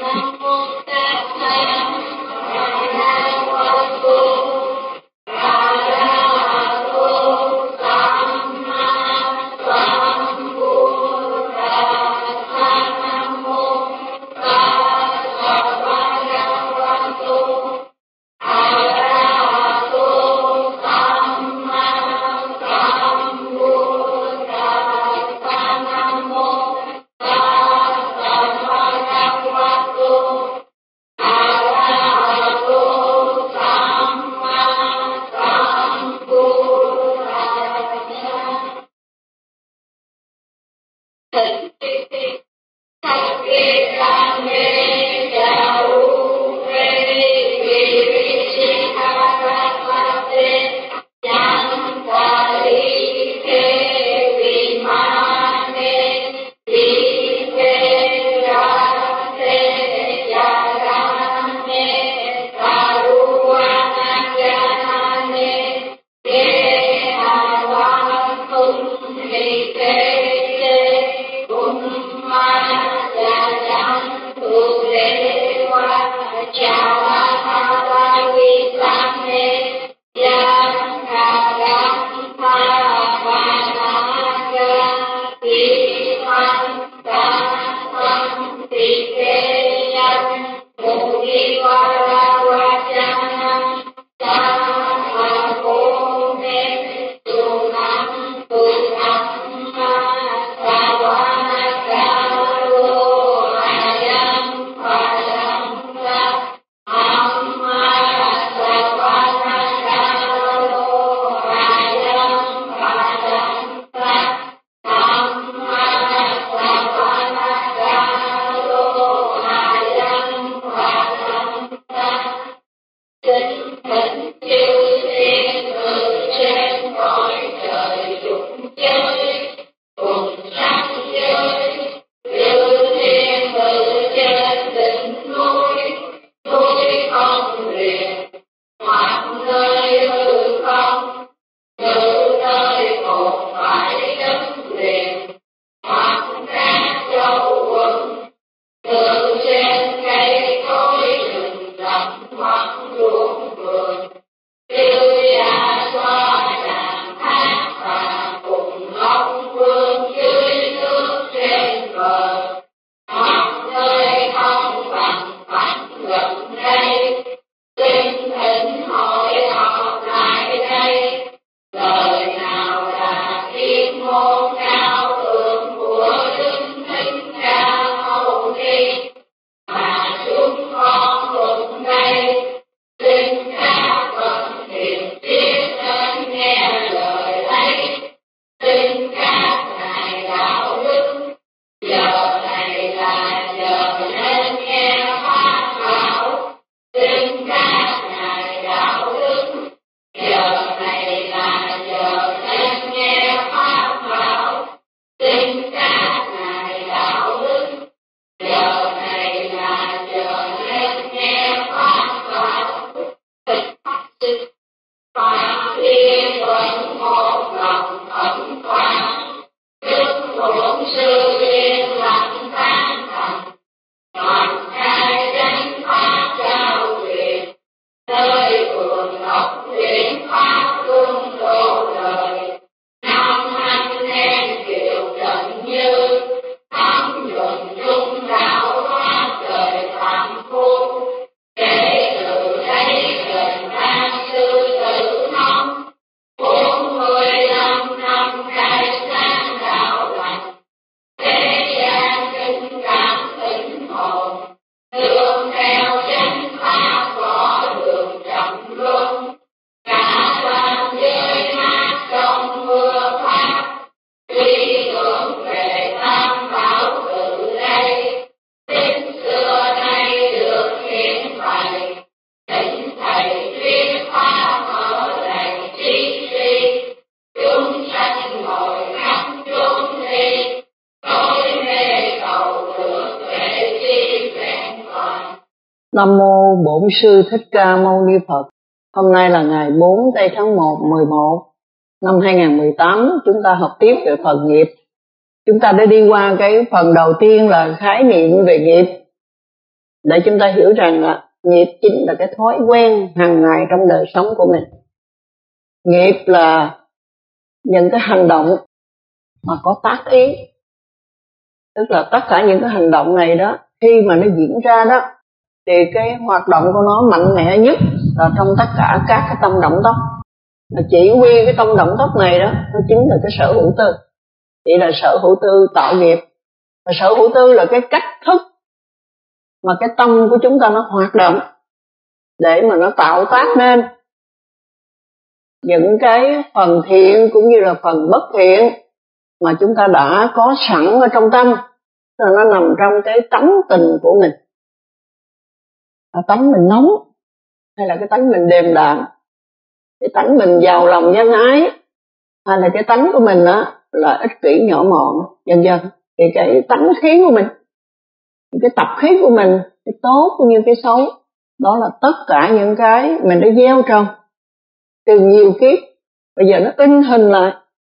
Nam mô Bổn Sư Thích Ca Mâu Ni Phật. Hôm nay là ngày 4 tây tháng 11 năm 2018, chúng ta học tiếp về phần nghiệp. Chúng ta đã đi qua cái phần đầu tiên là khái niệm về nghiệp. để chúng ta hiểu rằng là nghiệp chính là cái thói quen hàng ngày trong đời sống của mình. Nghiệp là những cái hành động mà có tác ý, tức là tất cả những cái hành động này đó, khi mà nó diễn ra đó thì cái hoạt động của nó mạnh mẽ nhất là trong tất cả các cái tâm động tác. Mà chỉ huy cái tâm động tác này đó, nó chính là cái sở hữu tư. Vậy là sở hữu tư tạo nghiệp. Và sở hữu tư là cái cách thức mà cái tâm của chúng ta nó hoạt động để mà nó tạo tác nên những cái phần thiện cũng như là phần bất thiện mà chúng ta đã có sẵn ở trong tâm. Rồi nó nằm trong cái tánh tình của mình. Tánh mình nóng hay là cái tánh mình điềm đạm, cái tánh mình giàu lòng nhân ái, hay là cái tánh của mình đó là ích kỷ nhỏ mọn, vân vân. Thì cái tánh khí của mình, cái tập khí của mình, cái tốt cũng như cái xấu, đó là tất cả những cái mình đã gieo trồng từ nhiều kiếp, bây giờ nó in hình lại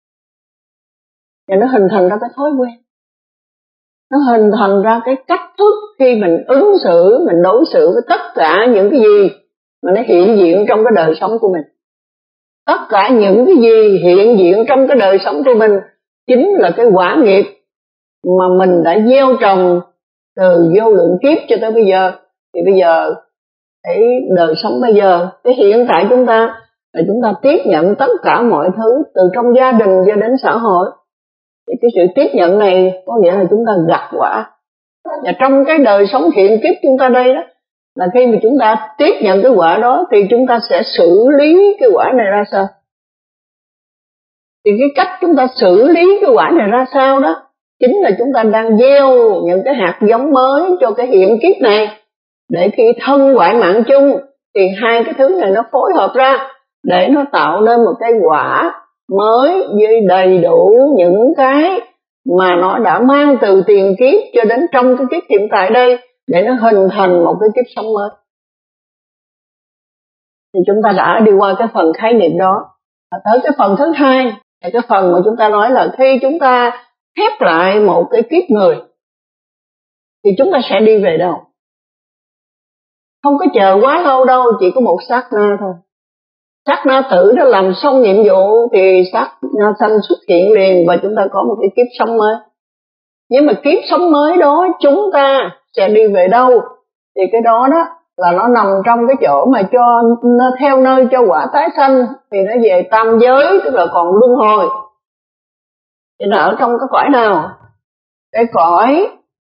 và nó hình thành ra cái thói quen, nó hình thành ra cái cách thức khi mình ứng xử, mình đối xử với tất cả những cái gì mà nó hiện diện trong cái đời sống của mình. Tất cả những cái gì hiện diện trong cái đời sống của mình chính là cái quả nghiệp mà mình đã gieo trồng từ vô lượng kiếp cho tới bây giờ. Thì bây giờ cái đời sống bây giờ, cái hiện tại chúng ta là chúng ta tiếp nhận tất cả mọi thứ từ trong gia đình cho đến xã hội. Thì cái sự tiếp nhận này có nghĩa là chúng ta gặt quả. Và trong cái đời sống hiện kiếp chúng ta đây đó, là khi mà chúng ta tiếp nhận cái quả đó thì chúng ta sẽ xử lý cái quả này ra sao. Thì cái cách chúng ta xử lý cái quả này ra sao đó chính là chúng ta đang gieo những cái hạt giống mới cho cái hiện kiếp này, để khi thân ngoại mạng chung thì hai cái thứ này nó phối hợp ra để nó tạo nên một cái quả mới với đầy đủ những cái mà nó đã mang từ tiền kiếp cho đến trong cái kiếp hiện tại đây, để nó hình thành một cái kiếp sống mới. Thì chúng ta đã đi qua cái phần khái niệm đó. Tới cái phần thứ hai là cái phần mà chúng ta nói là khi chúng ta khép lại một cái kiếp người thì chúng ta sẽ đi về đâu. Không có chờ quá lâu đâu, chỉ có một sát na thôi. Sát na tử đã làm xong nhiệm vụ thì sát na sanh xuất hiện liền và chúng ta có một cái kiếp sống mới. Nhưng mà kiếp sống mới đó chúng ta sẽ đi về đâu thì cái đó đó là nó nằm trong cái chỗ mà cho nó theo nơi cho quả tái sanh, thì nó về tam giới, tức là còn luân hồi. Thì nó ở trong cái cõi nào? Cái cõi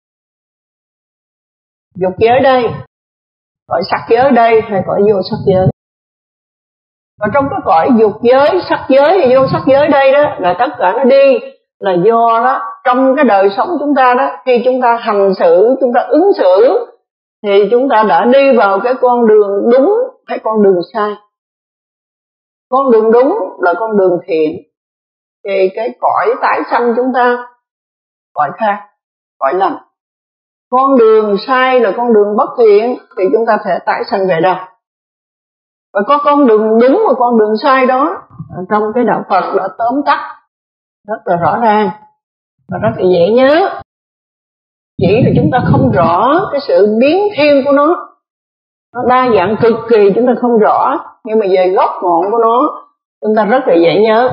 dục giới đây, cõi sắc giới đây, hay cõi vô sắc giới. Và trong cái cõi dục giới, sắc giới và vô sắc giới đây đó là tất cả nó đi là do đó trong cái đời sống chúng ta đó, khi chúng ta hành xử, chúng ta ứng xử thì chúng ta đã đi vào cái con đường đúng hay con đường sai. Con đường đúng là con đường thiện thì cái cõi tái sanh chúng ta cõi khác, cõi lành. Con đường sai là con đường bất thiện thì chúng ta sẽ tái sanh về đâu. Và có con đường đúng và con đường sai đó trong cái đạo Phật đã tóm tắt rất là rõ ràng và rất là dễ nhớ. Chỉ là chúng ta không rõ cái sự biến thiên của nó đa dạng cực kỳ, chúng ta không rõ, nhưng mà về gốc ngọn của nó chúng ta rất là dễ nhớ.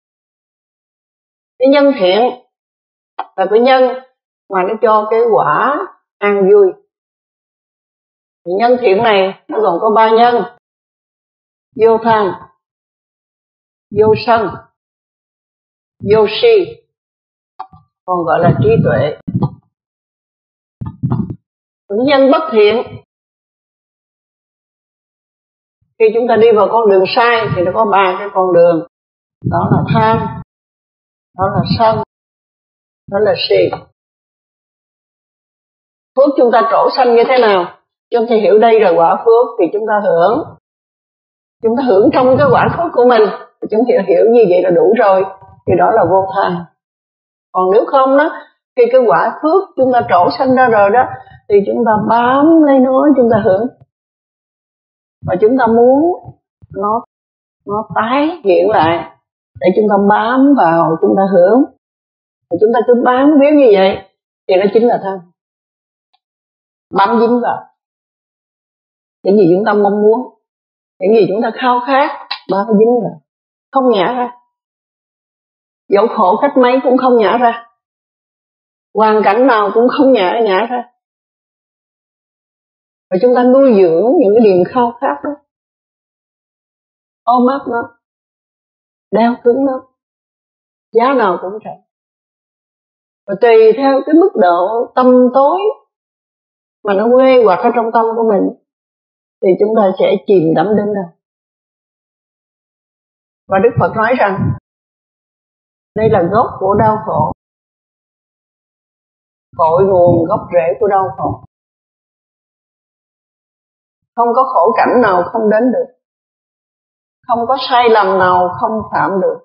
Cái nhân thiện là cái nhân mà nó cho cái quả an vui. Thì nhân thiện này nó gồm có 3 nhân: vô tham, vô sân, vô si, còn gọi là trí tuệ. Những nhân bất thiện, khi chúng ta đi vào con đường sai thì nó có 3 cái con đường, đó là tham, đó là sân, đó là si. Phước chúng ta trổ sanh như thế nào? Chúng ta hiểu đây là quả phước thì chúng ta hưởng. Chúng ta hưởng trong cái quả phước của mình, chúng ta hiểu như vậy là đủ rồi, thì đó là vô tham. Còn nếu không đó, khi cái quả phước chúng ta trổ sanh ra rồi đó, thì chúng ta bám lấy nó, chúng ta hưởng. Và chúng ta muốn nó tái hiện lại để chúng ta bám vào, chúng ta hưởng. Và chúng ta cứ bám víu như vậy thì nó chính là tham, bám dính vào. những gì chúng ta mong muốn, những gì chúng ta khao khát, bao dính rồi, không nhả ra. Dẫu khổ cách mấy cũng không nhả ra, hoàn cảnh nào cũng không nhả ra. Và chúng ta nuôi dưỡng những cái niềm khao khát đó, ôm ấp nó, đeo cứng nó, giá nào cũng vậy. Và tùy theo cái mức độ tâm tối mà nó quê hoặc ở trong tâm của mình thì chúng ta sẽ chìm đắm đến đâu. Và Đức Phật nói rằng đây là gốc của đau khổ, cội nguồn gốc rễ của đau khổ. Không có khổ cảnh nào không đến được, không có sai lầm nào không phạm được,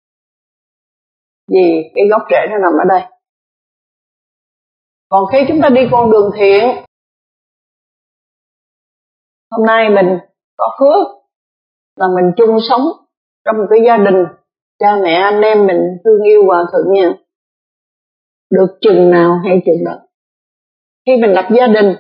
vì cái gốc rễ nó nằm ở đây. Còn khi chúng ta đi con đường thiện, hôm nay mình có phước là mình chung sống trong một cái gia đình, cha mẹ anh em mình thương yêu hòa thuận nhau, được chừng nào hay chừng đó. Khi mình lập gia đình,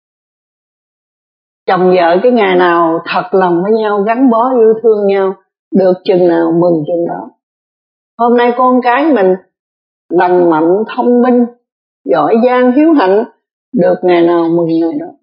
chồng vợ cái ngày nào thật lòng với nhau, gắn bó yêu thương nhau, được chừng nào mừng chừng đó. Hôm nay con cái mình lành mạnh, thông minh, giỏi giang, hiếu hạnh, được ngày nào mừng ngày đó.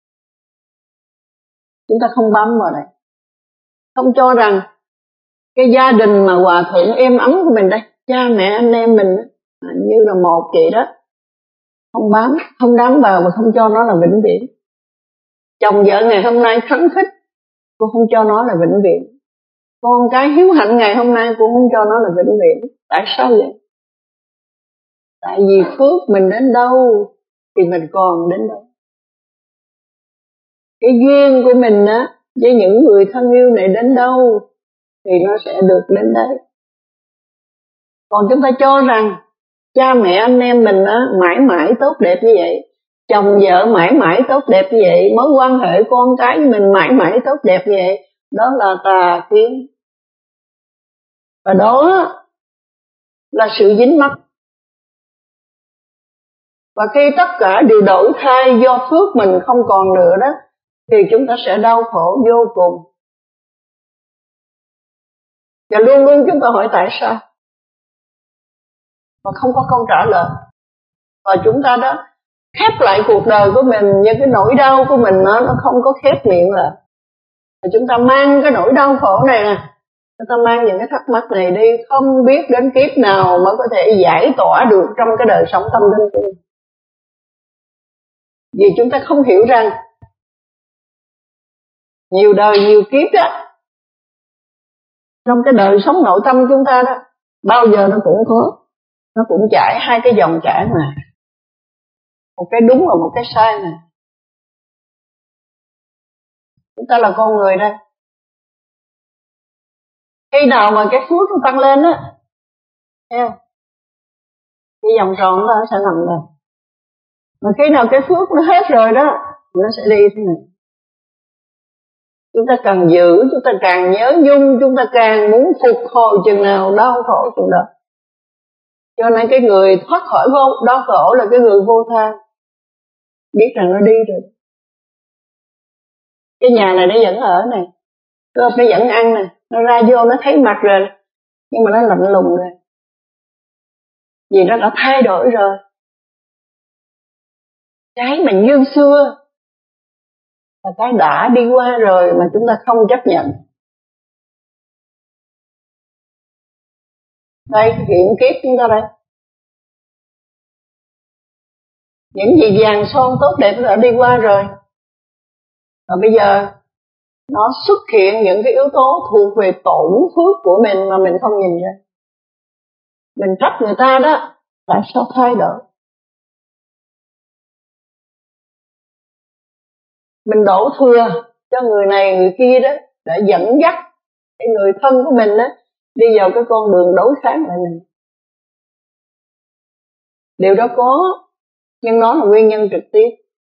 Chúng ta không bám vào đây, không cho rằng cái gia đình mà hòa thuận êm ấm của mình đây, cha mẹ anh em mình như là một vậy đó, không bám, không đám vào và không cho nó là vĩnh viễn. Chồng vợ ngày hôm nay khắng khích, cô không cho nó là vĩnh viễn. Con cái hiếu hạnh ngày hôm nay cũng không cho nó là vĩnh viễn. Tại sao vậy? Tại vì phước mình đến đâu thì mình còn đến đâu. Cái duyên của mình á với những người thân yêu này đến đâu thì nó sẽ được đến đấy. Còn chúng ta cho rằng cha mẹ anh em mình á mãi mãi tốt đẹp như vậy, chồng vợ mãi mãi tốt đẹp như vậy, mối quan hệ con cái với mình mãi mãi tốt đẹp như vậy, đó là tà kiến. Và đó là sự dính mắc. Và khi tất cả đều đổi thay do phước mình không còn nữa đó, thì chúng ta sẽ đau khổ vô cùng. Và luôn luôn chúng ta hỏi tại sao, và không có câu trả lời. Và chúng ta đó khép lại cuộc đời của mình, như cái nỗi đau của mình nó không có khép miệng lại. Và chúng ta mang cái nỗi đau khổ này nè, chúng ta mang những cái thắc mắc này đi, không biết đến kiếp nào mới có thể giải tỏa được trong cái đời sống tâm linh của mình. Vì chúng ta không hiểu rằng nhiều đời nhiều kiếp đó, trong cái đời sống nội tâm chúng ta đó, bao giờ nó cũng có, nó cũng chảy hai cái dòng chảy mà, một cái đúng và một cái sai mà. Chúng ta là con người đây, khi nào mà cái phước nó tăng lên á, thấy không? Cái vòng tròn đó sẽ nằm đây. Mà khi nào cái phước nó hết rồi đó, nó sẽ đi thế này. Chúng ta càng giữ, chúng ta càng nhớ nhung, chúng ta càng muốn phục hồi chừng nào đau khổ chừng đó. Cho nên cái người thoát khỏi đau khổ là cái người vô tha, biết rằng nó đi rồi. Cái nhà này nó vẫn ở này, cơm nó vẫn ăn này, nó ra vô nó thấy mặt rồi, nhưng mà nó lạnh lùng rồi. Vì nó đã thay đổi rồi. Cái mà như xưa là cái đã đi qua rồi mà chúng ta không chấp nhận. Đây, hiện kiếp chúng ta đây. Những gì vàng son tốt đẹp đã đi qua rồi. Và bây giờ nó xuất hiện những cái yếu tố thuộc về tổn phước của mình mà mình không nhìn ra. Mình trách người ta đó, tại sao thay đổi? Mình đổ thừa cho người này người kia đó, để dẫn dắt cái người thân của mình đó đi vào cái con đường đối kháng lại mình. Điều đó có, nhưng nó là nguyên nhân trực tiếp.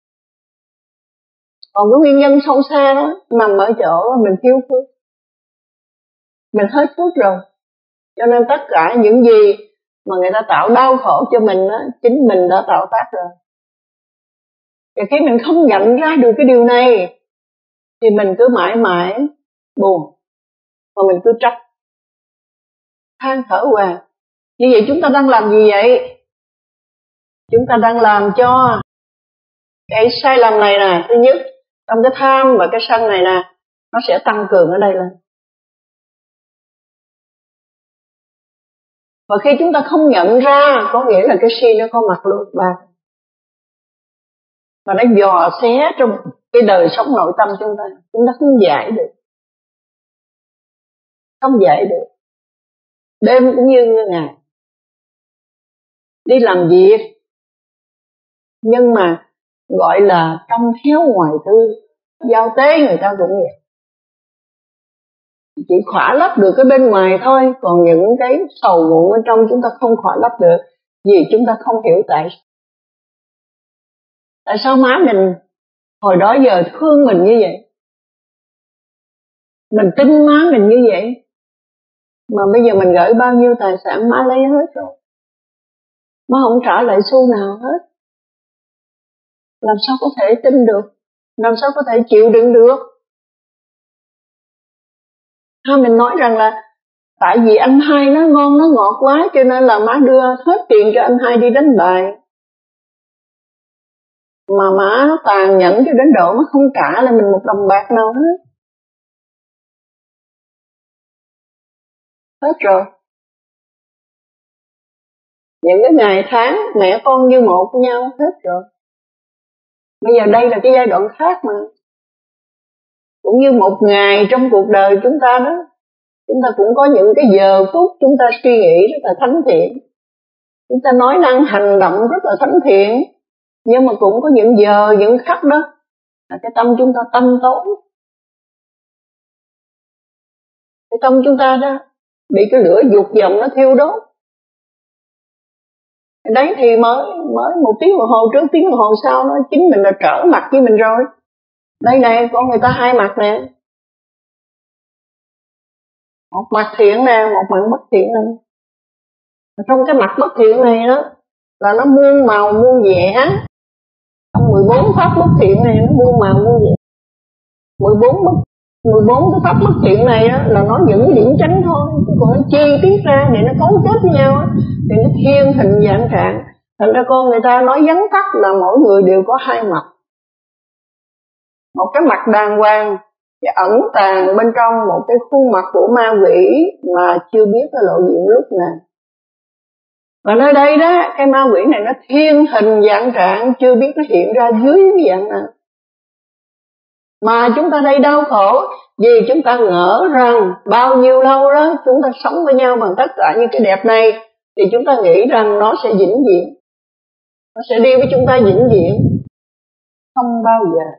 Còn cái nguyên nhân sâu xa đó nằm ở chỗ mình thiếu phước, mình hết phước rồi, cho nên tất cả những gì mà người ta tạo đau khổ cho mình đó, chính mình đã tạo tác rồi. Và khi mình không nhận ra được cái điều này thì mình cứ mãi mãi buồn, mà mình cứ trách, than thở hoài. Như vậy chúng ta đang làm gì vậy? Chúng ta đang làm cho cái sai lầm này nè, thứ nhất, trong cái tham và cái sân này nè, nó sẽ tăng cường ở đây lên. Và khi chúng ta không nhận ra, có nghĩa là cái si nó có mặt luôn và nó dò xé trong cái đời sống nội tâm chúng ta không giải được, không giải được. Đêm cũng như ngày đi làm việc, nhưng mà gọi là trong khéo ngoài tư, giao tế người ta cũng vậy, chỉ khỏa lấp được cái bên ngoài thôi, còn những cái sầu muộn bên trong chúng ta không khỏa lấp được, vì chúng ta không hiểu tại sao má mình hồi đó giờ thương mình như vậy, mình tin má mình như vậy, mà bây giờ mình gửi bao nhiêu tài sản má lấy hết rồi, má không trả lại xu nào hết. Làm sao có thể tin được, làm sao có thể chịu đựng được? Mình nói rằng là tại vì anh hai nó ngon nó ngọt quá, cho nên là má đưa hết tiền cho anh hai đi đánh bài, mà má nó tàn nhẫn cho đến độ nó không trả lại mình một đồng bạc nào hết. Hết rồi. Những cái ngày tháng mẹ con như một với nhau hết rồi. Bây giờ đây là cái giai đoạn khác mà. Cũng như một ngày trong cuộc đời chúng ta đó, chúng ta cũng có những cái giờ phút chúng ta suy nghĩ rất là thánh thiện, chúng ta nói năng hành động rất là thánh thiện, nhưng mà cũng có những giờ, những khắc đó là cái tâm chúng ta tâm tối, cái tâm chúng ta đó bị cái lửa dục vọng nó thiêu đốt. Đấy thì mới một tiếng đồng hồ trước, tiếng đồng hồ sau nó chính mình là trở mặt với mình rồi. Đây này, con người ta hai mặt nè, một mặt thiện nè, một mặt bất thiện nè. Trong cái mặt bất thiện này đó là nó muôn màu muôn vẻ. Trong 14 pháp bất thiện này nó muôn màu muôn vẻ. 14 cái pháp bất thiện này đó là nói những cái điểm tránh thôi, chứ còn nó chi tiết ra để nó cấu kết với nhau á, thì nó thiên hình dạng trạng. Thành ra con người ta nói vắn tắt là mỗi người đều có hai mặt. Một cái mặt đàng hoàng và ẩn tàng bên trong một cái khuôn mặt của ma quỷ mà chưa biết nó lộ diện lúc nào. Và nơi đây đó, cái ma quỷ này nó thiên hình dạng trạng, chưa biết nó hiện ra dưới cái dạng nào. Mà chúng ta đây đau khổ vì chúng ta ngỡ rằng bao nhiêu lâu đó chúng ta sống với nhau bằng tất cả những cái đẹp này, thì chúng ta nghĩ rằng nó sẽ vĩnh viễn, nó sẽ đi với chúng ta vĩnh viễn. Không bao giờ.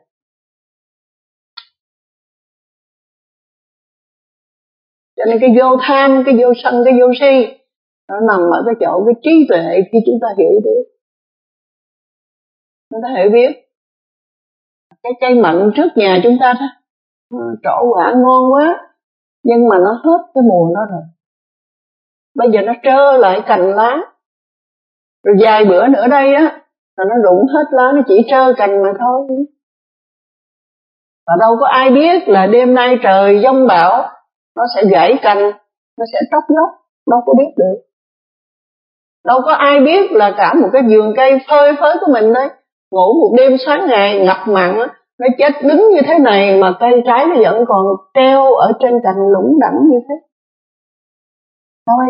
Cho nên cái vô tham, cái vô sân, cái vô si nó nằm ở cái chỗ cái trí tuệ. Khi chúng ta hiểu biết, chúng ta hiểu biết cái cây mận trước nhà chúng ta đó, trổ quả ngon quá, nhưng mà nó hết cái mùa nó rồi, bây giờ nó trơ lại cành lá, rồi vài bữa nữa đây á là nó rụng hết lá, nó chỉ trơ cành mà thôi. Và đâu có ai biết là đêm nay trời giông bão nó sẽ gãy cành, nó sẽ tróc gốc, đâu có biết được. Đâu có ai biết là cả một cái vườn cây phơi phới của mình đấy, ngủ một đêm sáng ngày ngập mặn, nó chết đứng như thế này mà cây trái nó vẫn còn treo ở trên cành lủng đẳng như thế. Thôi.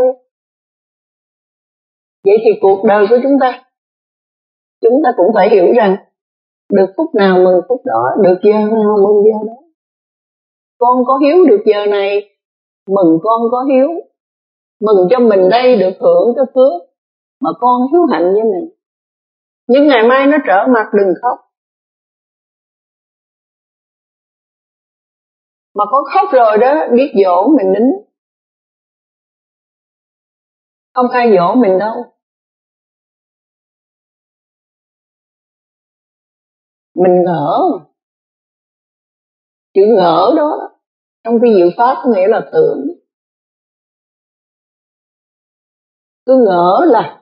Vậy thì cuộc đời của chúng ta cũng phải hiểu rằng được phút nào mừng phút đó, được giờ nào mừng giờ đó. Con có hiếu được giờ này, mừng con có hiếu, mừng cho mình đây được hưởng cái phước mà con hiếu hạnh với mình. Nhưng ngày mai nó trở mặt đừng khóc. Mà có khóc rồi đó, biết dỗ mình nín. Không ai dỗ mình đâu. Mình ngỡ. Chữ ngỡ đó trong cái diệu pháp có nghĩa là tưởng. Cứ ngỡ là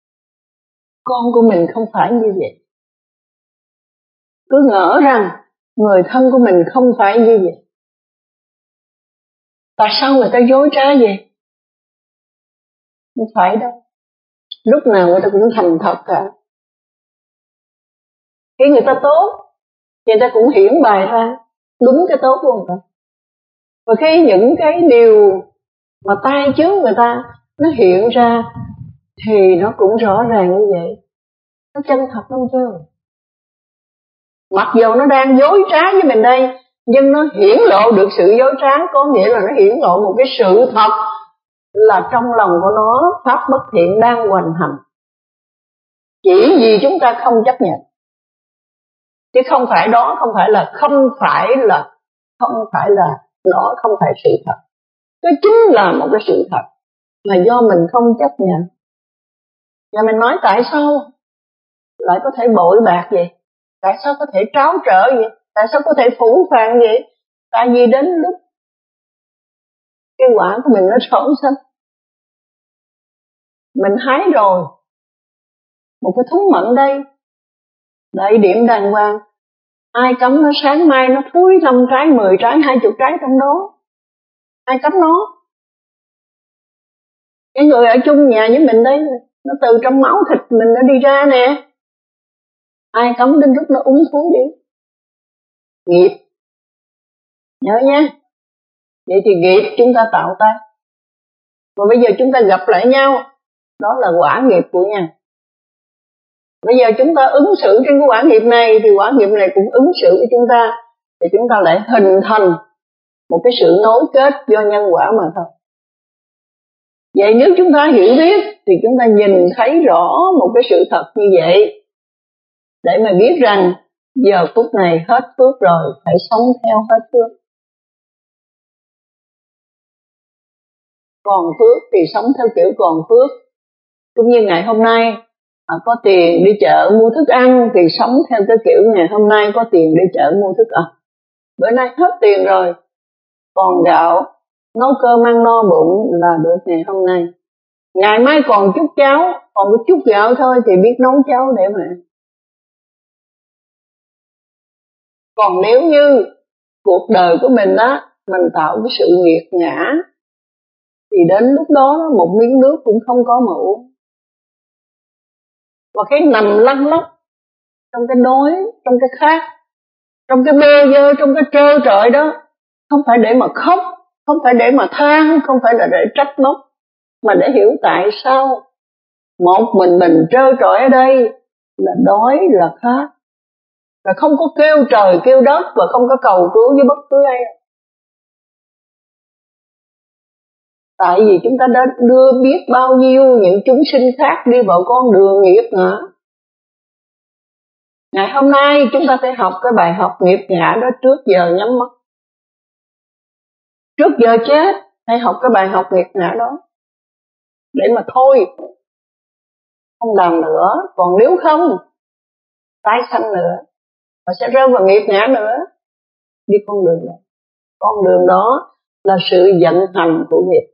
con của mình không phải như vậy. Cứ ngỡ rằng người thân của mình không phải như vậy. Tại sao người ta dối trá vậy? Không phải đâu. Lúc nào người ta cũng thành thật cả. Khi người ta tốt, người ta cũng hiển bày ra đúng cái tốt của người ta. Và khi những cái điều mà tai chướng người ta nó hiện ra thì nó cũng rõ ràng như vậy. Nó chân thật không chứ? Mặc dù nó đang dối trá với mình đây, nhưng nó hiển lộ được sự dối trá, có nghĩa là nó hiển lộ một cái sự thật là trong lòng của nó pháp bất thiện đang hoành hành. Chỉ vì chúng ta không chấp nhận. Chứ không phải đó, không phải là nó không phải sự thật. Nó chính là một cái sự thật mà do mình không chấp nhận. Và mình nói tại sao lại có thể bội bạc vậy? Tại sao có thể tráo trở vậy? Tại sao có thể phủ phàng vậy? Tại vì đến lúc cái quả của mình nó sống sanh, mình hái rồi một cái thúng mận đây, đại điểm đàng hoàng, ai cấm nó sáng mai nó thúi 5 trái, 10 trái, 20 trái trong đó? Ai cấm nó? Cái người ở chung nhà với mình đấy, nó từ trong máu thịt mình nó đi ra nè. Ai cấm đến lúc nó úng thúi đi? Nghiệp. Nhớ nha. Vậy thì nghiệp chúng ta tạo ta. Và bây giờ chúng ta gặp lại nhau, đó là quả nghiệp của nhau. Bây giờ chúng ta ứng xử trên cái quả nghiệp này, thì quả nghiệp này cũng ứng xử với chúng ta, thì chúng ta lại hình thành một cái sự nối kết do nhân quả mà thôi. Vậy nếu chúng ta hiểu biết thì chúng ta nhìn thấy rõ một cái sự thật như vậy, để mà biết rằng giờ phút này hết phước rồi, phải sống theo hết phước. Còn phước thì sống theo kiểu còn phước. Cũng như ngày hôm nay có tiền đi chợ mua thức ăn thì sống theo cái kiểu ngày hôm nay có tiền đi chợ mua thức ăn. Bữa nay hết tiền rồi, còn gạo nấu cơm ăn no bụng là được ngày hôm nay. Ngày mai còn chút cháo, còn một chút gạo thôi thì biết nấu cháo để mà. Còn nếu như cuộc đời của mình đó, mình tạo cái sự nghiệt ngã, thì đến lúc đó một miếng nước cũng không có mà uống. Và cái nằm lăn lóc trong cái đói, trong cái khát, trong cái bơ vơ, trong cái trơ trọi đó, không phải để mà khóc, không phải để mà than, không phải là để trách móc, mà để hiểu tại sao một mình trơ trọi ở đây là đói, là khát, là không có kêu trời kêu đất và không có cầu cứu với bất cứ ai. Tại vì chúng ta đã đưa biết bao nhiêu những chúng sinh khác đi vào con đường nghiệt ngã. Ngày hôm nay chúng ta phải học cái bài học nghiệt ngã đó trước giờ nhắm mắt. Trước giờ chết hãy học cái bài học nghiệt ngã đó, để mà thôi không làm nữa. Còn nếu không tái sanh nữa và sẽ rơi vào nghiệt ngã nữa. Đi con đường đó. Con đường đó là sự vận hành của nghiệp.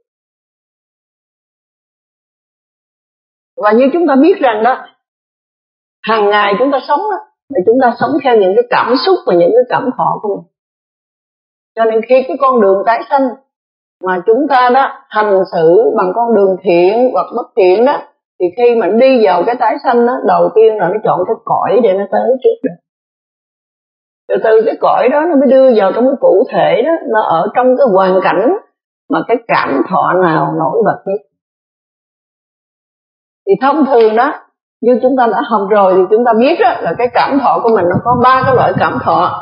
Và như chúng ta biết rằng đó, hàng ngày chúng ta sống đó, thì chúng ta sống theo những cái cảm xúc và những cái cảm thọ của mình. Cho nên khi cái con đường tái sanh mà chúng ta đó hành xử bằng con đường thiện hoặc bất thiện đó, thì khi mà đi vào cái tái sanh đó, đầu tiên là nó chọn cái cõi để nó tới trước đó. Từ cái cõi đó nó mới đưa vào trong cái cụ thể đó, nó ở trong cái hoàn cảnh mà cái cảm thọ nào nổi bật nhất. Thì thông thường đó, như chúng ta đã học rồi thì chúng ta biết đó, là cái cảm thọ của mình nó có 3 cái loại cảm thọ.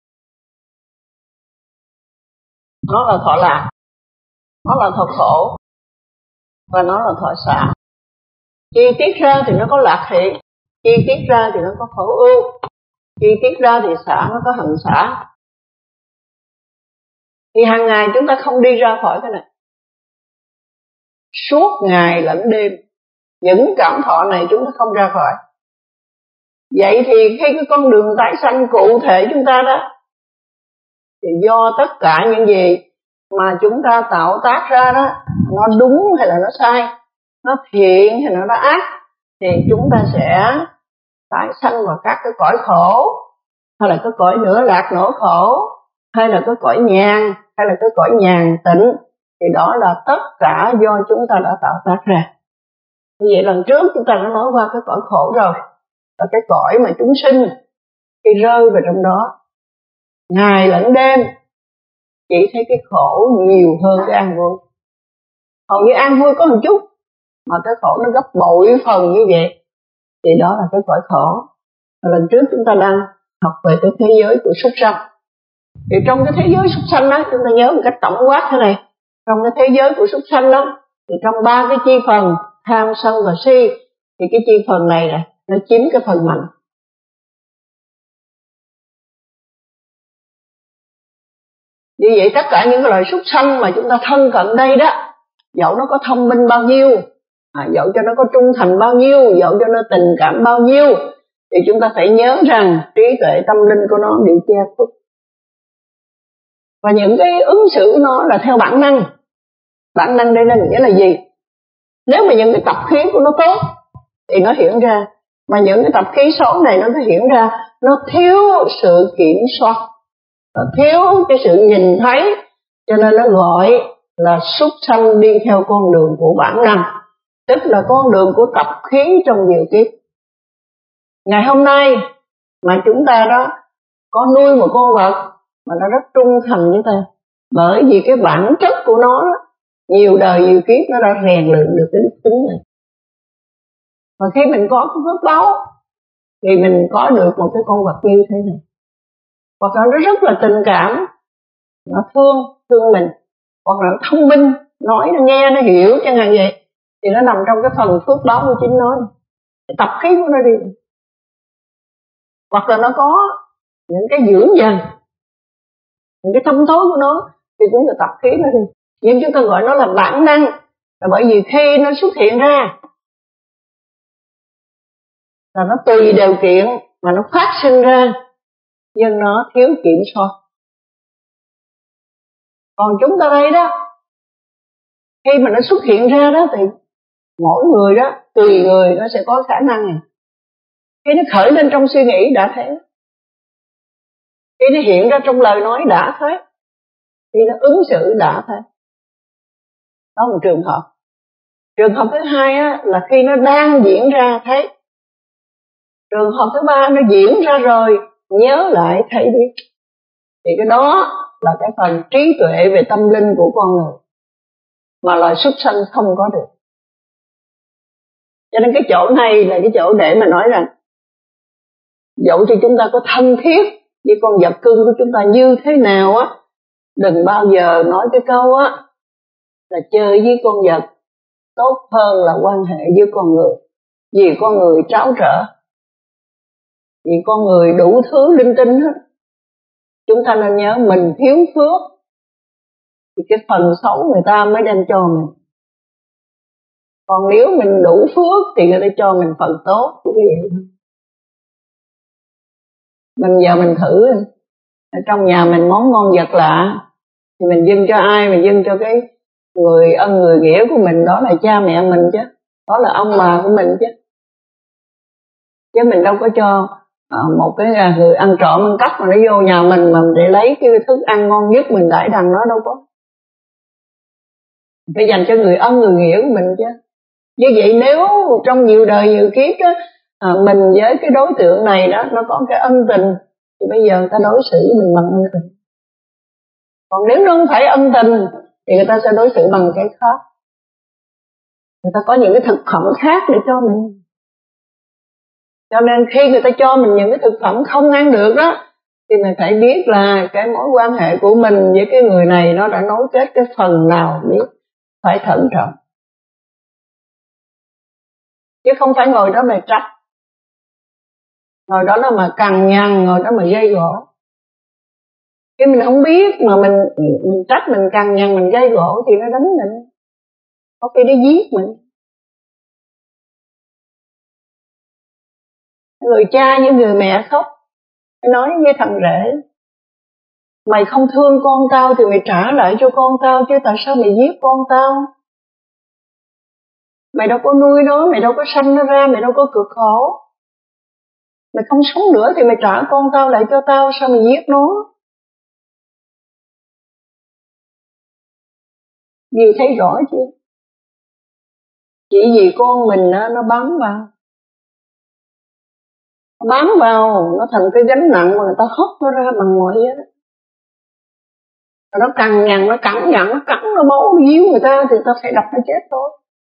Nó là thọ lạc, nó là thọ khổ và nó là thọ xả. Chi tiết ra thì nó có lạc thị, chi tiết ra thì nó có khổ ưu, chi tiết ra thì xả nó có hạnh xả. Thì hàng ngày chúng ta không đi ra khỏi cái này, suốt ngày lẫn đêm những cảm thọ này chúng ta không ra khỏi. Vậy thì khi cái con đường tái sanh cụ thể chúng ta đó, thì do tất cả những gì mà chúng ta tạo tác ra đó, nó đúng hay là nó sai, nó thiện hay là nó ác, thì chúng ta sẽ tái sanh vào các cái cõi khổ hay là cái cõi nửa lạc nửa khổ, hay là cái cõi nhàn, hay là cái cõi nhàn tịnh, thì đó là tất cả do chúng ta đã tạo tác ra. Như vậy lần trước chúng ta đã nói qua cái cõi khổ rồi, và cái cõi mà chúng sinh khi rơi vào trong đó, ngày lẫn đêm chỉ thấy cái khổ nhiều hơn cái an vui. Còn như an vui có một chút, mà cái khổ nó gấp bội phần như vậy, thì đó là cái cõi khổ. Và lần trước chúng ta đang học về cái thế giới của súc sanh. Thì trong cái thế giới súc sanh đó, chúng ta nhớ một cách tổng quát thế này. Trong cái thế giới của súc sanh đó, thì trong 3 cái chi phần tham sân và si, thì cái chi phần này nó chiếm cái phần mạnh. Như vậy tất cả những loài súc sanh mà chúng ta thân cận đây đó, dẫu nó có thông minh bao nhiêu, dẫu cho nó có trung thành bao nhiêu, dẫu cho nó tình cảm bao nhiêu, thì chúng ta phải nhớ rằng trí tuệ tâm linh của nó bị che khuất. Và những cái ứng xử nó là theo bản năng. Bản năng đây là nghĩa là gì? Nếu mà những cái tập khí của nó tốt thì nó hiện ra, mà những cái tập khí xấu này nó hiện ra, nó thiếu sự kiểm soát, nó thiếu cái sự nhìn thấy, cho nên nó gọi là súc sanh đi theo con đường của bản năng, tức là con đường của tập khí trong nhiều kiếp. Ngày hôm nay mà chúng ta đó có nuôi một con vật mà nó rất trung thành với ta, bởi vì cái bản chất của nó nhiều đời nhiều kiếp nó đã rèn luyện được cái đức tính này. Và khi mình có cái phước báo thì mình có được một cái con vật như thế này, hoặc là nó rất là tình cảm, nó thương mình, hoặc là nó thông minh, nói nó nghe nó hiểu chẳng hạn vậy, thì nó nằm trong cái phần phước báo của chính nó, cái tập khí của nó đi. Hoặc là nó có những cái dưỡng dần, những cái tâm tối của nó thì cũng là tập khí nó đi. Nhưng chúng ta gọi nó là bản năng, là bởi vì khi nó xuất hiện ra là nó tùy điều kiện mà nó phát sinh ra, nhưng nó thiếu kiểm soát. Còn chúng ta đây đó, khi mà nó xuất hiện ra đó thì mỗi người đó, tùy người nó sẽ có khả năng này. Khi nó khởi lên trong suy nghĩ đã thế, khi nó hiện ra trong lời nói đã thế, khi nó ứng xử đã thế. Đó là một trường hợp. Trường hợp thứ hai á, là khi nó đang diễn ra thấy. Trường hợp thứ ba nó diễn ra rồi, nhớ lại thấy biết. Thì cái đó là cái phần trí tuệ về tâm linh của con người mà loài súc sanh không có được. Cho nên cái chỗ này là cái chỗ để mà nói rằng dẫu cho chúng ta có thân thiết với con vật cưng của chúng ta như thế nào á, đừng bao giờ nói cái câu á là chơi với con vật tốt hơn là quan hệ với con người. Vì con người tráo trở, vì con người đủ thứ linh tinh hết. Chúng ta nên nhớ mình thiếu phước thì cái phần xấu người ta mới đem cho mình. Còn nếu mình đủ phước thì người ta cho mình phần tốt, cũng vậy thôi. Mình giờ mình thử, ở trong nhà mình món ngon vật lạ thì mình dâng cho ai? Mình dâng cho cái người ân người nghĩa của mình, đó là cha mẹ mình chứ, đó là ông bà của mình chứ. Chứ mình đâu có cho một cái người ăn trộm ăn cắp mà nó vô nhà mình mà để lấy cái thức ăn ngon nhất mình đãi đằng nó, đâu có. Phải dành cho người ân người nghĩa của mình chứ. Như vậy nếu trong nhiều đời nhiều kiếp đó, mình với cái đối tượng này đó nó có cái ân tình, thì bây giờ người ta đối xử với mình bằng ân tình. Còn nếu nó không phải ân tình thì người ta sẽ đối xử bằng cái khác. Người ta có những cái thực phẩm khác để cho mình. Cho nên khi người ta cho mình những cái thực phẩm không ăn được đó, thì mình phải biết là cái mối quan hệ của mình với cái người này nó đã nối kết cái phần nào, biết phải thận trọng. Chứ không phải ngồi đó mà trách, ngồi đó là mà cằn nhằn, ngồi đó mà gây gổ. Khi mình không biết mà mình trách, mình cằn nhằn, mình gây gổ thì nó đánh mình, có khi nó giết mình. Người cha với người mẹ khóc, nói với thằng rể: mày không thương con tao thì mày trả lại cho con tao, chứ tại sao mày giết con tao? Mày đâu có nuôi nó, mày đâu có sanh nó ra, mày đâu có cực khổ. Mày không sống nữa thì mày trả con tao lại cho tao, sao mày giết nó? Dì thấy rõ chưa? Chỉ vì con mình á, nó bám vào, nó thành cái gánh nặng mà người ta hất nó ra bằng mọi giá. Rồi nó cằn nhằn, nó cắn nhằn, nó cắn, nó máu, nó díu người ta thì ta phải đập nó chết thôi.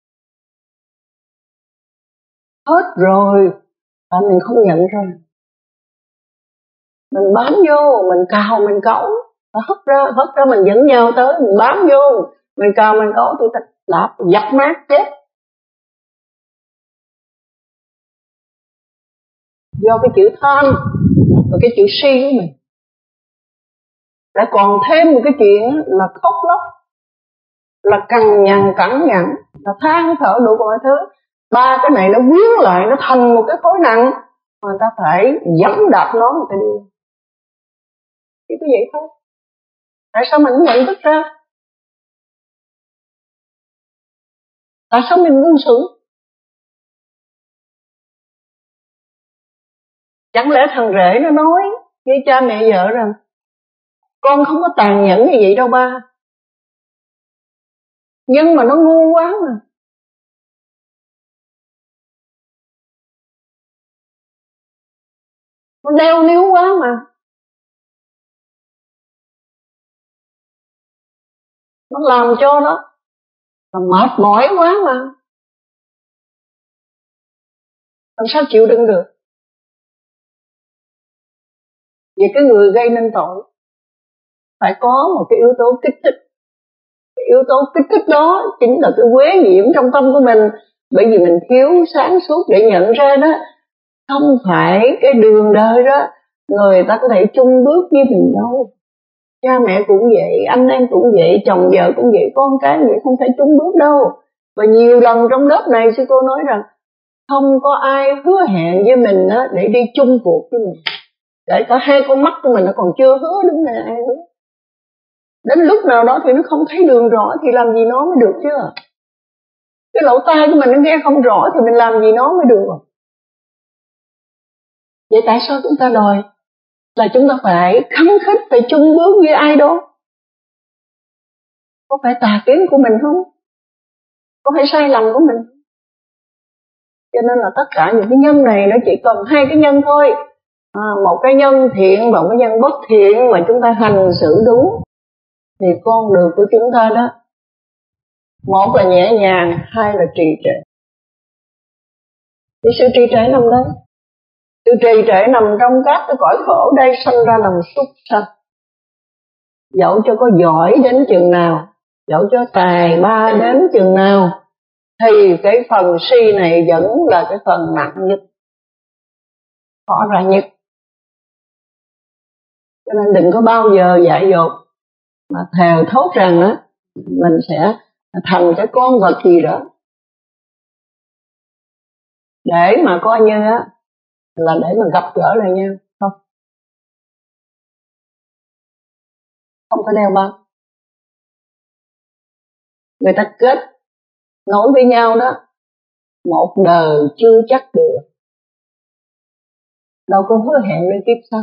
Hết rồi, tại mình không nhận ra. Mình bám vô, mình cào, mình cẩu, ta hất ra mình dẫn nhau tới, mình bám vô, mình cào, mình cẩu thì ta đạp, dập nát chết. Do cái chữ tham và cái chữ si của mình. Lại còn thêm một cái chuyện là khóc lóc, là cằn nhằn, cẳng nhằn, là than thở đủ mọi thứ. Ba cái này nó quyến lại, nó thành một cái khối nặng mà người ta phải dẫm đạp nó, người ta đi. Chỉ có vậy thôi. Tại sao mình không nhận thức ra? Tại sao mình buông xử? Chẳng lẽ thằng rể nó nói với cha mẹ vợ rằng con không có tàn nhẫn như vậy đâu ba, nhưng mà nó ngu quá mà. Nó đeo níu quá mà. Nó làm cho nó mệt mỏi quá mà. Làm sao chịu đựng được? Vì cái người gây nên tội phải có một cái yếu tố kích thích. Cái yếu tố kích thích đó chính là cái uế nhiễm trong tâm của mình. Bởi vì mình thiếu sáng suốt để nhận ra đó, không phải cái đường đời đó người ta có thể chung bước với mình đâu. Cha mẹ cũng vậy, anh em cũng vậy, chồng vợ cũng vậy, con cái vậy, không thể chung bước đâu. Và nhiều lần trong lớp này sư cô nói rằng không có ai hứa hẹn với mình đó để đi chung cuộc với mình. Để cả hai con mắt của mình nó còn chưa hứa, đúng là ai hứa. Đến lúc nào đó thì nó không thấy đường rõ thì làm gì nó mới được chứ. Cái lỗ tai của mình nó nghe không rõ thì mình làm gì nó mới được. Vậy tại sao chúng ta đòi là chúng ta phải khăng khít, phải chung bước với ai đó? Có phải tà kiến của mình không? Có phải sai lầm của mình? Cho nên là tất cả những cái nhân này nó chỉ cần hai cái nhân thôi. Một cái nhân thiện và một cái nhân bất thiện mà chúng ta hành xử đúng thì con đường của chúng ta đó, một là nhẹ nhàng, hai là trì trệ. Cái sự trì trệ nằm đây. Sự trì trệ nằm trong các cái cõi khổ đây, sanh ra làm súc sanh. Dẫu cho có giỏi đến chừng nào, dẫu cho tài ba đến chừng nào, thì cái phần si này vẫn là cái phần nặng nhất, khó ra nhất. Cho nên đừng có bao giờ dại dột mà thèo thốt rằng á mình sẽ thành cái con vật gì đó để mà coi như á là để mà gặp gỡ lại nhau. Không có đeo bám. Người ta kết nối với nhau đó một đời chưa chắc được, đâu có hứa hẹn đến kiếp sau.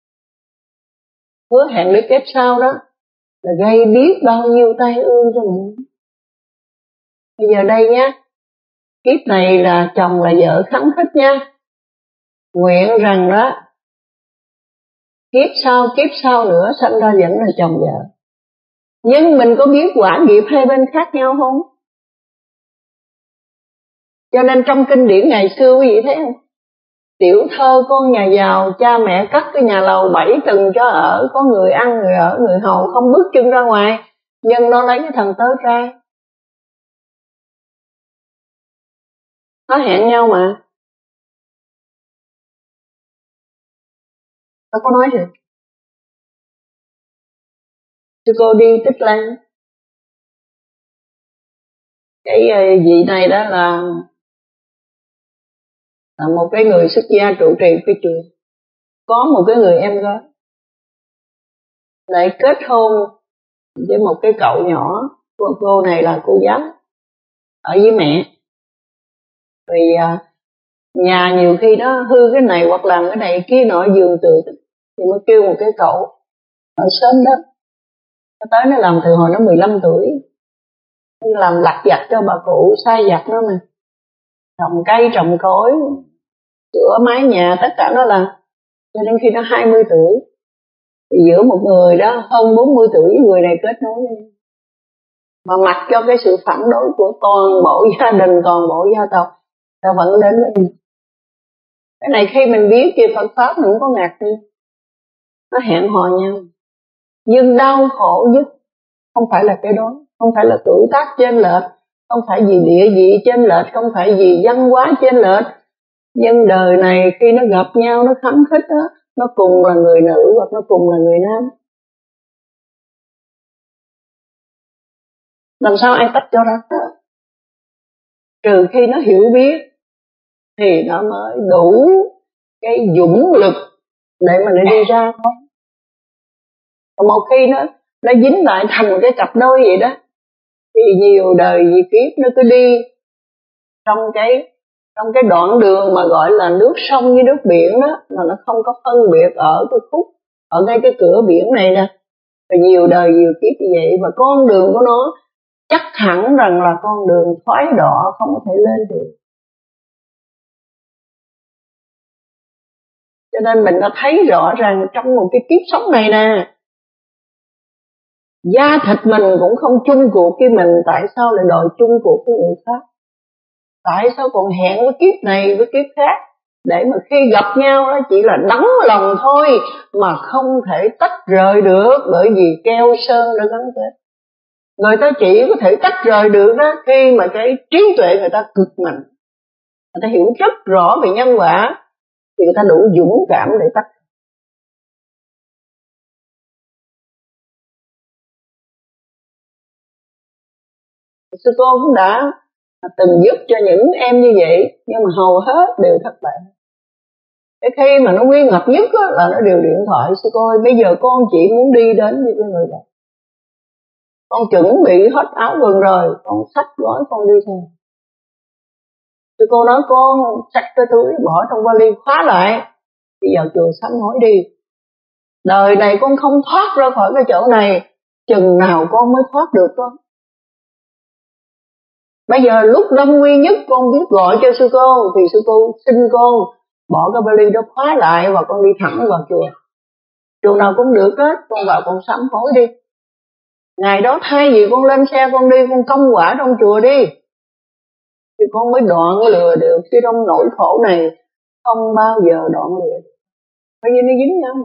Hứa hẹn đến kiếp sau đó là gây biết bao nhiêu tai ương cho mình. Bây giờ đây nhá, kiếp này là chồng là vợ khắng khích nha, nguyện rằng đó kiếp sau nữa sanh ra vẫn là chồng vợ. Nhưng mình có biết quả nghiệp hai bên khác nhau không? Cho nên trong kinh điển ngày xưa quý vị thấy không? Tiểu thơ con nhà giàu, cha mẹ cất cái nhà lầu 7 tầng cho ở, có người ăn, người ở, người hầu, không bước chân ra ngoài, nhưng nó lấy cái thằng tớ trai. Nó hẹn nhau mà. Nó có nói gì? Sư cô đi Tích Lan, cái vị này đó là một cái người xuất gia trụ trì cái chùa, có một cái người em gái lại kết hôn với một cái cậu nhỏ. Cô này là cô giáo ở với mẹ, vì Nhà nhiều khi nó hư cái này hoặc làm cái này kia nọ giường tựa, thì mới kêu một cái cậu ở sớm đó, nó tới nó làm từ hồi nó 15 tuổi, nó làm lặt vặt cho bà cụ, sai vặt nó mà, trồng cây trồng cối, sửa mái nhà, tất cả nó làm cho đến khi nó 20 tuổi. Thì giữa một người đó hơn 40 tuổi, người này kết nối với, mà mặc cho cái sự phản đối của toàn bộ gia đình, toàn bộ gia tộc, ta vẫn đến với mình. Cái này khi mình biết về Phật Pháp mình cũng có ngạc nhiên, nó hẹn hò nhau. Nhưng đau khổ nhất không phải là cái đó, không phải là tuổi tác chênh lệch, không phải vì địa vị chênh lệch, không phải vì văn hóa chênh lệch. Nhưng đời này khi nó gặp nhau, nó khắng khích đó, nó cùng là người nữ hoặc nó cùng là người nam. Làm sao ai tách cho ra? Trừ khi nó hiểu biết thì nó mới đủ cái dũng lực để mà nó đi ra thôi. Còn một khi nó dính lại thành một cái cặp đôi vậy đó, thì nhiều đời nhiều kiếp nó cứ đi trong cái đoạn đường mà gọi là nước sông với nước biển đó, mà nó không có phân biệt ở cái khúc, ở ngay cái cửa biển này nè. Và nhiều đời nhiều kiếp như vậy, và con đường của nó chắc hẳn rằng là con đường thoái đọa, không có thể lên được. Cho nên mình đã thấy rõ ràng trong một cái kiếp sống này nè, da thịt mình cũng không chung cuộc với mình, tại sao lại đòi chung cuộc với người khác? Tại sao còn hẹn với kiếp này với kiếp khác, để mà khi gặp nhau đó chỉ là đắng lòng thôi, mà không thể tách rời được, bởi vì keo sơn đã gắn kết. Người ta chỉ có thể tách rời được đó khi mà cái trí tuệ người ta cực mạnh, người ta hiểu rất rõ về nhân quả, thì người ta đủ dũng cảm để tách. Sư cô cũng đã từng giúp cho những em như vậy, nhưng mà hầu hết đều thất bại. Cái khi mà nó nguy ngập nhất á, là nó đều điện thoại: sư cô ơi, bây giờ con chỉ muốn đi đến với cái người đó, con chuẩn bị hết áo quần rồi, con xách gói con đi thôi. Sư cô nói con xách cái túi bỏ trong vali khóa lại, đi vào chùa sám hối đi. Đời này con không thoát ra khỏi cái chỗ này, chừng nào con mới thoát được con. Bây giờ lúc lâm nguy nhất con biết gọi cho sư cô, thì sư cô xin con bỏ cái vali đó khóa lại và con đi thẳng vào chùa. Chùa nào cũng được hết, con vào con sám hối đi. Ngày đó thay vì con lên xe con đi, con công quả trong chùa đi, thì con mới đoạn lừa được. Chứ trong nỗi khổ này không bao giờ đoạn lừa được, bởi vì nó dính nhau.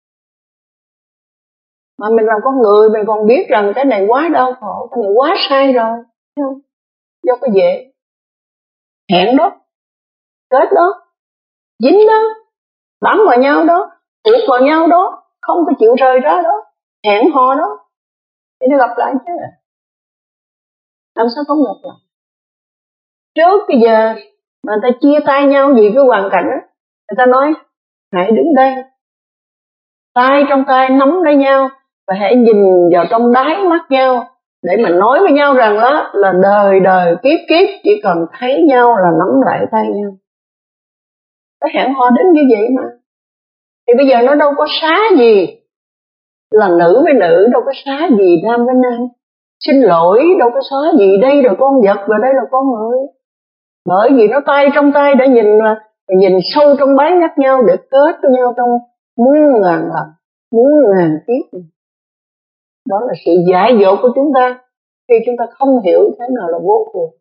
Mà mình làm con người, mình còn biết rằng cái này quá đau khổ, cái này quá sai rồi, thấy không? Do cái dễ hẹn đó, kết đó, dính đó, bám vào nhau đó, thuộc vào nhau đó, không có chịu rời ra đó, hẹn hò đó, thì nó gặp lại chứ. Làm sao không gặp lại? Trước cái giờ mà người ta chia tay nhau vì cái hoàn cảnh đó, người ta nói hãy đứng đây, tay trong tay nắm lấy nhau, và hãy nhìn vào trong đáy mắt nhau, để mà nói với nhau rằng đó là đời đời kiếp kiếp chỉ cần thấy nhau là nắm lại tay nhau. Cái hẹn hò đến như vậy mà. Thì bây giờ nó đâu có xá gì là nữ với nữ, đâu có xá gì nam với nam. Xin lỗi, đâu có xá gì đây là con vật và đây là con người. Bởi vì nó tay trong tay để nhìn sâu trong báy nhắc nhau, để kết với nhau trong muôn ngàn lần, muôn ngàn kiếp. Đó là sự dại dột của chúng ta khi chúng ta không hiểu thế nào là vô thường.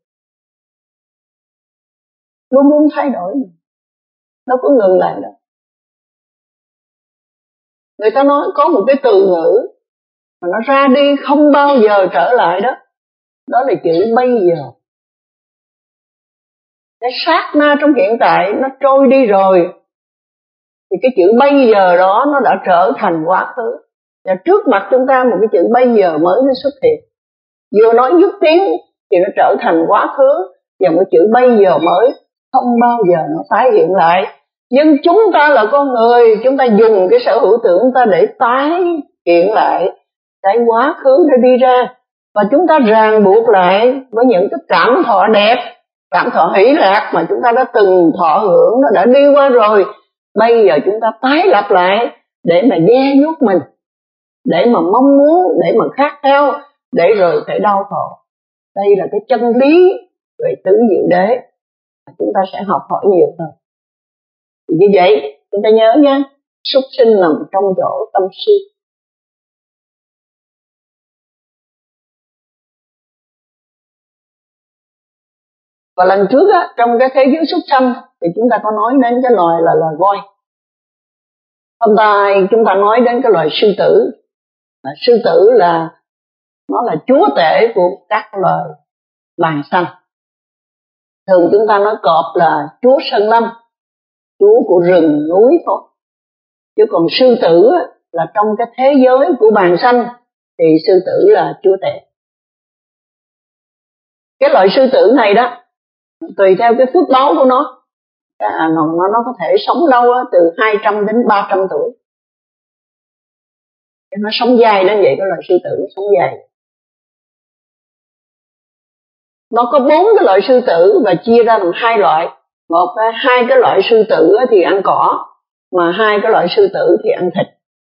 Luôn muốn thay đổi, đâu có ngừng lại đâu. Người ta nói có một cái từ ngữ mà nó ra đi không bao giờ trở lại đó, đó là chữ bây giờ. Cái sát na trong hiện tại nó trôi đi rồi, thì cái chữ bây giờ đó nó đã trở thành quá khứ. Và trước mặt chúng ta một cái chữ bây giờ mới nó xuất hiện. Vừa nói dứt tiếng thì nó trở thành quá khứ, và một chữ bây giờ mới không bao giờ nó tái hiện lại. Nhưng chúng ta là con người, chúng ta dùng cái sở hữu tưởng ta để tái hiện lại cái quá khứ đã đi ra, và chúng ta ràng buộc lại với những cái cảm thọ đẹp Cảm thọ hỷ lạc mà chúng ta đã từng thọ hưởng, nó đã đi qua rồi. Bây giờ chúng ta tái lập lại để mà đe vuốt mình, để mà mong muốn, để mà khát khao, để rồi phải đau khổ. Đây là cái chân lý về tứ diệu đế, chúng ta sẽ học hỏi nhiều hơn. Thì như vậy chúng ta nhớ nha, súc sinh nằm trong chỗ tâm si. Và lần trước á, trong cái thế giới súc sanh thì chúng ta có nói đến cái loài là loài voi. Hôm nay chúng ta nói đến cái loài sư tử. Sư tử là nó là chúa tể của các loài bàng xanh. Thường chúng ta nói cọp là chúa sơn lâm, chúa của rừng núi thôi. Chứ còn sư tử là trong cái thế giới của bàng xanh thì sư tử là chúa tể. Cái loại sư tử này đó, tùy theo cái phước báo của nó có thể sống lâu từ 200 đến 300 tuổi. Nó sống dài đến vậy, cái loại sư tử sống dài. Nó có 4 cái loại sư tử và chia ra làm 2 loại. Hai cái loại sư tử thì ăn cỏ, mà 2 cái loại sư tử thì ăn thịt.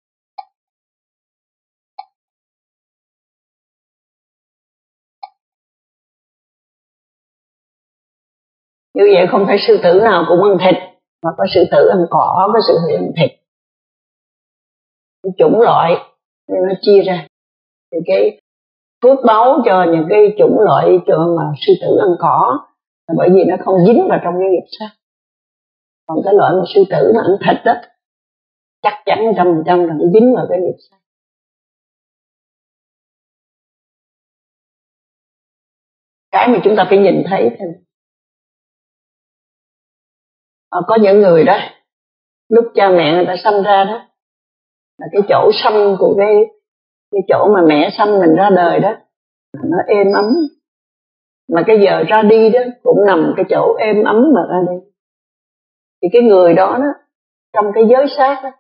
Như vậy không phải sư tử nào cũng ăn thịt, mà có sư tử ăn cỏ, có sư tử ăn thịt. Chủng loại nó chia ra. Thì cái phước báo cho những cái chủng loại cho mà sư tử ăn cỏ là bởi vì nó không dính vào trong cái nghiệp sát. Còn cái loại mà sư tử nó ăn thịt đó, chắc chắn 100% là nó dính vào cái nghiệp sát. Cái mà chúng ta phải nhìn thấy thôi. Có những người đó, lúc cha mẹ người ta sanh ra đó, là cái chỗ sanh của cái chỗ mà mẹ sanh mình ra đời đó, nó êm ấm. Mà cái giờ ra đi đó cũng nằm cái chỗ êm ấm mà ra đi. Thì cái người đó đó, trong cái giới sát đó,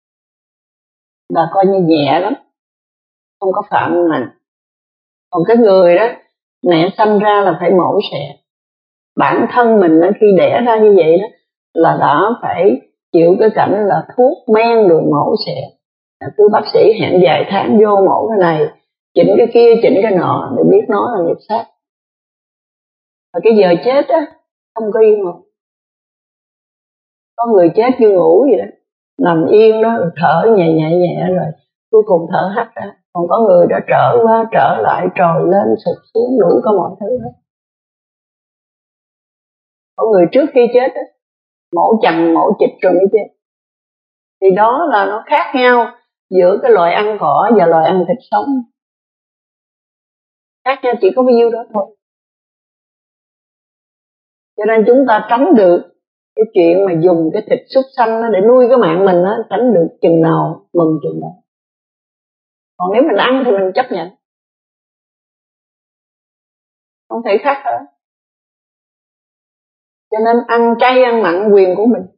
là coi như nhẹ lắm, không có phạm nặng. Còn cái người đó, mẹ sanh ra là phải mổ xẻ. Bản thân mình khi đẻ ra như vậy đó, là đã phải chịu cái cảnh là thuốc men rồi mổ xẻ. Cứ bác sĩ hẹn vài tháng vô mổ cái này, chỉnh cái kia, chỉnh cái nọ, để biết nó là nghiệp sát. Và cái giờ chết á, không có yên một. Có người chết như ngủ vậy đó, nằm yên đó, thở nhẹ nhẹ rồi cuối cùng thở hắt ra. Còn có người đã trở qua trở lại, trồi lên sụt xuống, đủ có mọi thứ hết. Có người trước khi chết đó, mổ chằng mổ chịch rồi mới chết. Thì đó là nó khác nhau giữa cái loài ăn cỏ và loài ăn thịt sống. Khác nhau chỉ có bao nhiêu đó thôi. Cho nên chúng ta tránh được cái chuyện mà dùng cái thịt súc sanh để nuôi cái mạng mình á, tránh được chừng nào mừng chừng đó. Còn nếu mình ăn thì mình chấp nhận, không thể khác hết. Cho nên ăn chay ăn mặn quyền của mình.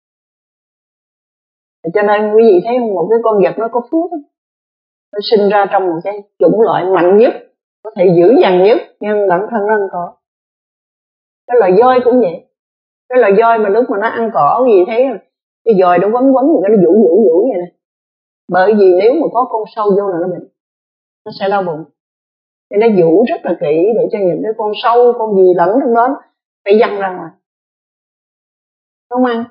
Cho nên quý vị thấy một cái con vật nó có phước, nó sinh ra trong một cái chủng loại mạnh nhất, có thể dữ dằn nhất, nhưng bản thân nó ăn cỏ. Cái loài voi cũng vậy. Cái loài voi mà lúc mà nó ăn cỏ, quý vị thấy không? Cái dòi nó quấn cái nó vũ vậy nè. Bởi vì nếu mà có con sâu vô là nó bệnh, nó sẽ đau bụng. Thì nó vũ rất là kỹ để cho những cái con sâu, con gì lẫn trong đó phải văng ra ngoài, không ăn.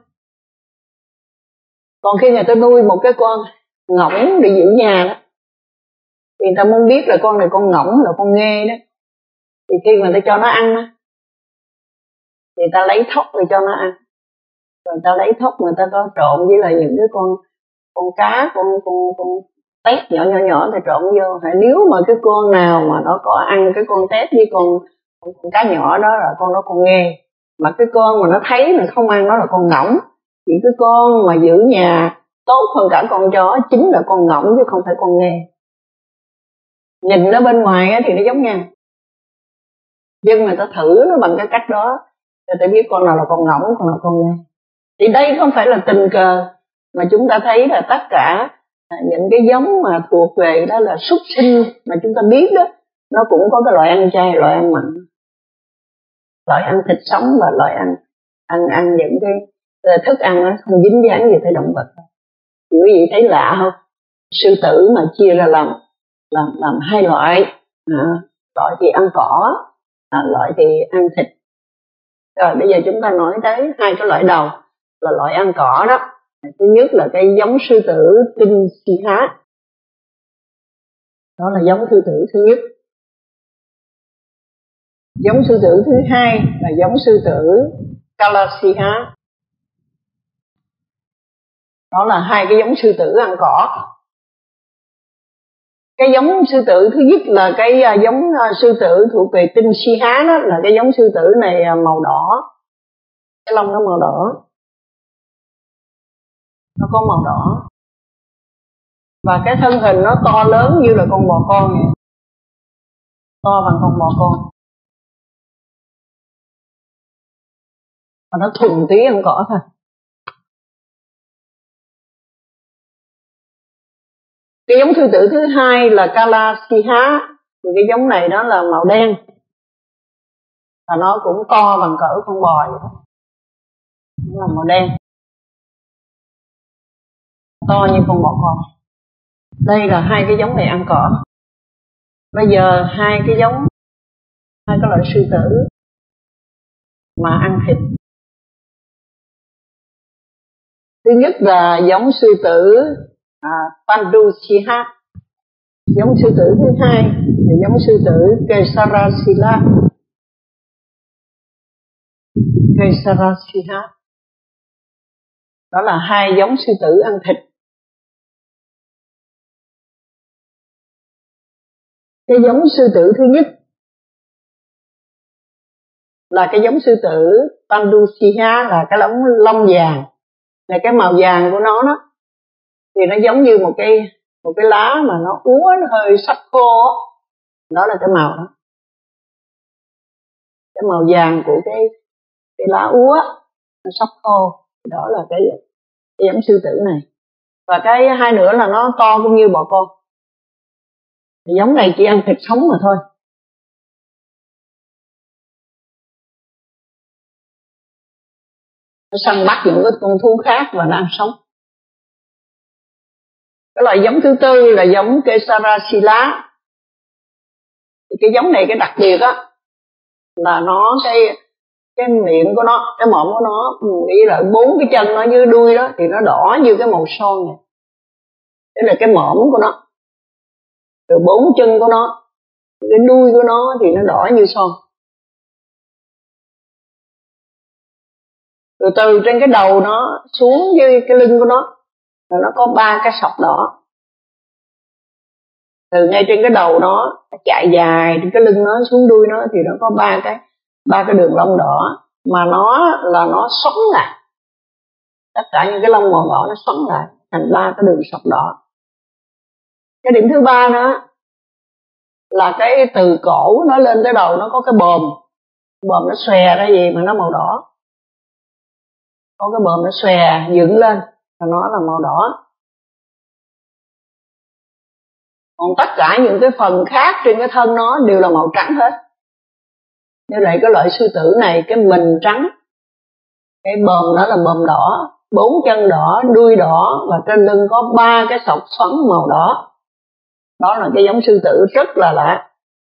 Còn khi người ta nuôi một cái con ngỗng để giữ nhà đó, thì người ta muốn biết là con này con ngỗng là con nghê đó, thì khi mà người ta cho nó ăn đó, thì người ta lấy thóc để cho nó ăn. Rồi người ta lấy thóc người ta có trộn với lại những cái con cá, con tét nhỏ thì trộn vô. Nếu mà cái con nào mà nó có ăn cái con tét với con cá nhỏ đó là con đó con nghê. Mà cái con mà nó thấy mà không ăn nó là con ngỗng. Thì cái con mà giữ nhà tốt hơn cả con chó chính là con ngỗng chứ không phải con nghê. Nhìn nó bên ngoài thì nó giống nhau, nhưng mà ta thử nó bằng cái cách đó cho ta biết con nào là con ngỗng, con nào là con nghê. Thì đây không phải là tình cờ, mà chúng ta thấy là tất cả những cái giống mà thuộc về đó là súc sinh mà chúng ta biết đó, nó cũng có cái loại ăn chay, loại ăn mặn. loại ăn thịt sống và loại ăn những cái thức ăn nó không dính dáng gì tới động vật. Thì quý vị thấy lạ không? Sư tử mà chia ra làm hai loại, loại thì ăn cỏ, loại thì ăn thịt. Rồi bây giờ chúng ta nói tới hai cái loại đầu là loại ăn cỏ đó. Thứ nhất là cái giống sư tử Tinh Si Há, đó là giống sư tử thứ nhất. Giống sư tử thứ hai là giống sư tử Kalasiha. Đó là hai cái giống sư tử ăn cỏ. Cái giống sư tử thứ nhất là cái giống sư tử thuộc về Tinh Si Há, đó là cái giống sư tử này màu đỏ, cái lông nó màu đỏ, nó có màu đỏ, và cái thân hình nó to lớn như là con bò con vậy, to bằng con bò con, và nó thuần túy ăn cỏ thôi. Cái giống sư tử thứ hai là Kalasiha, thì cái giống này đó là màu đen, và nó cũng to bằng cỡ con bò vậy đó, nó là màu đen, to như con bò con. Đây là hai cái giống này ăn cỏ. Bây giờ hai cái loại sư tử mà ăn thịt. Thứ nhất là giống sư tử Pandusiha. Giống sư tử thứ hai là giống sư tử Kesarasila. Kesarasiha. Đó là hai giống sư tử ăn thịt. Cái giống sư tử thứ nhất là cái giống sư tử Pandusiha, là cái lông vàng, là cái màu vàng của nó đó, thì nó giống như một cái lá mà nó úa, nó hơi sắp khô. Đó là cái màu đó, cái màu vàng của cái lá úa nó sắp khô. Đó là cái giống sư tử này. Và cái hai nữa là nó to cũng như bò con. Thì giống này chỉ ăn thịt sống mà thôi. Nó săn bắt những cái con thú khác và nó ăn sống. Cái loại giống thứ tư là giống Kesarasila. Thì cái giống này cái đặc biệt á là nó cái miệng của nó, cái mõm của nó, nghĩ là bốn cái chân nó dưới đuôi đó thì nó đỏ như cái màu son này. Đây là cái mõm của nó. Rồi bốn chân của nó, cái đuôi của nó thì nó đỏ như son. Rồi từ trên cái đầu nó xuống dưới cái lưng của nó là nó có ba cái sọc đỏ. Từ ngay trên cái đầu nó chạy dài trên cái lưng nó xuống đuôi nó thì nó có ba cái đường lông đỏ, mà nó xoắn lại. Tất cả những cái lông màu đỏ nó xoắn lại thành ba cái đường sọc đỏ. Cái điểm thứ ba nữa là cái từ cổ nó lên tới đầu nó có cái bờm nó xòe ra gì mà nó màu đỏ. Có cái bờm nó xòe dựng lên và nó là màu đỏ. Còn tất cả những cái phần khác trên cái thân nó đều là màu trắng hết. Như vậy cái loại sư tử này cái mình trắng, cái bờm nó là bờm đỏ, bốn chân đỏ, đuôi đỏ, và trên lưng có ba cái sọc xoắn màu đỏ. Đó là cái giống sư tử rất là lạ.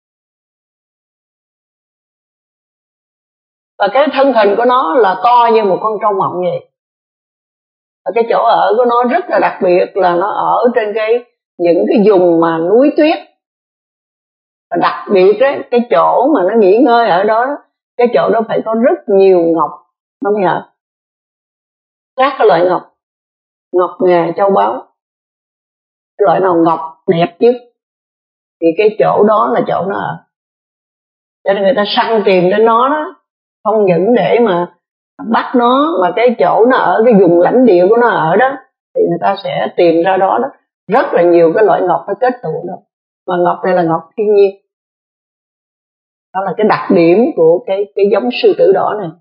Và cái thân hình của nó là to như một con trâu mộng vậy. Và cái chỗ ở của nó rất là đặc biệt, là nó ở trên những cái vùng mà núi tuyết. Và đặc biệt đấy, cái chỗ mà nó nghỉ ngơi ở đó, cái chỗ đó phải có rất nhiều ngọc nó mới ở. Các cái loại ngọc ngà, châu báu, cái loại nào ngọc đẹp chứ thì cái chỗ đó là chỗ nó ở. Cho nên người ta săn tìm đến nó đó, không những để mà bắt nó, mà cái chỗ nó ở, cái vùng lãnh địa của nó ở đó, thì người ta sẽ tìm ra đó đó rất là nhiều cái loại ngọc nó kết tụ đó. Mà ngọc này là ngọc thiên nhiên. Đó là cái đặc điểm của cái giống sư tử đỏ này.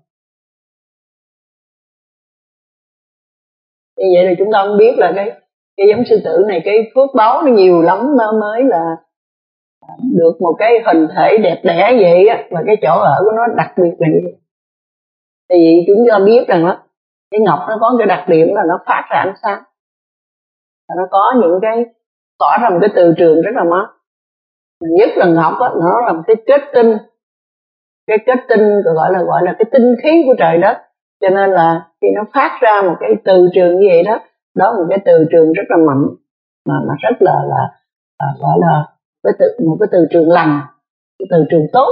Như vậy là chúng ta không biết là cái giống sư tử này cái phước báo nó nhiều lắm mới là được một cái hình thể đẹp đẽ vậy á, và cái chỗ ở của nó đặc biệt là vậy. Thì chúng ta biết rằng đó, cái ngọc nó có cái đặc điểm là nó phát ra ánh sáng, và nó có những cái tỏa ra một cái từ trường rất là mát. Nhất là ngọc á, nó là một cái kết tinh, gọi là cái tinh khí của trời đất, cho nên là khi nó phát ra một cái từ trường như vậy đó, đó là một cái từ trường rất là mạnh, mà rất là gọi là một cái từ trường lành, cái từ trường tốt.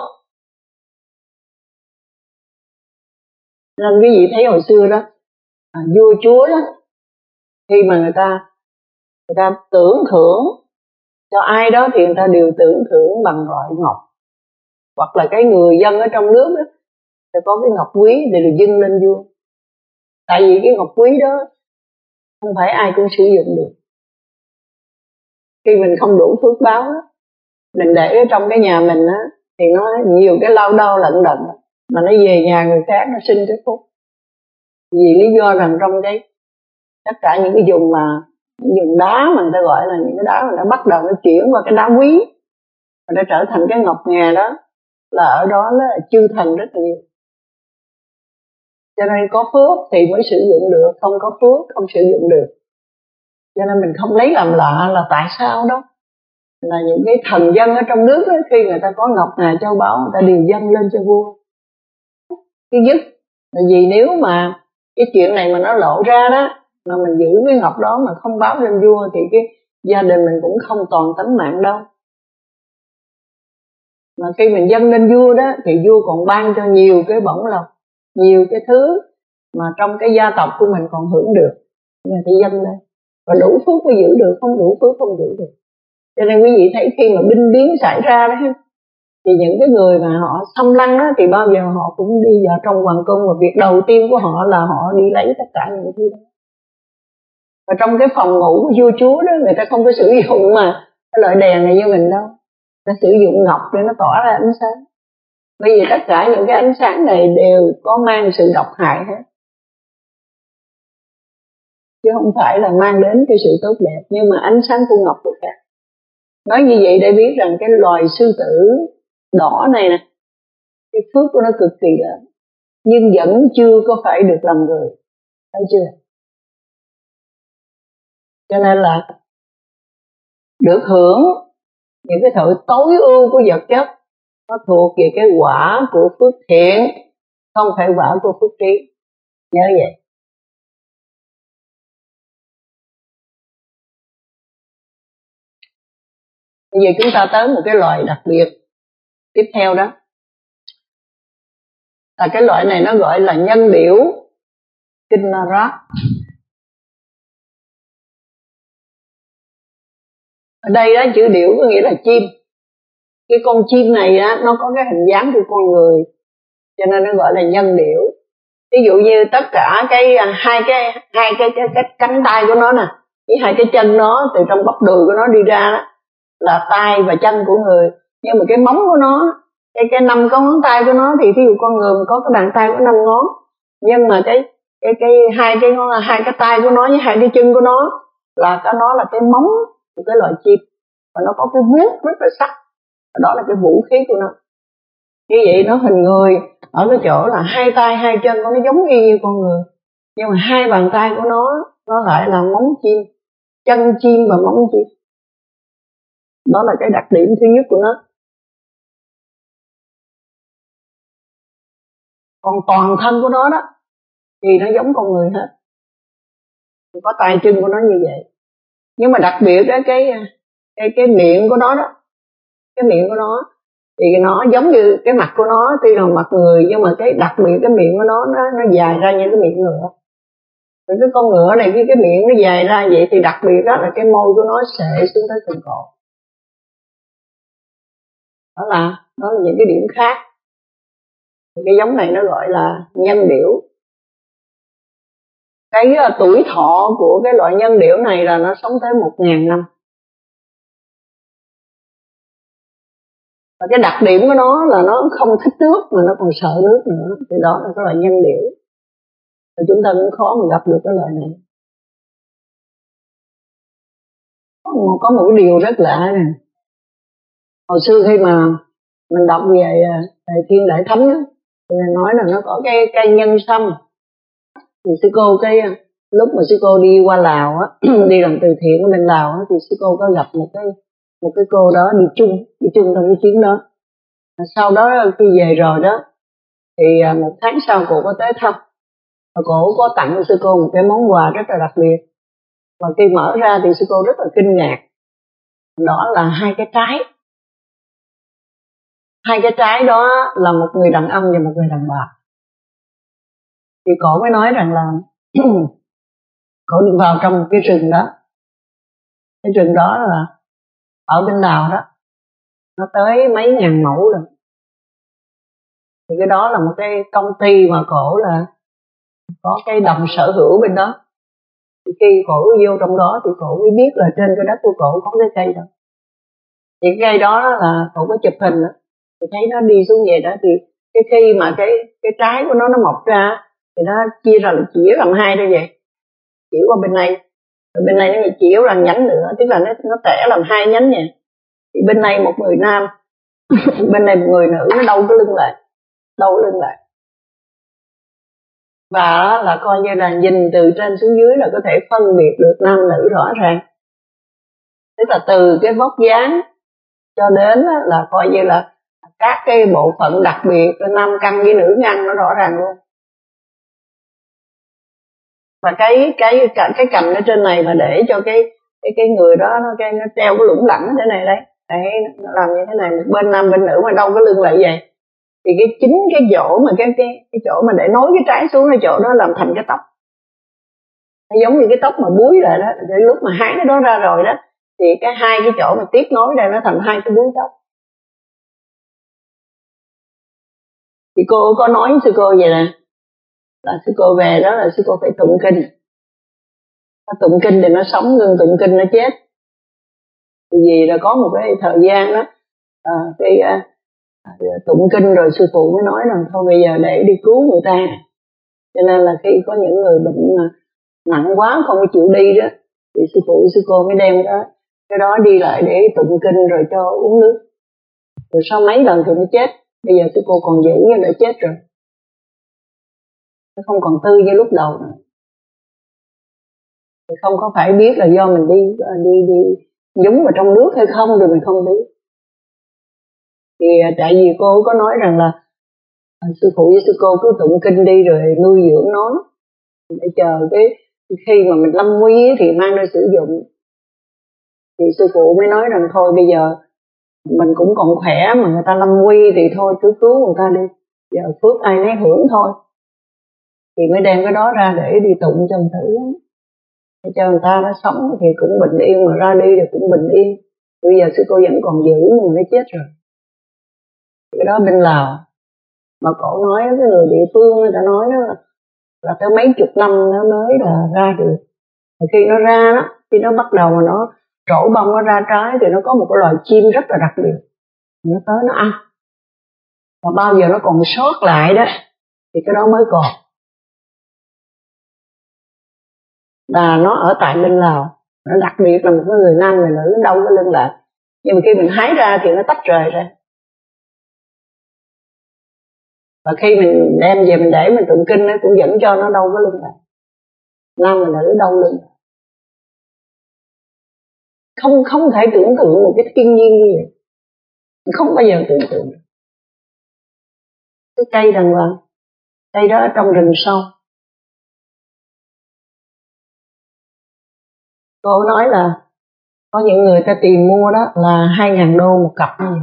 Nên quý vị thấy hồi xưa đó, vua chúa đó, khi mà người ta tưởng thưởng cho ai đó thì người ta đều tưởng thưởng bằng loại ngọc, hoặc là cái người dân ở trong nước đó sẽ có cái ngọc quý để được dâng lên vua. Tại vì cái ngọc quý đó không phải ai cũng sử dụng được. Khi mình không đủ phước báo đó, mình để ở trong cái nhà mình á, thì nó nhiều cái lao đao lận đận, mà nó về nhà người khác nó sinh cái phúc. Vì lý do rằng trong cái tất cả những cái vùng đá mà người ta gọi là những cái đá mà nó bắt đầu nó chuyển qua cái đá quý, và nó trở thành cái ngọc ngà đó, là ở đó nó là chư thần rất là nhiều. Cho nên có phước thì mới sử dụng được, không có phước không sử dụng được. Cho nên mình không lấy làm lạ là tại sao đó là những cái thần dân ở trong nước đó, khi người ta có ngọc ngà châu báu, người ta đều dâng lên cho vua. Thứ nhất là vì nếu mà cái chuyện này mà nó lộ ra đó, mà mình giữ cái ngọc đó mà không báo lên vua, thì cái gia đình mình cũng không toàn tánh mạng đâu. Mà khi mình dâng lên vua đó, thì vua còn ban cho nhiều cái bổng lộc, nhiều cái thứ mà trong cái gia tộc của mình còn hưởng được, nhưng mà thì dâng lên, và đủ phước mới giữ được, không đủ phước không giữ được. Cho nên quý vị thấy khi mà binh biến xảy ra đó, thì những cái người mà họ xâm lăng đó, thì bao giờ họ cũng đi vào trong hoàng cung, và việc đầu tiên của họ là họ đi lấy tất cả những thứ đó. Và trong cái phòng ngủ của vua chúa đó, người ta không có sử dụng mà cái loại đèn này như mình đâu, người ta sử dụng ngọc để nó tỏa ra ánh sáng. Bởi vì tất cả những cái ánh sáng này đều có mang sự độc hại hết, chứ không phải là mang đến cái sự tốt đẹp. Nhưng mà ánh sáng của ngọc được khác. Nói như vậy để biết rằng cái loài sư tử đỏ này nè, cái phước của nó cực kỳ lớn, nhưng vẫn chưa có phải được làm người, thấy chưa? Cho nên là được hưởng những cái sự tối ưu của vật chất, nó thuộc về cái quả của phước thiện, không phải quả của phước trí. Nhớ vậy. Bây giờ chúng ta tới một cái loại đặc biệt tiếp theo đó, là cái loại này nó gọi là nhân điểu Kinnarat. Ở đây đó, chữ điểu có nghĩa là chim. Cái con chim này á, nó có cái hình dáng của con người, cho nên nó gọi là nhân điểu. Ví dụ như tất cả hai cái cánh tay của nó nè, với hai cái chân nó từ trong bắp đùi của nó đi ra đó, là tay và chân của người. Nhưng mà cái móng của nó, cái 5 con ngón tay của nó, thì ví dụ con người có cái bàn tay có 5 ngón, nhưng mà hai cái tay của nó với hai cái chân của nó là cái móng của cái loại chim, và nó có cái vuốt rất là sắc, đó là cái vũ khí của nó. Như vậy nó hình người ở cái chỗ là hai tay hai chân của nó giống y như con người, nhưng mà hai bàn tay của nó lại là móng chim, chân chim và móng chim. Đó là cái đặc điểm thứ nhất của nó. Còn toàn thân của nó đó thì nó giống con người hết, có tay chân của nó như vậy. Nhưng mà đặc biệt đó, cái miệng của nó đó, cái miệng của nó thì nó giống như cái mặt của nó, tuy là mặt người, nhưng mà cái đặc biệt cái miệng của nó dài ra như cái miệng ngựa. Rồi cái con ngựa này cái miệng nó dài ra vậy, thì đặc biệt đó là cái môi của nó xệ xuống tới phần cổ. Đó là những cái điểm khác. Thì cái giống này nó gọi là nhân điểu. Cái tuổi thọ của cái loại nhân điểu này là nó sống tới 1000 năm. Và cái đặc điểm của nó là nó không thích nước mà nó còn sợ nước nữa, thì đó là cái loại nhân điểu. Và chúng ta cũng khó mà gặp được cái loại này. Có một cái điều rất lạ nè, Hồi xưa khi mà mình đọc về Thiên Đại Thánh á, thì mình nói là nó có cái cây nhân sâm. Thì sư cô lúc mà sư cô đi qua Lào á, đi làm từ thiện ở bên Lào á, thì sư cô có gặp một cái cô đó đi chung trong cái chuyến đó. Sau đó khi về rồi đó thì 1 tháng sau cô có tới thăm, và cô có tặng sư cô một cái món quà rất là đặc biệt. Và khi mở ra thì sư cô rất là kinh ngạc, đó là 2 cái trái. 2 cái trái đó là một người đàn ông và một người đàn bà. Thì cổ mới nói rằng là cổ đi vào trong một cái rừng đó. Cái rừng đó là ở bên Lào đó, nó tới mấy ngàn mẫu rồi. Thì cái đó là một cái công ty mà cổ là có cái đồng sở hữu bên đó. Thì khi cổ vô trong đó thì cổ mới biết là trên cái đất của cổ có cái cây đó. Thì cái cây đó là cổ có chụp hình đó, thì thấy nó đi xuống vậy đó. Thì cái khi mà cái trái của nó mọc ra thì nó chia ra, chĩa làm 2 ra vậy, chĩa qua bên này, rồi bên này nó chĩa làm nhánh nữa, tức là nó tẻ làm 2 nhánh nha. Thì bên này một người nam bên này một người nữ, nó đâu cái lưng lại, và là coi như là nhìn từ trên xuống dưới là có thể phân biệt được nam nữ rõ ràng. Tức là từ cái vóc dáng cho đến là coi như là các cái bộ phận đặc biệt, nam căn với nữ căn nó rõ ràng luôn. Và cái cành ở trên này mà để cho cái người đó nó treo cái lủng lẳng thế này đấy, nó làm như thế này, một bên nam bên nữ mà đâu có lưng lại vậy. Thì chính cái chỗ mà cái chỗ mà để nối cái trái xuống, cái chỗ đó làm thành cái tóc. Nó giống như cái tóc mà búi lại đó, để lúc mà hái cái đó ra rồi đó thì cái 2 cái chỗ mà tiếp nối ra nó thành 2 cái búi tóc. Thì cô có nói với sư cô vậy nè, là sư cô về đó là sư cô phải tụng kinh. Nó tụng kinh thì nó sống, ngưng tụng kinh nó chết. Thì vì là có một cái thời gian đó tụng kinh rồi sư phụ mới nói rằng thôi bây giờ để đi cứu người ta. Cho nên là khi có những người bệnh nặng quá không có chịu đi đó, thì sư phụ sư cô mới đem cái đó đi lại để tụng kinh rồi cho uống nước. Rồi sau mấy lần thì nó chết. Bây giờ sư cô còn giữ nhưng đã chết rồi, nó không còn tươi như lúc đầu nữa. Thì không có phải biết là do mình đi nhúng vào trong nước hay không rồi mình không biết. Thì tại vì cô có nói rằng là sư phụ với sư cô cứ tụng kinh đi rồi nuôi dưỡng nó, để chờ cái khi mà mình lâm nguy thì mang ra sử dụng. Thì sư phụ mới nói rằng thôi bây giờ mình cũng còn khỏe mà người ta lâm nguy thì thôi cứ cứu người ta đi, giờ phước ai nấy hưởng thôi. Thì mới đem cái đó ra để đi tụng cho người ta uống, để cho người ta nó sống thì cũng bình yên, mà ra đi thì cũng bình yên. Bây giờ sư cô vẫn còn giữ nhưng mà nó chết rồi. Cái đó bên Lào. Mà cổ nói cái người địa phương người ta nói đó là tới mấy chục năm nó mới là ra được. Và khi nó ra đó, khi nó bắt đầu mà nó trổ bông nó ra trái thì nó có một cái loài chim rất là đặc biệt, nó tới nó ăn. Và bao giờ nó còn sót lại đó thì cái đó mới còn. Và nó ở tại bên Lào, nó đặc biệt là một cái người nam người nữ, nó đâu có lưng lại. Nhưng mà khi mình hái ra thì nó tách rời ra. Và khi mình đem về mình để mình tụng kinh nó cũng dẫn cho nó đâu có lưng lại. Nam và nữ đâu lưng lại. Không thể tưởng tượng một cái thiên nhiên như vậy. Không bao giờ tưởng tượng được. Cái cây đằng hoàng, cây đó ở trong rừng sâu. Cô nói là có những người ta tìm mua đó là 2.000 đô một cặp này.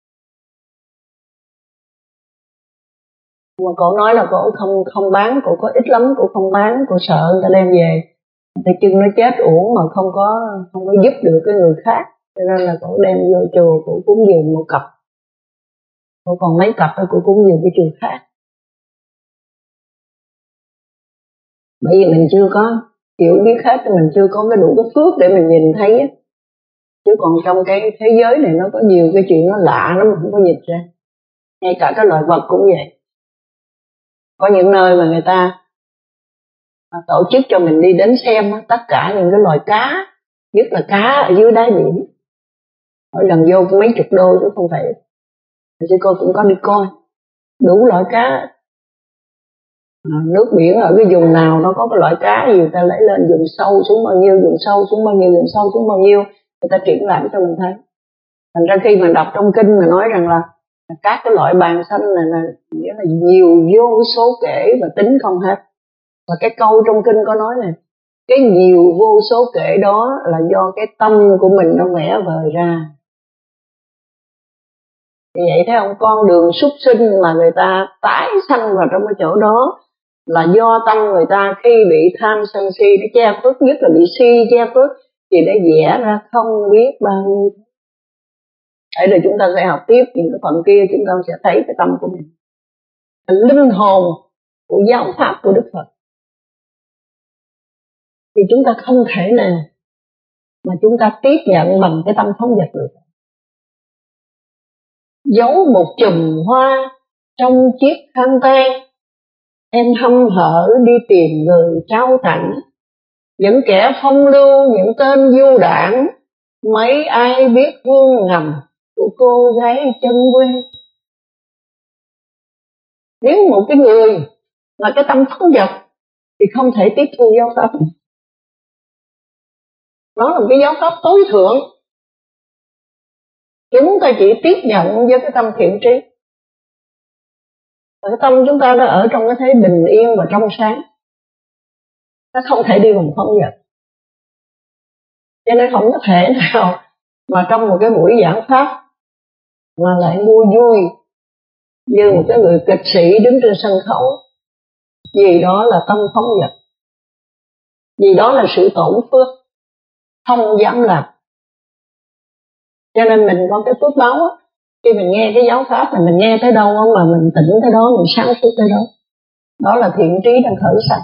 Mà cổ nói là cổ không bán, cổ có ít lắm, cổ không bán, cổ sợ người ta đem về tay chân nó chết uổng mà không có giúp được cái người khác. Cho nên là cổ đem vô chùa, cổ cúng dường một cặp. Cổ còn mấy cặp đó cổ cúng dường cái chùa khác. Bởi vì mình chưa có hiểu biết hết, mình chưa có cái đủ cái phước để mình nhìn thấy á. Chứ còn trong cái thế giới này nó có nhiều cái chuyện nó lạ lắm mà không có dịch ra. Ngay cả cái loài vật cũng vậy. Có những nơi mà người ta tổ chức cho mình đi đến xem tất cả những cái loài cá, nhất là cá ở dưới đáy biển. mỗi lần vô cũng mấy chục đô chứ không phải. Sư cô cũng có đi coi đủ loại cá. Nước biển ở cái vùng nào nó có cái loại cá gì người ta lấy lên, vùng sâu xuống bao nhiêu, vùng sâu xuống bao nhiêu, vùng sâu xuống bao nhiêu, người ta triển lãm cho mình thấy. Thành ra khi mà đọc trong kinh mà nói rằng là các cái loại bàn xanh này là nghĩa là nhiều vô số kể và tính không hết. Và cái câu trong kinh có nói này, cái nhiều vô số kể đó là do cái tâm của mình nó vẽ vời ra. Thì vậy thấy không, con đường súc sinh mà người ta tái sanh vào trong cái chỗ đó là do tâm người ta khi bị tham sân si nó che phước, nhất là bị si che phước, thì để vẽ ra không biết bao nhiêu. Để rồi chúng ta sẽ học tiếp những cái phần kia, chúng ta sẽ thấy cái tâm của mình, cái linh hồn của giáo pháp của Đức Phật. Thì chúng ta không thể nào mà chúng ta tiếp nhận bằng cái tâm phóng dật được. Giấu một chùm hoa trong chiếc khăn tay, em hăm hở đi tìm người trao tặng. Những kẻ phong lưu, những tên du đảng, mấy ai biết hương ngầm của cô gái chân quê. Nếu một cái người mà cái tâm phóng dật thì không thể tiếp thu giáo pháp. Nó là một cái giáo pháp tối thượng. Chúng ta chỉ tiếp nhận với cái tâm thiện trí. Và cái tâm chúng ta nó ở trong cái thế bình yên và trong sáng. Nó không thể đi bằng phóng dật. Cho nên không có thể nào mà trong một cái buổi giảng pháp mà lại vui vui như một cái người kịch sĩ đứng trên sân khấu. Vì đó là tâm phóng dật. Vì đó là sự tổn phước, không dám làm. Cho nên mình có cái phước báo á, khi mình nghe cái giáo pháp là mình nghe tới đâu mà mình tỉnh tới đó, mình sáng suốt tới đó. Đó là thiện trí đang khởi sanh.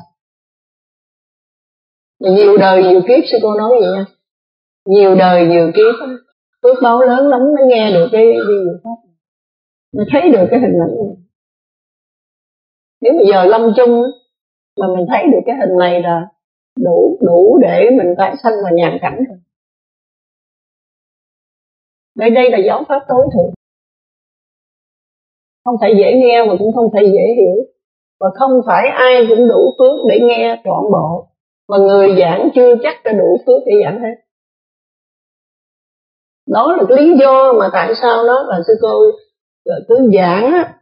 Nhiều đời nhiều kiếp, sư cô nói vậy nha. Nhiều đời nhiều kiếp, phước báo lớn lắm mới nghe được cái giáo pháp, mới thấy được cái hình ảnh này. Nếu bây giờ lâm chung mà mình thấy được cái hình này là đủ để mình tái sanh và nhàn cảnh rồi. Đây là giáo pháp tối thượng. Không phải dễ nghe mà cũng không phải dễ hiểu. Và không phải ai cũng đủ phước để nghe trọn bộ. Mà người giảng chưa chắc đã đủ phước để giảng hết. Đó là cái lý do mà tại sao đó là sư cô cứ giảng á.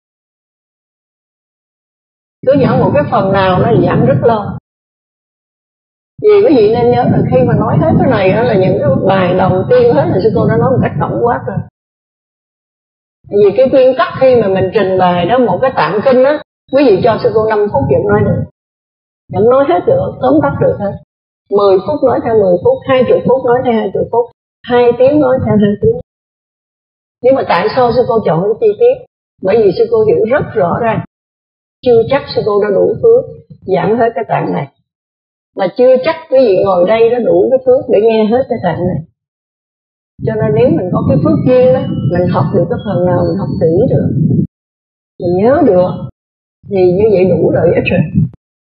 Cứ giảng một cái phần nào nó giảng rất lâu. Vì quý vị nên nhớ là khi mà nói hết cái này đó là những cái bài đầu tiên hết là sư cô đã nói một cách tổng quát rồi. Vì cái nguyên tắc khi mà mình trình bày đó một cái tạng kinh á, quý vị cho sư cô 5 phút vẫn nói được. Vẫn nói hết được, tóm tắt được hết. 10 phút nói theo 10 phút, 20 phút nói theo 20 phút, 2 tiếng nói theo 2 tiếng. Nhưng mà tại sao sư cô chọn cái chi tiết? Bởi vì sư cô hiểu rất rõ ràng. Chưa chắc sư cô đã đủ phước giảng hết cái tạng này. Mà chưa chắc quý vị ngồi đây đã đủ cái phước để nghe hết cái tạng này. Cho nên nếu mình có cái phước duyên đó, mình học được cái phần nào mình học kỹ được, mình nhớ được, thì như vậy đủ lợi ích rồi.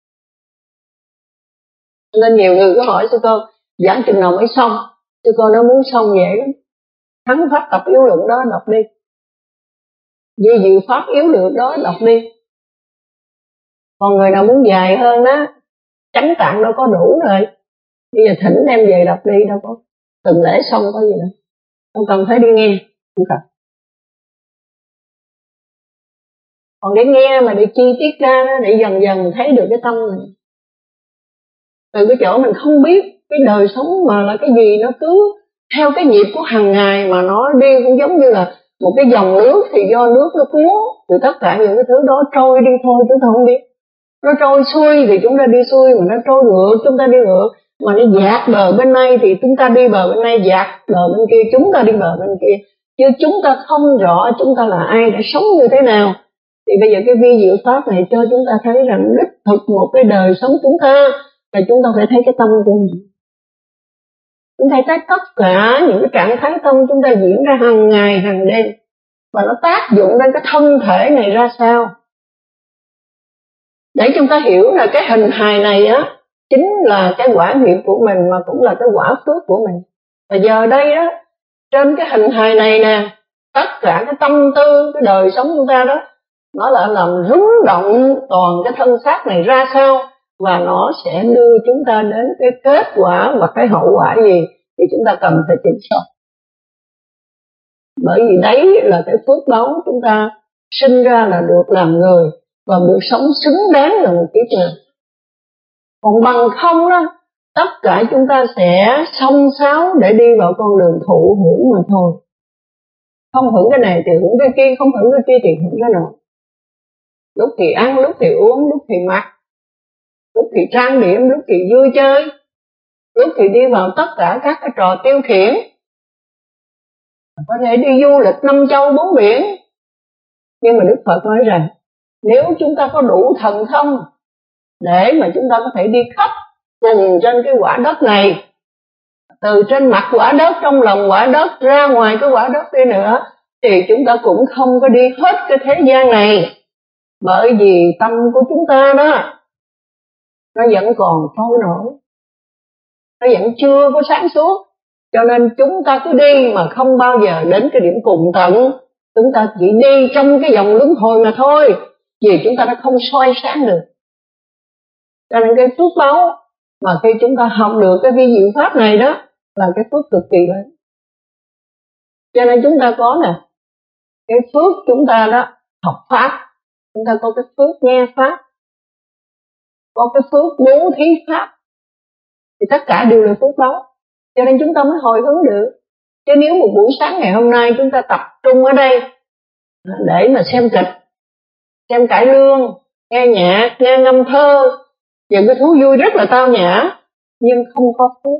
Nên nhiều người có hỏi sư cô giảng chừng nào mới xong. Sư cô nói muốn xong dễ lắm. Thắng pháp tập yếu lượng đó đọc đi. Vì dự pháp yếu lượng đó đọc đi. Còn người nào muốn dài hơn đó, chánh tạng đâu có đủ rồi. Bây giờ thỉnh đem về đọc đi, đâu có từng lễ xong có gì đâu. Không cần phải đi nghe, không cần. Còn để nghe mà để chi tiết ra đó, để dần dần thấy được cái tâm này. Từ cái chỗ mình không biết cái đời sống mà là cái gì, nó cứ theo cái nhịp của hàng ngày mà nó đi cũng giống như là một cái dòng nước, thì do nước nó cuốn thì tất cả những cái thứ đó trôi đi thôi, chúng ta không biết. Nó trôi xuôi thì chúng ta đi xuôi, mà nó trôi ngược chúng ta đi ngược, mà nó dạt bờ bên này thì chúng ta đi bờ bên này, dạt bờ bên kia chúng ta đi bờ bên kia. Chứ chúng ta không rõ chúng ta là ai, đã sống như thế nào. Thì bây giờ cái vi diệu pháp này cho chúng ta thấy rằng đích thực một cái đời sống chúng ta là chúng ta phải thấy cái tâm của mình. Chúng ta thấy tất cả những cái trạng thái tâm chúng ta diễn ra hàng ngày hàng đêm, và nó tác dụng lên cái thân thể này ra sao, để chúng ta hiểu là cái hình hài này á chính là cái quả nghiệp của mình, mà cũng là cái quả phước của mình. Và giờ đây đó trên cái hình hài này nè, tất cả cái tâm tư, cái đời sống của ta đó, nó lại làm rung động toàn cái thân xác này ra sao, và nó sẽ đưa chúng ta đến cái kết quả và cái hậu quả gì thì chúng ta cần phải kiểm soát. Bởi vì đấy là cái phước báu chúng ta sinh ra là được làm người và được sống xứng đáng là một kiếp người. Còn bằng không đó, tất cả chúng ta sẽ xông xáo để đi vào con đường thụ hưởng mà thôi. Không hưởng cái này thì hưởng cái kia, không hưởng cái kia thì hưởng cái nọ. Lúc thì ăn, lúc thì uống, lúc thì mặc, lúc thì trang điểm, lúc thì vui chơi, lúc thì đi vào tất cả các cái trò tiêu khiển. Có thể đi du lịch 5 châu 4 biển. Nhưng mà Đức Phật nói rằng nếu chúng ta có đủ thần thông để mà chúng ta có thể đi khắp cùng trên cái quả đất này, từ trên mặt quả đất, trong lòng quả đất, ra ngoài cái quả đất đi nữa, thì chúng ta cũng không có đi hết cái thế gian này. Bởi vì tâm của chúng ta đó, nó vẫn còn trôi nổi, nó vẫn chưa có sáng suốt. Cho nên chúng ta cứ đi mà không bao giờ đến cái điểm cùng tận. Chúng ta chỉ đi trong cái vòng luân hồi mà thôi, vì chúng ta đã không soi sáng được. Cho nên cái phước báu mà khi chúng ta học được cái vi diệu pháp này đó là cái phước cực kỳ lớn. Cho nên chúng ta có nè, cái phước chúng ta đó học pháp, chúng ta có cái phước nghe pháp, có cái phước bố thí pháp, thì tất cả đều là phước báu. Cho nên chúng ta mới hồi hướng được. Chứ nếu một buổi sáng ngày hôm nay chúng ta tập trung ở đây để mà xem kịch, xem cải lương, nghe nhạc, nghe ngâm thơ, những cái thú vui rất là tao nhã, nhưng không có phước.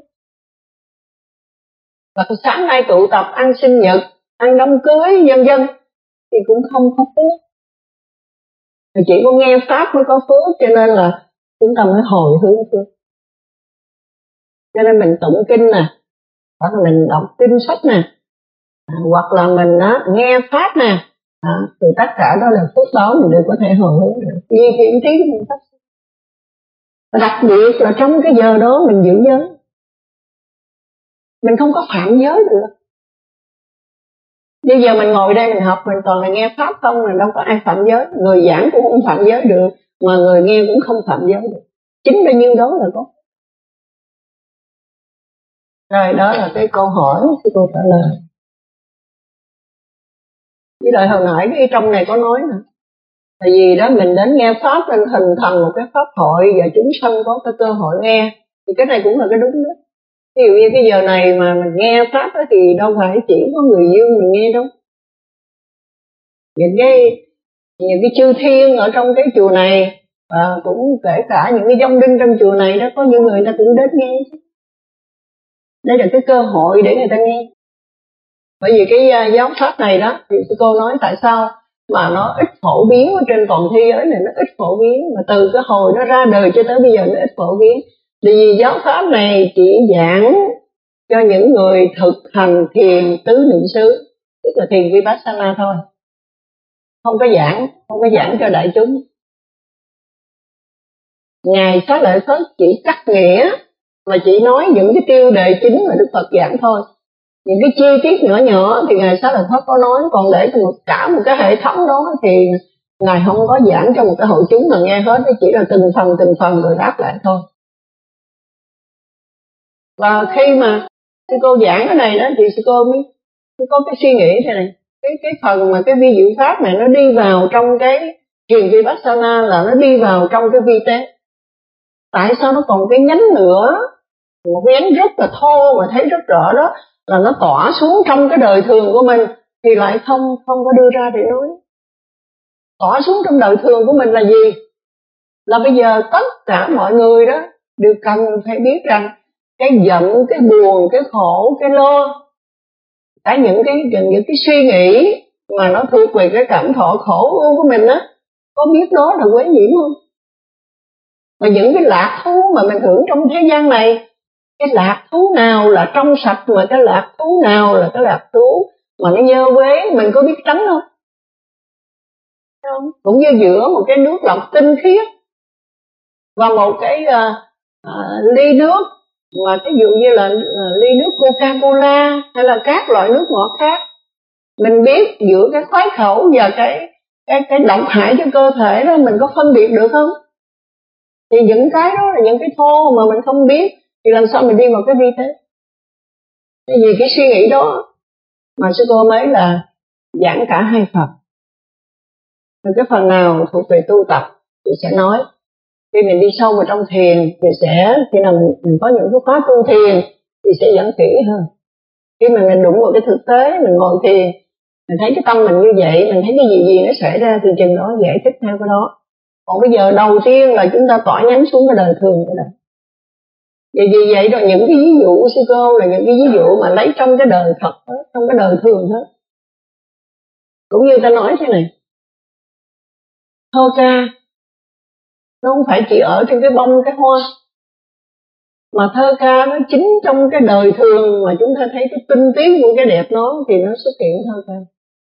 Và sáng nay tụ tập ăn sinh nhật, ăn đám cưới, vân vân thì cũng không có phước. Chỉ có nghe pháp mới có phước, cho nên là chúng ta mới hồi hướng phước. Cho nên mình tụng kinh nè, hoặc là mình đọc kinh sách nè, hoặc là mình nghe pháp nè, thì tất cả đó là phước báo mình đều có thể hồi hướng được. Vì thiện trí mình phát sinh. Đặc biệt là trong cái giờ đó mình giữ giới, mình không có phạm giới được. Bây giờ mình ngồi đây mình học, mình toàn là nghe pháp không, là đâu có ai phạm giới. Người giảng cũng không phạm giới được, mà người nghe cũng không phạm giới được. Chính bao nhiêu đó là có. Rồi đó là cái câu hỏi của cô trả lời. Với lại hồi nãy cái trong này có nói nè, tại vì đó mình đến nghe pháp nên hình thành một cái pháp hội và chúng sanh có cái cơ hội nghe, thì cái này cũng là cái đúng đó. Ví dụ như cái giờ này mà mình nghe pháp đó thì đâu phải chỉ có người dương mình nghe đâu. Những cái chư thiên ở trong cái chùa này, và cũng kể cả những cái vong linh trong chùa này đó, có những người ta cũng đến nghe. Đây là cái cơ hội để người ta nghe. Bởi vì cái giáo pháp này đó, thì cô nói tại sao mà nó ít phổ biến ở trên toàn thế giới này, nó ít phổ biến, mà từ cái hồi nó ra đời cho tới bây giờ nó ít phổ biến. Vì giáo pháp này chỉ giảng cho những người thực hành thiền tứ niệm xứ, tức là thiền Vipassana thôi. Không có giảng cho đại chúng. Ngài Xá Lợi Phất chỉ cắt nghĩa, mà chỉ nói những cái tiêu đề chính mà Đức Phật giảng thôi. Những cái chi tiết nhỏ nhỏ thì Ngài Xá Lợi Phất có nói, còn để cho cả một cái hệ thống đó thì Ngài không có giảng cho một cái hội chúng mà nghe hết, chỉ là từng phần rồi đáp lại thôi. Và khi mà sư cô giảng cái này đó thì sư cô mới có cái suy nghĩ thế này, cái phần mà cái vi diệu pháp này nó đi vào trong cái thiền Vipassana, là nó đi vào trong cái vi tế. Tại sao nó còn cái nhánh nữa, một cái nhánh rất là thô mà thấy rất rõ đó, là nó tỏa xuống trong cái đời thường của mình thì lại không có đưa ra để nói. Tỏa xuống trong đời thường của mình là gì? Là bây giờ tất cả mọi người đó đều cần phải biết rằng cái giận, cái buồn, cái khổ, cái lo, cả những cái suy nghĩ mà nó thuộc về cái cảm thọ khổ ưu của mình á, có biết đó là quấy nhiễm không? Và những cái lạc thú mà mình hưởng trong thế gian này, cái lạc thú nào là trong sạch, mà cái lạc thú nào là cái lạc thú mà nó dơ quế, mình có biết tránh không? Không. Cũng như giữa một cái nước lọc tinh khiết và một cái ly nước mà ví dụ như là ly nước Coca-Cola hay là các loại nước ngọt khác, mình biết giữa cái khoái khẩu và cái độc hại cho cơ thể đó, mình có phân biệt được không? Thì những cái đó là những cái thô mà mình không biết, thì làm sao mình đi vào cái vi thế? Vì cái suy nghĩ đó mà sư cô mới là giảng cả hai phần. Rồi cái phần nào thuộc về tu tập thì sẽ nói, khi mình đi sâu vào trong thiền thì khi nào mình có những cái khóa tu thiền thì sẽ giảng kỹ hơn. Khi mà mình đụng vào cái thực tế, mình ngồi thiền, mình thấy cái tâm mình như vậy, mình thấy cái gì nó xảy ra thì chừng đó giải thích theo cái đó. Còn bây giờ đầu tiên là chúng ta tỏa nhánh xuống cái đời thường cái đó. Vì vậy rồi những cái ví dụ sư cô là những cái ví dụ mà lấy trong cái đời thật đó, trong cái đời thường hết. Cũng như ta nói thế này, thơ ca nó không phải chỉ ở trên cái bông cái hoa, mà thơ ca nó chính trong cái đời thường mà chúng ta thấy cái tinh tiến của cái đẹp nó thì nó xuất hiện thơ ca.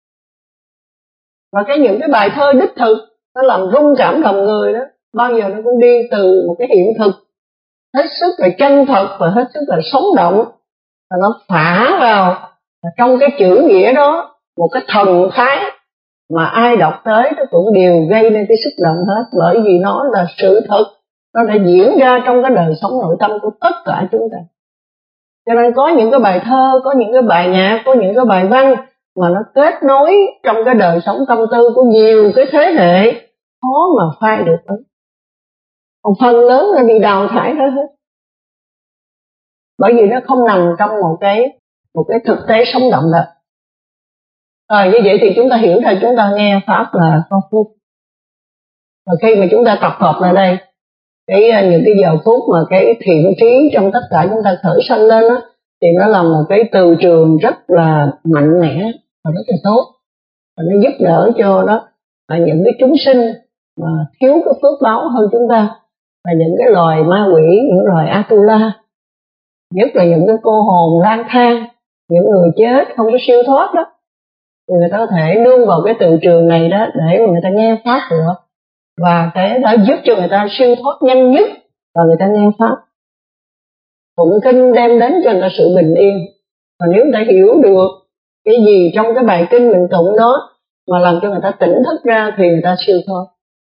Và những cái bài thơ đích thực nó làm rung cảm lòng người đó, bao giờ nó cũng đi từ một cái hiện thực hết sức là chân thật và hết sức là sống động, và nó phả vào trong cái chữ nghĩa đó một cái thần thái mà ai đọc tới nó cũng đều gây nên cái xúc động hết, bởi vì nó là sự thật, nó đã diễn ra trong cái đời sống nội tâm của tất cả chúng ta. Cho nên có những cái bài thơ, có những cái bài nhạc, có những cái bài văn mà nó kết nối trong cái đời sống tâm tư của nhiều cái thế hệ, khó mà phai được đó. Còn phần lớn là bị đào thải ra hết, bởi vì nó không nằm trong một cái thực tế sống động đó. Rồi như vậy thì chúng ta hiểu là chúng ta nghe pháp là có phúc. Và khi mà chúng ta tập hợp lại đây, những cái giờ phút mà cái thiện trí trong tất cả chúng ta khởi sanh lên đó, thì nó là một cái từ trường rất là mạnh mẽ và rất là tốt, và nó giúp đỡ cho đó là những cái chúng sinh mà thiếu cái phước báo hơn chúng ta, và những cái loài ma quỷ, những loài Atula, nhất là những cái cô hồn lang thang, những người chết không có siêu thoát đó, thì người ta có thể nương vào cái từ trường này đó để mà người ta nghe pháp được, và cái đó giúp cho người ta siêu thoát nhanh nhất và người ta nghe pháp. Tụng kinh đem đến cho người ta sự bình yên, và nếu người ta hiểu được cái gì trong cái bài kinh mình tụng đó mà làm cho người ta tỉnh thức ra thì người ta siêu thoát.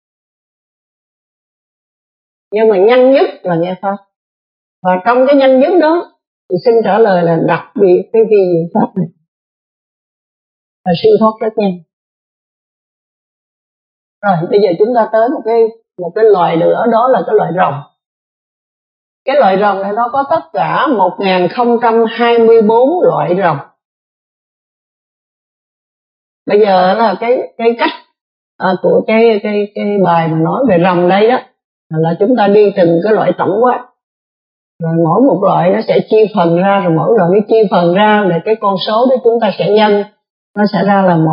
Nhưng mà nhanh nhất là nghe pháp, và trong cái nhanh nhất đó thì xin trả lời là đặc biệt cái vi diệu pháp này là siêu thoát rất nhanh. Rồi bây giờ chúng ta tới một cái loài nữa, đó là cái loài rồng. Cái loài rồng này nó có tất cả 1024 loại rồng. Bây giờ là cái cách của cái bài mà nói về rồng đây đó là chúng ta đi từng cái loại tổng quát, rồi mỗi một loại nó sẽ chia phần ra, rồi mỗi loại nó chia phần ra để cái con số đó chúng ta sẽ nhân, nó sẽ ra là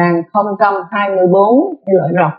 1024 cái loại rồng.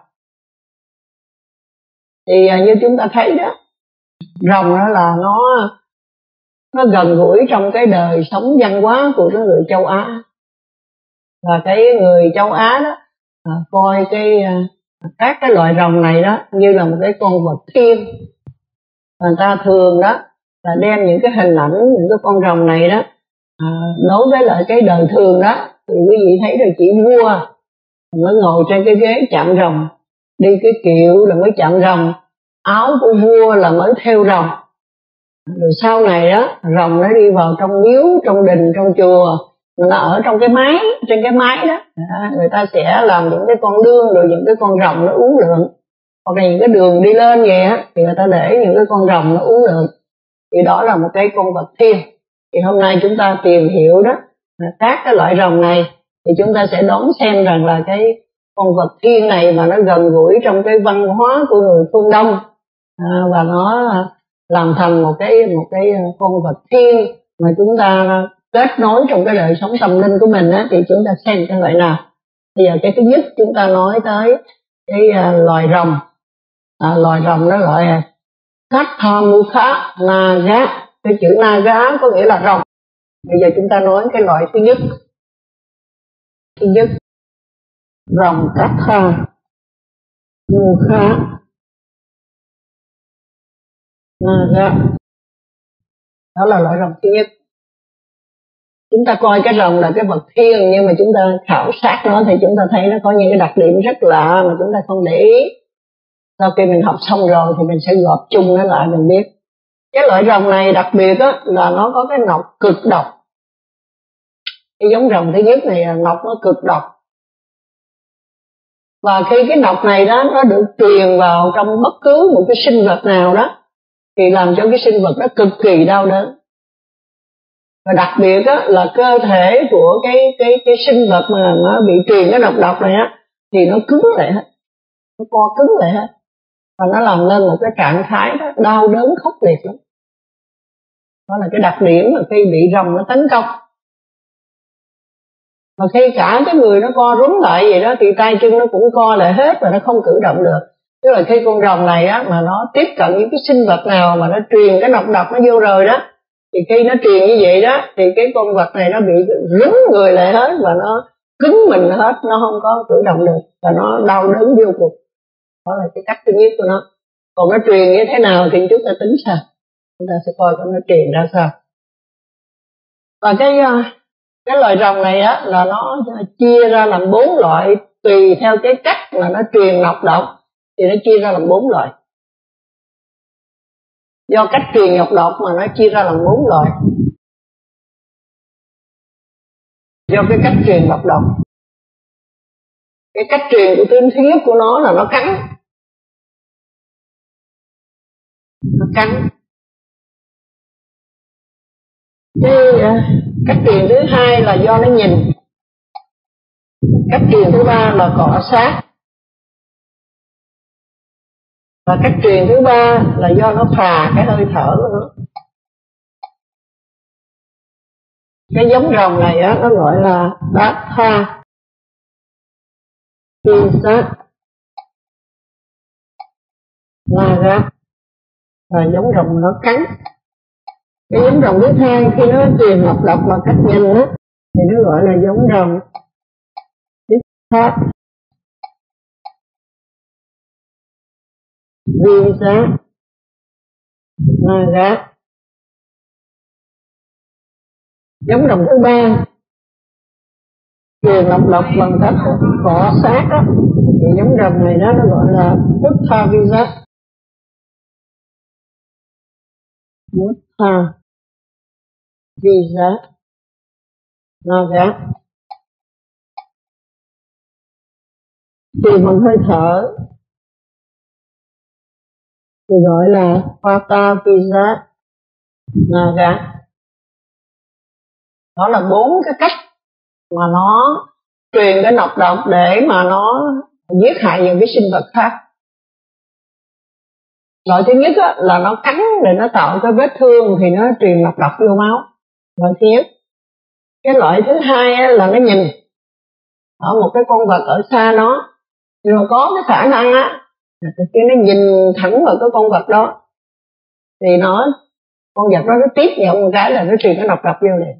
Thì như chúng ta thấy đó, rồng đó là nó gần gũi trong cái đời sống văn hóa của cái người châu Á, và cái người châu Á đó coi các cái loại rồng này đó như là một cái con vật thiên. Người ta thường đó là đem những cái hình ảnh những cái con rồng này đó đối với lại cái đời thường đó, thì quý vị thấy rồi, chỉ vua mới ngồi trên cái ghế chạm rồng, đi cái kiệu là mới chạm rồng, áo của vua là mới thêu rồng. Rồi sau này đó rồng nó đi vào trong miếu, trong đình, trong chùa, nó ở trong cái mái, trên cái mái đó người ta sẽ làm những cái con đương, rồi những cái con rồng nó uống lượng, hoặc là những cái đường đi lên vậy á thì người ta để những cái con rồng nó uống lượng, thì đó là một cái con vật thiên. Thì hôm nay chúng ta tìm hiểu đó các cái loại rồng này, thì chúng ta sẽ đón xem rằng là cái con vật thiên này mà nó gần gũi trong cái văn hóa của người phương Đông, và nó làm thành một cái con vật thiên mà chúng ta kết nối trong cái đời sống tâm linh của mình á, thì chúng ta xem cái loại nào. Bây giờ cái thứ nhất chúng ta nói tới cái loài rồng. Loài rồng đó gọi là Kathamukha Naga. Cái chữ Naga có nghĩa là rồng. Bây giờ chúng ta nói cái loại thứ nhất. Thứ nhất, rồng Kathamukha Naga. Đó là loại rồng thứ nhất. Chúng ta coi cái rồng là cái vật thiêng, nhưng mà chúng ta khảo sát nó thì chúng ta thấy nó có những cái đặc điểm rất lạ mà chúng ta không để ý. Sau khi mình học xong rồi thì mình sẽ gộp chung nó lại mình biết. Cái loại rồng này đặc biệt á là nó có cái nọc cực độc. Cái giống rồng thứ nhất này là nọc nó cực độc. Và khi cái nọc này đó nó được truyền vào trong bất cứ một cái sinh vật nào đó thì làm cho cái sinh vật đó cực kỳ đau đớn. Và đặc biệt á là cơ thể của cái sinh vật mà nó bị truyền cái nọc độc này á thì nó cứng lại hết, nó co cứng lại hết, và nó làm lên một cái trạng thái đó đau đớn khốc liệt lắm. Đó là cái đặc điểm mà khi bị rồng nó tấn công. Và khi cả cái người nó co rúm lại vậy đó thì tay chân nó cũng co lại hết và nó không cử động được. Tức là khi con rồng này á mà nó tiếp cận những cái sinh vật nào mà nó truyền cái nọc độc nó vô rồi đó, thì khi nó truyền như vậy đó thì cái con vật này nó bị rúm người lại hết và nó cứng mình hết, nó không có cử động được và nó đau đớn vô cùng. Đó là cái cách thứ nhất của nó. Còn nó truyền như thế nào thì chúng ta tính sao, chúng ta sẽ coi nó truyền ra sao. Và cái loài rồng này á là nó chia ra làm 4 loại, tùy theo cái cách mà nó truyền nọc độc thì nó chia ra làm 4 loại. Do cách truyền nọc độc mà nó chia ra làm 4 loại. Do cái cách truyền nọc độc. Cái cách truyền của thứ nhất của nó là nó cắn. Nó cắn. Cách truyền thứ hai là do nó nhìn. Cách truyền thứ ba là cọ sát. Và cách truyền thứ ba là do nó phà cái hơi thở của nó. Cái giống rồng này á nó gọi là bát tha Pisa Naga, là giống rồng nó cắn. Cái giống rồng thứ hai khi nó truyền nọc độc bằng cách nhìn á thì nó gọi là giống rồng Pisa Pisa Naga. Giống rồng thứ ba truyền nọc độc bằng cách cọ sát á thì giống rồng này đó nó gọi là Buddha Visa. Buddha Visa Naga. Truyền bằng hơi thở thì gọi là Pata Visa Naga. Đó là 4 cái cách mà nó truyền cái nọc độc để mà nó giết hại những cái sinh vật khác. Loại thứ nhất á, là nó cắn để nó tạo cái vết thương thì nó truyền nọc độc vô máu. Loại thứ nhất. Cái loại thứ hai á, là nó nhìn ở một cái con vật ở xa nó, nhưng mà có cái khả năng á khi nó nhìn thẳng vào cái con vật đó thì con vật đó nó tiếp nhận một cái là nó truyền cái nọc độc vô liền.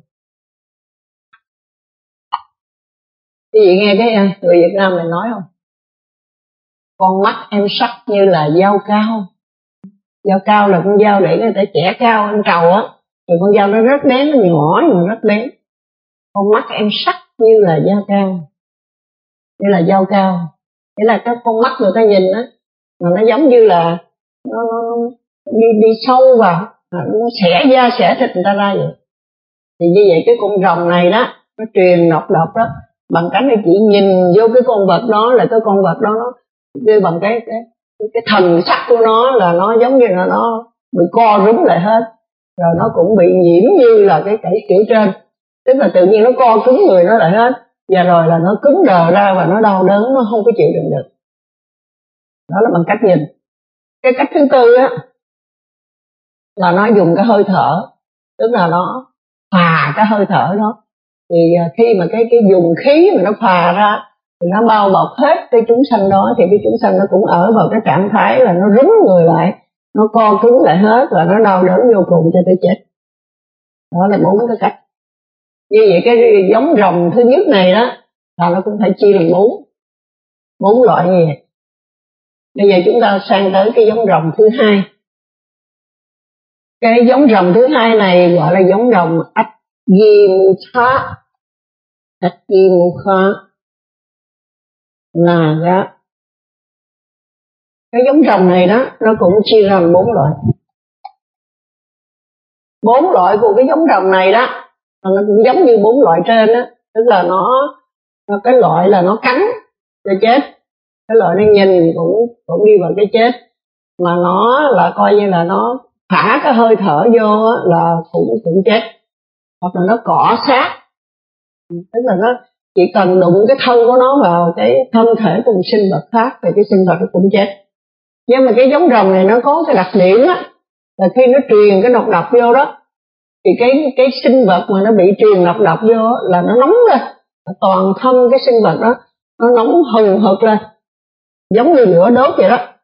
Quý vị nghe cái người Việt Nam mình nói không? Con mắt em sắc như là dao cao. Dao cao là con dao để người ta chẻ cao ăn trầu á, thì con dao nó rất bén, nó nhỏ nhưng mà rất bén. Con mắt em sắc như là dao cao, như là dao cao. Nghĩa là cái con mắt người ta nhìn á, mà nó giống như là nó đi sâu vào, nó xẻ da xẻ thịt người ta ra vậy. Thì như vậy cái con rồng này đó nó truyền nọc độc đó bằng cách nó chỉ nhìn vô cái con vật đó là cái con vật đó nó bằng cái thần sắc của nó là nó giống như là nó bị co rúm lại hết, rồi nó cũng bị nhiễm như là cái kiểu trên, tức là tự nhiên nó co cứng người nó lại hết, và rồi là nó cứng đờ ra và nó đau đớn, nó không có chịu đựng được. Đó là bằng cách nhìn. Cái cách thứ tư á là nó dùng cái hơi thở, tức là nó phà cái hơi thở đó. Thì khi mà cái dùng khí mà nó phà ra thì nó bao bọc hết cái chúng sanh đó, thì cái chúng sanh nó cũng ở vào cái trạng thái là nó rúm người lại, nó co cứng lại hết và nó đau đớn vô cùng cho tới chết. Đó là 4 cái cách. Như vậy cái giống rồng thứ nhất này đó là nó cũng phải chia làm 4 loại như vậy. Bây giờ chúng ta sang tới cái giống rồng thứ hai. Cái giống rồng thứ hai này gọi là giống rồng Ajimukha. Ajimukha là cái giống rồng này đó, nó cũng chia ra 4 loại. 4 loại của cái giống rồng này đó, nó cũng giống như 4 loại trên đó, tức là nó cái loại là nó cắn cho chết, cái loại nó nhìn cũng đi vào cái chết, mà nó là coi như là nó thả cái hơi thở vô là cũng chết, hoặc là nó cọ sát, tức là nó chỉ cần đụng cái thân của nó vào cái thân thể của một sinh vật khác thì cái sinh vật nó cũng chết. Nhưng mà cái giống rồng này nó có cái đặc điểm á, là khi nó truyền cái nọc độc vô đó thì cái sinh vật mà nó bị truyền nọc độc vô là nó nóng lên, toàn thân cái sinh vật đó nó nóng hừng hực lên, giống như lửa đốt vậy đó.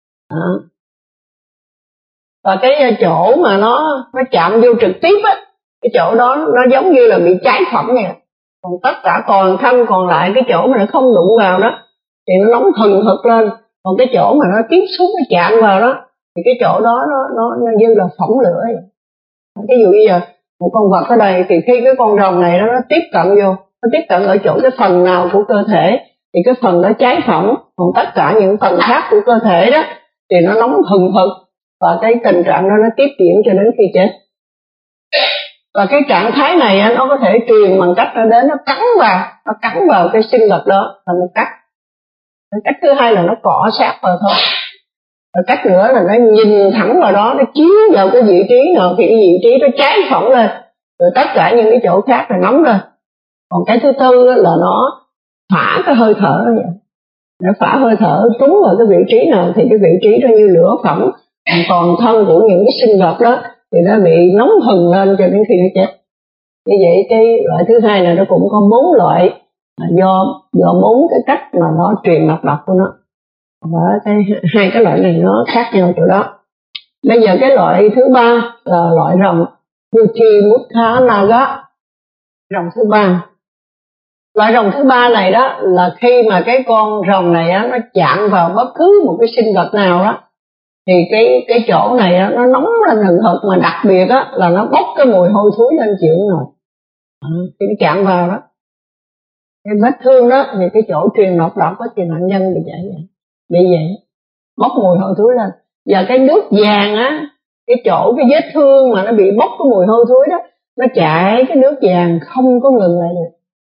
Và cái chỗ mà nó chạm vô trực tiếp á, cái chỗ đó nó giống như là bị cháy phẩm vậy. Còn tất cả toàn thân còn lại, cái chỗ mà nó không đụng vào đó thì nó nóng hừng hực lên, còn cái chỗ mà nó tiếp xúc, nó chạm vào đó thì cái chỗ đó nó như là phỏng lửa vậy. Ví dụ bây giờ một con vật ở đây thì khi cái con rồng này nó tiếp cận vô, nó tiếp cận ở chỗ cái phần nào của cơ thể thì cái phần đó cháy phỏng, còn tất cả những phần khác của cơ thể đó thì nó nóng hừng hực, và cái tình trạng đó nó tiếp diễn cho đến khi chết. Và cái trạng thái này nó có thể truyền bằng cách nó đến nó cắn vào cái sinh vật đó là một cách. Cái cách thứ hai là nó cọ sát vào thôi. Và cách nữa là nó nhìn thẳng vào đó, nó chiếu vào cái vị trí nào thì cái vị trí nó cháy phỏng lên, rồi tất cả những cái chỗ khác là nóng lên. Còn cái thứ tư là nó phả cái hơi thở vậy. Nó phả hơi thở trúng vào cái vị trí nào thì cái vị trí đó như lửa phỏng, toàn thân của những cái sinh vật đó thì nó bị nóng hừng lên cho đến khi nó chết. Như vậy cái loại thứ hai này nó cũng có 4 loại, do 4 cái cách mà nó truyền nọc độc của nó. Và hai cái loại này nó khác nhau chỗ đó. Bây giờ cái loại thứ ba là loại rồng Yutimutha Naga. Rồng thứ ba. Loại rồng thứ ba này đó là khi mà cái con rồng này nó chạm vào bất cứ một cái sinh vật nào đó thì cái chỗ này nó nóng lên hừng hực, mà đặc biệt là nó bốc cái mùi hôi thối lên chịu nổi. Khi nó chạm vào đó, cái vết thương đó thì cái chỗ truyền nọc độc thì nạn nhân bị vậy, bốc mùi hôi thối lên. Và cái nước vàng cái chỗ cái vết thương mà nó bị bốc cái mùi hôi thối đó, nó chảy cái nước vàng không có ngừng lại được.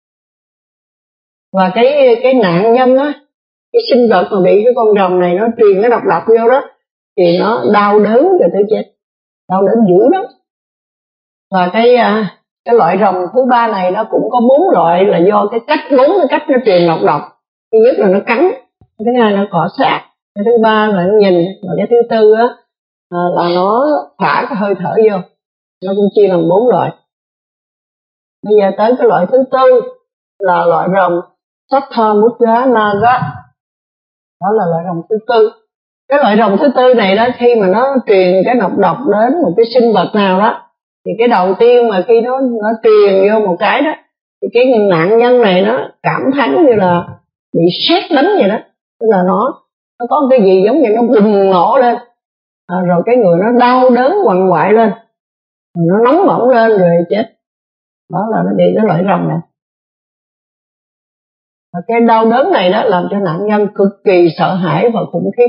Và cái nạn nhân cái sinh vật mà bị cái con rồng này nó truyền cái độc vô đó thì nó đau đớn cho tới chết, đau đớn dữ lắm. Và cái loại rồng thứ ba này nó cũng có 4 loại, là do cái cách nó truyền độc. Thứ nhất là nó cắn, thứ hai nó cọ sát, cái thứ ba là nó nhìn, và cái thứ tư là nó thả cái hơi thở vô. Nó cũng chia làm 4 loại. Bây giờ tới cái loại thứ tư là loại rồng Satthamudra Naga. Đó là loại rồng thứ tư. Cái loại rồng thứ tư này đó, khi mà nó truyền cái nọc độc đến một cái sinh vật nào đó thì cái đầu tiên mà khi nó truyền vô một cái đó thì cái nạn nhân này nó cảm thấy như là bị sét đánh vậy đó, tức là nó có cái gì giống như nó bùng nổ lên, rồi cái người nó đau đớn quằn quại lên, nó nóng bỏng lên rồi chết. Đó là nó bị cái loại rồng này. Và cái đau đớn này đó làm cho nạn nhân cực kỳ sợ hãi và khủng khiếp.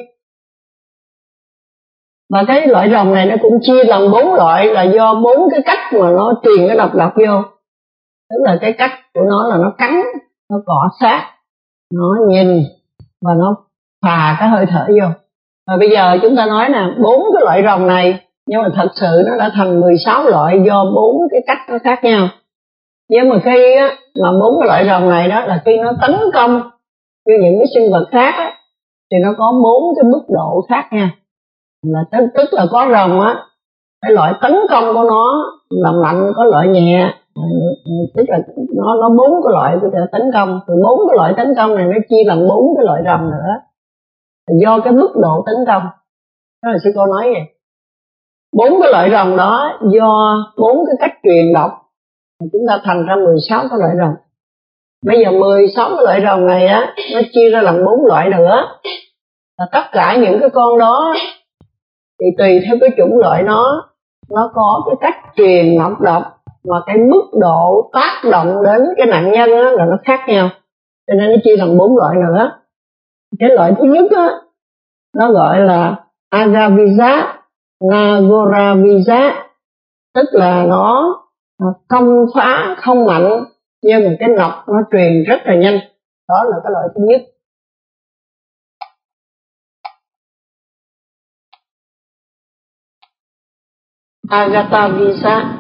Và cái loại rồng này nó cũng chia làm 4 loại, là do 4 cái cách mà nó truyền cái độc vô. Tức là cái cách của nó là nó cắn, nó cọ sát, nó nhìn và nó phà cái hơi thở vô. Và bây giờ chúng ta nói là 4 cái loại rồng này, nhưng mà thật sự nó đã thành 16 loại do 4 cái cách nó khác nhau. Nhưng mà khi mà 4 cái loại rồng này đó là khi nó tấn công như những cái sinh vật khác thì nó có 4 cái mức độ khác nha. Là tức là có rồng cái loại tấn công của nó là mạnh, có loại nhẹ, tức là nó 4 cái loại của tấn công. Từ 4 cái loại tấn công này nó chia làm 4 cái loại rồng nữa, do cái mức độ tấn công. Đó là sư cô nói vậy. 4 cái loại rồng đó do 4 cái cách truyền độc chúng ta thành ra 16 cái loại rồng. Bây giờ 16 cái loại rồng này nó chia ra làm 4 loại nữa. Là tất cả những cái con đó thì tùy theo cái chủng loại nó nó có cái cách truyền ngọc độc mà cái mức độ tác động đến cái nạn nhân á, là nó khác nhau, cho nên nó chia thành 4 loại nữa. Cái loại thứ nhất á, nó gọi là Agaviza Nagoraviza, tức là nó công phá không mạnh nhưng mà cái nọc nó truyền rất là nhanh. Đó là cái loại thứ nhất. Agatavisa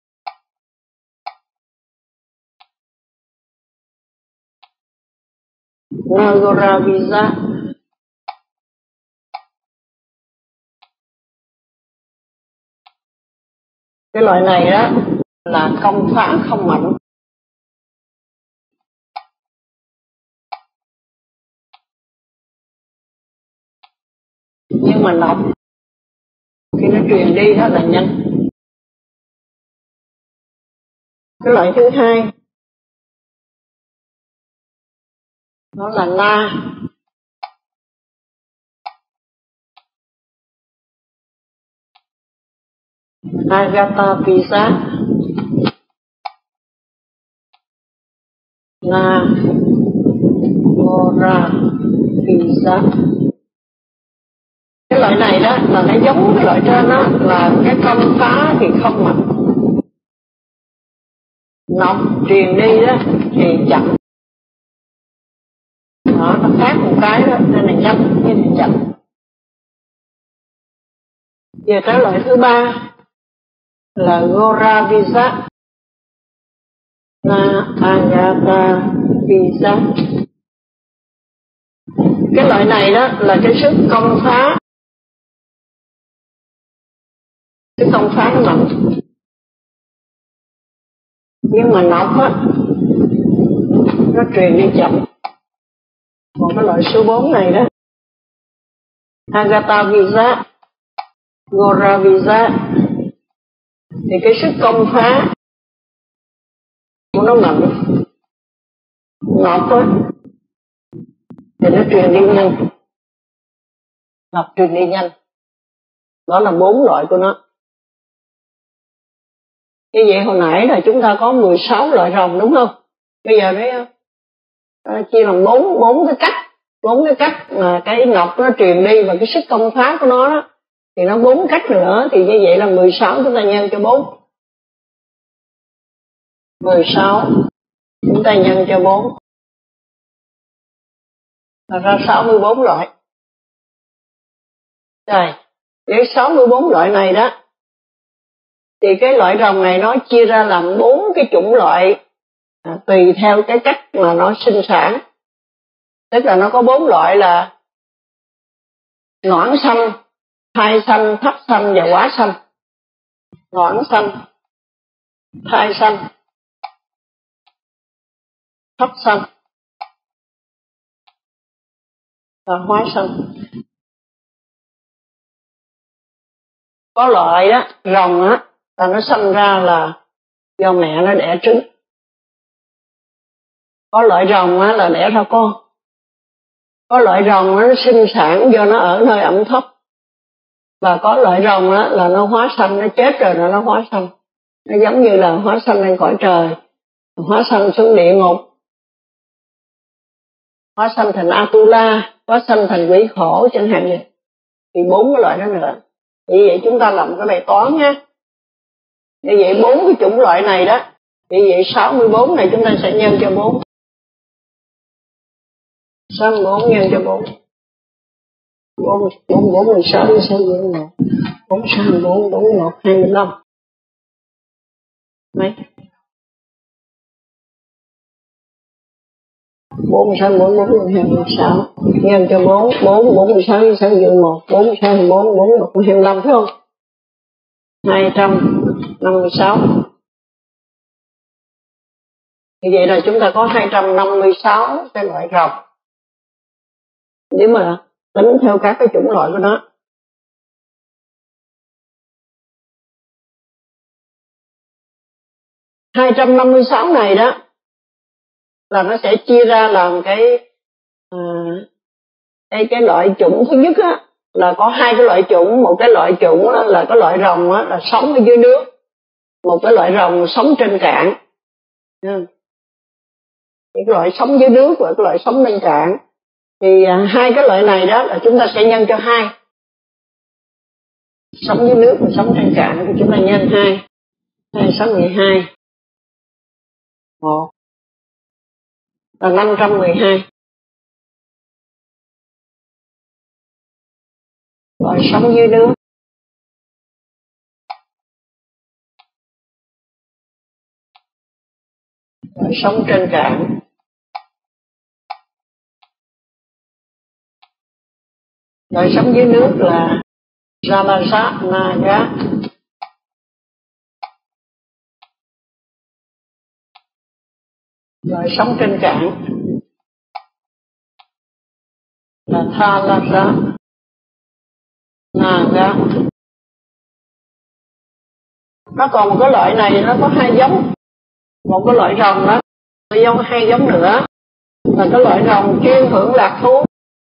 Nagoraviza. Cái loại này đó là công phá không mạnh, nhưng mà nọc khi nó truyền đi đó là nhanh. Cái loại thứ hai nó là Na Agatavisa Nagoraviza. Cái loại này đó là nó giống cái loại trên đó, là cái công phá thì không mạnh, nọc truyền đi đó thì chậm. Đó, nó khác một cái đó, nên là nhanh nhưng mà chậm. Giờ tới loại thứ ba là Goraviza Agatavisa. Cái loại này đó là cái sức công phá, cái công phá nó mạnh, nhưng mà nọc á nó truyền đi chậm. Còn cái loại số 4 này đó, Agatavisa Goraviza, thì cái sức công phá của nó mạnh, nọc á thì nó truyền đi nhanh, nọc truyền đi nhanh. Đó là 4 loại của nó. Như vậy hồi nãy là chúng ta có 16 loại rồng đúng không? Bây giờ đấy chia làm 4 cái cách. 4 cái cách mà cái nọc nó truyền đi và cái sức công phá của nó đó, thì nó 4 cách nữa, thì như vậy là 16 chúng ta nhân cho 4. 16 chúng ta nhân cho 4 là ra 64 loại. Rồi, với 64 loại này đó, thì cái loại rồng này nó chia ra làm 4 cái chủng loại, tùy theo cái cách mà nó sinh sản. Tức là nó có 4 loại là noãn xanh, thai xanh, thấp xanh và quá xanh. Noãn xanh, thai xanh, thấp xanh và hóa xanh. Có loại đó, rồng á, là nó sinh ra là do mẹ nó đẻ trứng. Có loại rồng á là đẻ ra con. Có loại rồng á, nó sinh sản do nó ở nơi ẩm thấp. Và có loại rồng á là nó hóa sanh, nó chết rồi nó hóa sanh. Nó giống như là hóa sanh lên cõi trời, hóa sanh xuống địa ngục, hóa sanh thành Atula, hóa sanh thành quỷ khổ chẳng hạn vậy. Thì 4 cái loại đó nữa. Vì vậy chúng ta làm cái bài toán nha. Như vậy 4 cái chủng loại này đó, vì vậy 64 này chúng ta sẽ nhân cho 4. 64 nhân cho 4. 4 16 sẽ nhân là 4 64 41 25. Mấy? 4 16 4 4 26 nhân cho 4 4 4 16 6 nhân 1 4 16 4 4 1 25 phải không? 256. Như vậy là chúng ta có 256 cái loại rồng. Nếu mà tính theo các cái chủng loại của nó. $256 này đó là nó sẽ chia ra làm cái loại chủng thứ nhất á là có hai cái loại chủng. Một cái loại chủng là cái loại rồng là sống ở dưới nước, một cái loại rồng sống trên cạn. Cái loại sống dưới nước và cái loại sống trên cạn. Thì hai cái loại này đó là chúng ta sẽ nhân cho 2. Sống dưới nước và sống trên cạn thì chúng ta nhân 2. 2 6 12. 1 là 512. Loại sống dưới nước, loại sống trên cạn. Loại sống dưới nước là Ramasa Naga. Loại sống trên cạn là Thalassa Naga. Nó còn một cái loại này nó có 2 giống. Một cái loại rồng đó, giống 2 giống nữa là cái loại rồng chuyên hưởng lạc thú.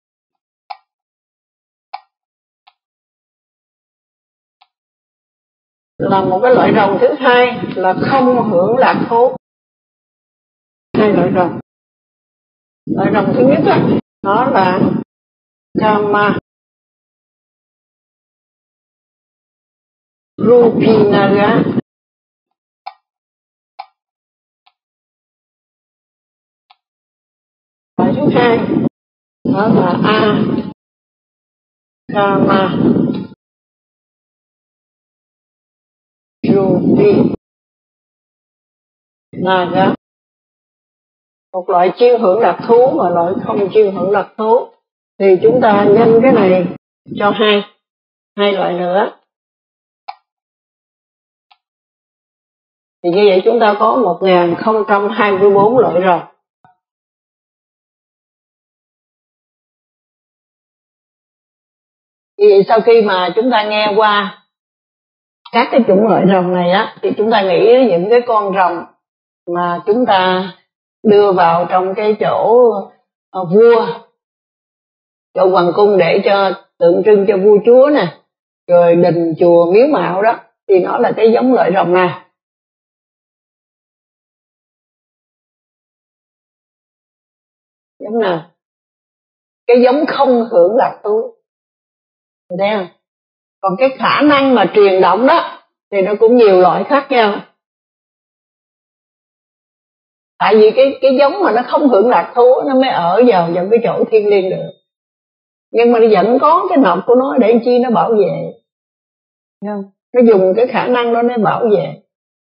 Là một cái loại rồng thứ hai là không hưởng lạc thú. 2 loại rồng. Loại rồng thứ nhất đó, nó là Kama Rupinaga. Loại thứ hai đó là Kama Rupinaga. Một loại chiêu hưởng lạc thú và loại không chiêu hưởng lạc thú. Thì chúng ta nhân cái này cho 2 loại nữa. Thì như vậy chúng ta có 1024 loại rồng. Vì vậy sau khi mà chúng ta nghe qua các cái chủng loại rồng này á, thì chúng ta nghĩ đến những cái con rồng mà chúng ta đưa vào trong cái chỗ vua, chỗ hoàng cung để cho tượng trưng cho vua chúa nè, rồi đình chùa miếu mạo đó, thì nó là cái giống loại rồng nào? Giống nào? Cái giống không hưởng lạc thú. Thấy không? Còn cái khả năng mà truyền động đó thì nó cũng nhiều loại khác nhau. Tại vì cái giống mà nó không hưởng lạc thú nó mới ở vào trong cái chỗ thiêng liêng được. Nhưng mà nó vẫn có cái nọc của nó để chi nó bảo vệ. Thấy không? Nó dùng cái khả năng đó để bảo vệ.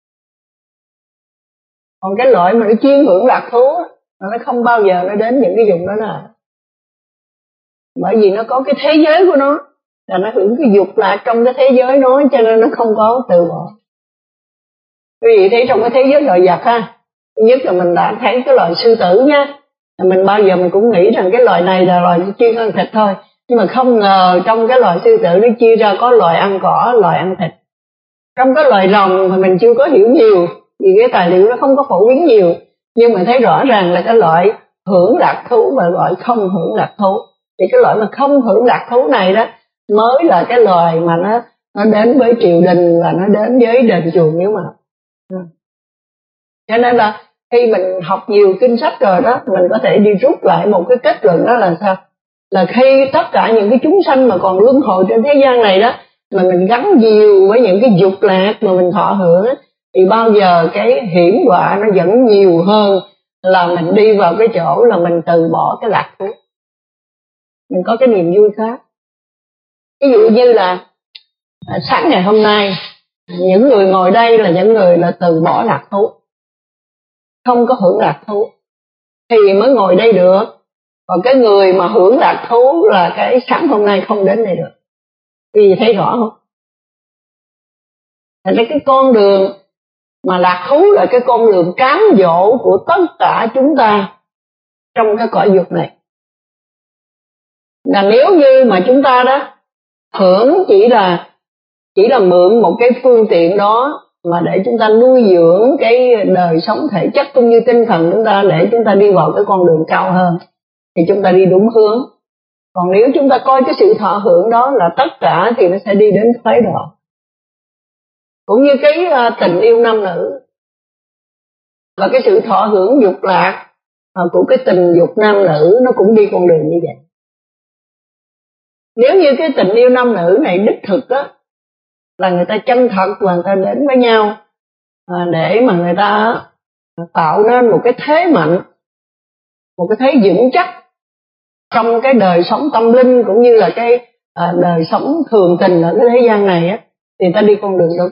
Còn cái loại mà nó chuyên hưởng lạc thú nó không bao giờ nó đến những cái vùng đó nào. Bởi vì nó có cái thế giới của nó, là nó hưởng cái dục lạc trong cái thế giới đó, cho nên nó không có từ bỏ. Quý vị thấy trong cái thế giới loài vật ha, nhất là mình đã thấy cái loài sư tử nha, mình bao giờ mình cũng nghĩ rằng cái loài này là loài chuyên ăn thịt thôi, nhưng mà không ngờ trong cái loài sư tử nó chia ra có loài ăn cỏ, loài ăn thịt. Trong cái loài rồng mà mình chưa có hiểu nhiều, vì cái tài liệu nó không có phổ biến nhiều, nhưng mà thấy rõ ràng là cái loại hưởng lạc thú và loại không hưởng lạc thú. Thì cái loại mà không hưởng lạc thú này đó mới là cái loài mà nó đến với triều đình, và nó đến với đền chùa miếu mạo. Cho nên là khi mình học nhiều kinh sách rồi đó, mình có thể đi rút lại một cái kết luận, đó là sao? Là khi tất cả những cái chúng sanh mà còn luân hồi trên thế gian này đó, mà mình gắn nhiều với những cái dục lạc mà mình thọ hưởng, thì bao giờ cái hiểm họa nó vẫn nhiều hơn là mình đi vào cái chỗ là mình từ bỏ cái lạc thú. Mình có cái niềm vui khác. Ví dụ như là sáng ngày hôm nay, những người ngồi đây là những người là từ bỏ lạc thú, không có hưởng lạc thú, thì mới ngồi đây được. Còn cái người mà hưởng lạc thú là cái sáng hôm nay không đến đây được. Vì thấy rõ không? Thành ra cái con đường mà lạc thú là cái con đường cám dỗ của tất cả chúng ta trong cái cõi dục này. Là nếu như mà chúng ta đó hưởng chỉ là mượn một cái phương tiện đó mà để chúng ta nuôi dưỡng cái đời sống thể chất cũng như tinh thần chúng ta, để chúng ta đi vào cái con đường cao hơn, thì chúng ta đi đúng hướng. Còn nếu chúng ta coi cái sự thọ hưởng đó là tất cả thì nó sẽ đi đến thoái đoạn. Cũng như cái tình yêu nam nữ và cái sự thọ hưởng dục lạc của cái tình dục nam nữ nó cũng đi con đường như vậy. Nếu như cái tình yêu nam nữ này đích thực á, là người ta chân thật và người ta đến với nhau để mà người ta tạo nên một cái thế mạnh, một cái thế vững chắc trong cái đời sống tâm linh cũng như là cái đời sống thường tình ở cái thế gian này á, thì ta đi con đường đúng.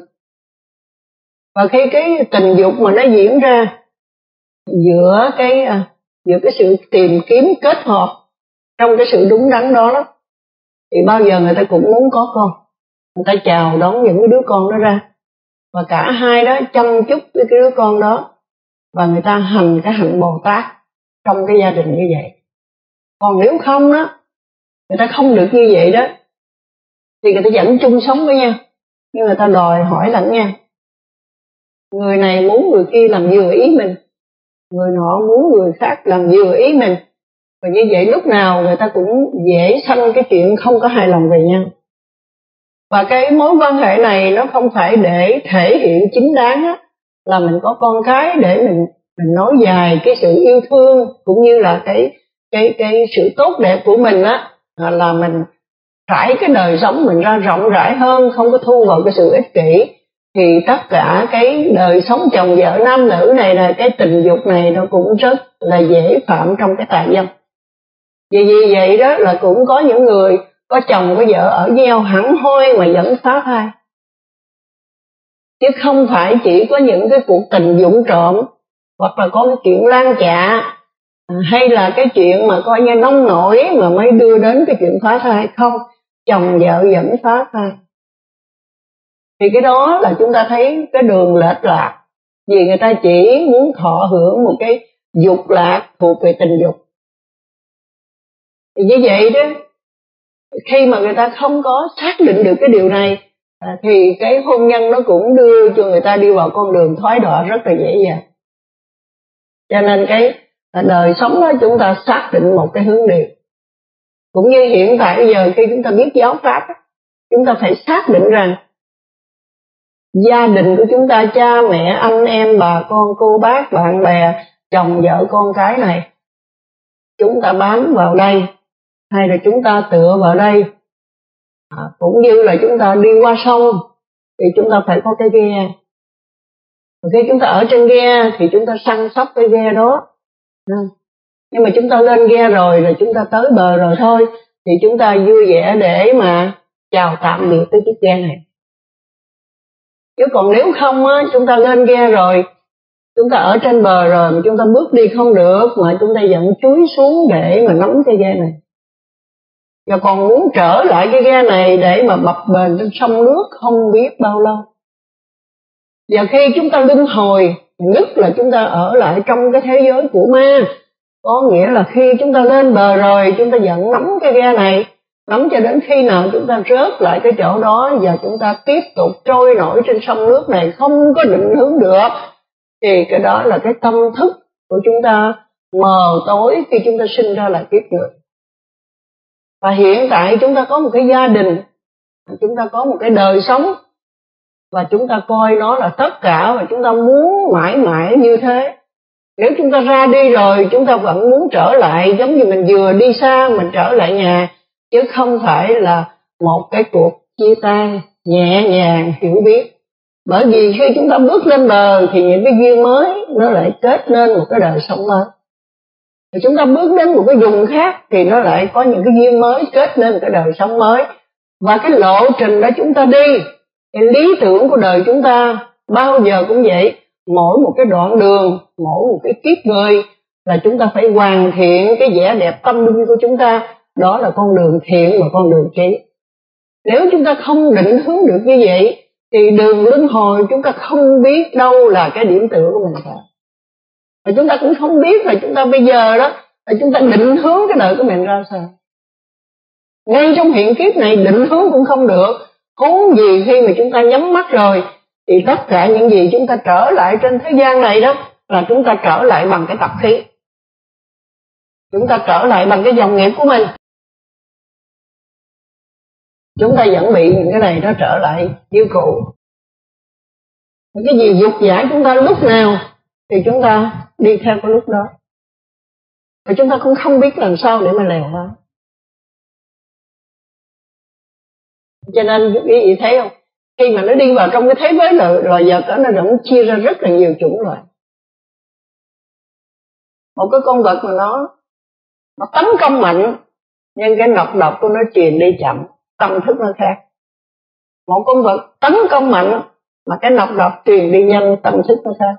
Và khi cái tình dục mà nó diễn ra giữa cái sự tìm kiếm kết hợp trong cái sự đúng đắn đó, thì bao giờ người ta cũng muốn có con, người ta chào đón những cái đứa con đó ra, và cả hai đó chăm chút với cái đứa con đó, và người ta hành cái hạnh Bồ Tát trong cái gia đình như vậy. Còn nếu không đó, người ta không được như vậy đó, thì người ta vẫn chung sống với nhau, nhưng người ta đòi hỏi lẫn nhau. Người này muốn người kia làm vừa ý mình, người nọ muốn người khác làm vừa ý mình, và như vậy lúc nào người ta cũng dễ sanh cái chuyện không có hài lòng về nhau. Và cái mối quan hệ này nó không phải để thể hiện chính đáng á, là mình có con cái để mình nói dài cái sự yêu thương cũng như là cái sự tốt đẹp của mình á, là mình trải cái đời sống mình ra rộng rãi hơn, không có thu vào cái sự ích kỷ, thì tất cả cái đời sống chồng vợ nam nữ này là cái tình dục này nó cũng rất là dễ phạm trong cái tà dâm. Vì vậy đó là cũng có những người có chồng có vợ ở với nhau hẳn hoi mà vẫn phá thai, chứ không phải chỉ có những cái cuộc tình vụng trộm, hoặc là có cái chuyện lan chạ, hay là cái chuyện mà coi như nông nổi mà mới đưa đến cái chuyện phá thai. Không, chồng vợ vẫn phá thai. Thì cái đó là chúng ta thấy cái đường lệch lạc, vì người ta chỉ muốn thọ hưởng một cái dục lạc thuộc về tình dục. Thì như vậy đó, khi mà người ta không có xác định được cái điều này, thì cái hôn nhân nó cũng đưa cho người ta đi vào con đường thoái đọa rất là dễ dàng. Cho nên cái đời sống đó chúng ta xác định một cái hướng đi. Cũng như hiện tại bây giờ khi chúng ta biết giáo pháp, chúng ta phải xác định rằng gia đình của chúng ta, cha mẹ, anh em, bà con, cô bác, bạn bè, chồng vợ, con cái này, chúng ta bám vào đây hay là chúng ta tựa vào đây, cũng như là chúng ta đi qua sông thì chúng ta phải có cái ghe. Khi chúng ta ở trên ghe thì chúng ta săn sóc cái ghe đó, nhưng mà chúng ta lên ghe rồi là chúng ta tới bờ rồi thôi, thì chúng ta vui vẻ để mà chào tạm biệt tới chiếc ghe này. Chứ còn nếu không á, chúng ta lên ghe rồi, chúng ta ở trên bờ rồi mà chúng ta bước đi không được, mà chúng ta vẫn chúi xuống để mà nắm cái ghe này, và còn muốn trở lại cái ghe này để mà bập bềnh trên sông nước không biết bao lâu. Và khi chúng ta luân hồi, nhất là chúng ta ở lại trong cái thế giới của ma, có nghĩa là khi chúng ta lên bờ rồi, chúng ta vẫn nắm cái ghe này, nắm cho đến khi nào chúng ta rớt lại cái chỗ đó và chúng ta tiếp tục trôi nổi trên sông nước này không có định hướng được, thì cái đó là cái tâm thức của chúng ta mờ tối khi chúng ta sinh ra là kiếp người. Và hiện tại chúng ta có một cái gia đình, chúng ta có một cái đời sống, và chúng ta coi nó là tất cả, và chúng ta muốn mãi mãi như thế. Nếu chúng ta ra đi rồi, chúng ta vẫn muốn trở lại, giống như mình vừa đi xa mình trở lại nhà, chứ không phải là một cái cuộc chia tay nhẹ nhàng hiểu biết. Bởi vì khi chúng ta bước lên bờ thì những cái duyên mới nó lại kết nên một cái đời sống mới. Thì chúng ta bước đến một cái vùng khác thì nó lại có những cái duyên mới kết nên một cái đời sống mới. Và cái lộ trình đó chúng ta đi, cái lý tưởng của đời chúng ta bao giờ cũng vậy. Mỗi một cái đoạn đường, mỗi một cái kiếp người là chúng ta phải hoàn thiện cái vẻ đẹp tâm linh của chúng ta. Đó là con đường thiện và con đường trí. Nếu chúng ta không định hướng được như vậy thì đường luân hồi chúng ta không biết đâu là cái điểm tựa của mình cả. Và chúng ta cũng không biết là chúng ta bây giờ đó là chúng ta định hướng cái đời của mình ra sao. Ngay trong hiện kiếp này định hướng cũng không được, huống gì khi mà chúng ta nhắm mắt rồi thì tất cả những gì chúng ta trở lại trên thế gian này đó là chúng ta trở lại bằng cái tập khí, chúng ta trở lại bằng cái dòng nghiệp của mình. chúng ta vẫn bị những cái này nó trở lại như cũ. Cái gì dục giải chúng ta lúc nào thì chúng ta đi theo cái lúc đó, và chúng ta cũng không biết làm sao để mà lèo nó. Cho nên quý vị thấy không, khi mà nó đi vào trong cái thế giới loài vật đó, nó cũng chia ra rất là nhiều chủng loại. Một cái con vật mà nó tấn công mạnh, nhưng cái nọc độc của nó truyền đi chậm, tâm thức nó khác. Một con vật tấn công mạnh mà cái nọc độc truyền đi nhanh, tâm thức nó khác.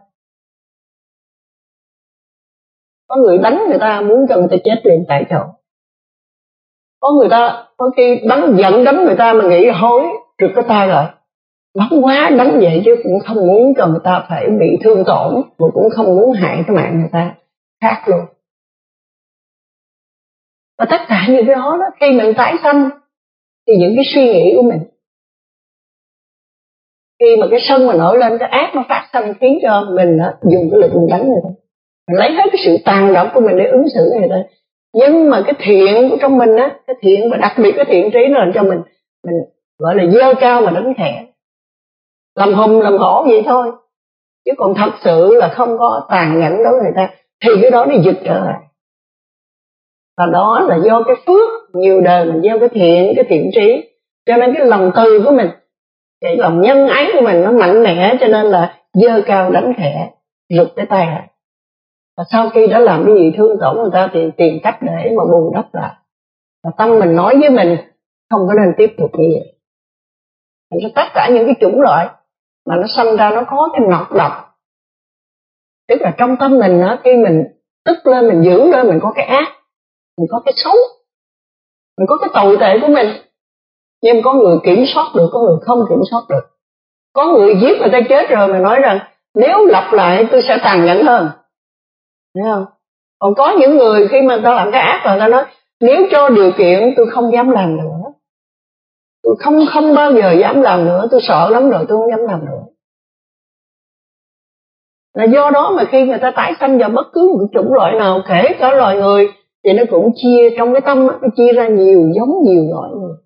Có người đánh người ta muốn cho người ta chết liền tại chỗ. Có người ta có khi giận đánh người ta mà nghĩ hối rượt cái tay lại, nóng quá đánh vậy, chứ cũng không muốn cho người ta phải bị thương tổn, mà cũng không muốn hại cái mạng người ta, khác luôn. Và tất cả những cái đó, khi mình tái sanh thì những cái suy nghĩ của mình, khi mà cái sân mà nổi lên, cái ác nó phát sanh, khiến cho mình dùng cái lực mình đánh người ta, mình lấy hết cái sự tàn độc của mình để ứng xử người ta. Nhưng mà cái thiện của trong mình á, cái thiện và đặc biệt cái thiện trí nó làm cho mình gọi là dơ cao mà đánh khẽ, làm hùng làm hổ vậy thôi. Chứ còn thật sự là không có tàn nhẫn đối với người ta, thì cái đó nó giật trở lại. Và đó là do cái phước nhiều đời mình gieo cái thiện trí, cho nên cái lòng từ của mình, cái lòng nhân ái của mình nó mạnh mẽ, cho nên là dơ cao đánh khẽ, rụt cái tay lại. Và sau khi đã làm cái gì thương tổn người ta thì tìm cách để mà bù đắp lại. Và tâm mình nói với mình không có nên tiếp tục như vậy. Thì tất cả những cái chủng loại mà nó sanh ra, nó có cái nọc độc. Tức là trong tâm mình đó, khi mình tức lên, mình giữ lên, mình có cái ác, mình có cái xấu, mình có cái tồi tệ của mình. Nhưng có người kiểm soát được, có người không kiểm soát được. Có người giết người ta chết rồi mà nói rằng nếu lặp lại tôi sẽ tàn nhẫn hơn, thấy không? Còn có những người khi mà ta làm cái ác rồi ta nói nếu cho điều kiện tôi không dám làm nữa, tôi không bao giờ dám làm nữa, tôi sợ lắm rồi, tôi không dám làm nữa. Là do đó mà khi người ta tái sanh vào bất cứ một cái chủng loại nào, kể cả loài người, thì nó cũng chia trong cái tâm, nó chia ra nhiều giống nhiều loại người,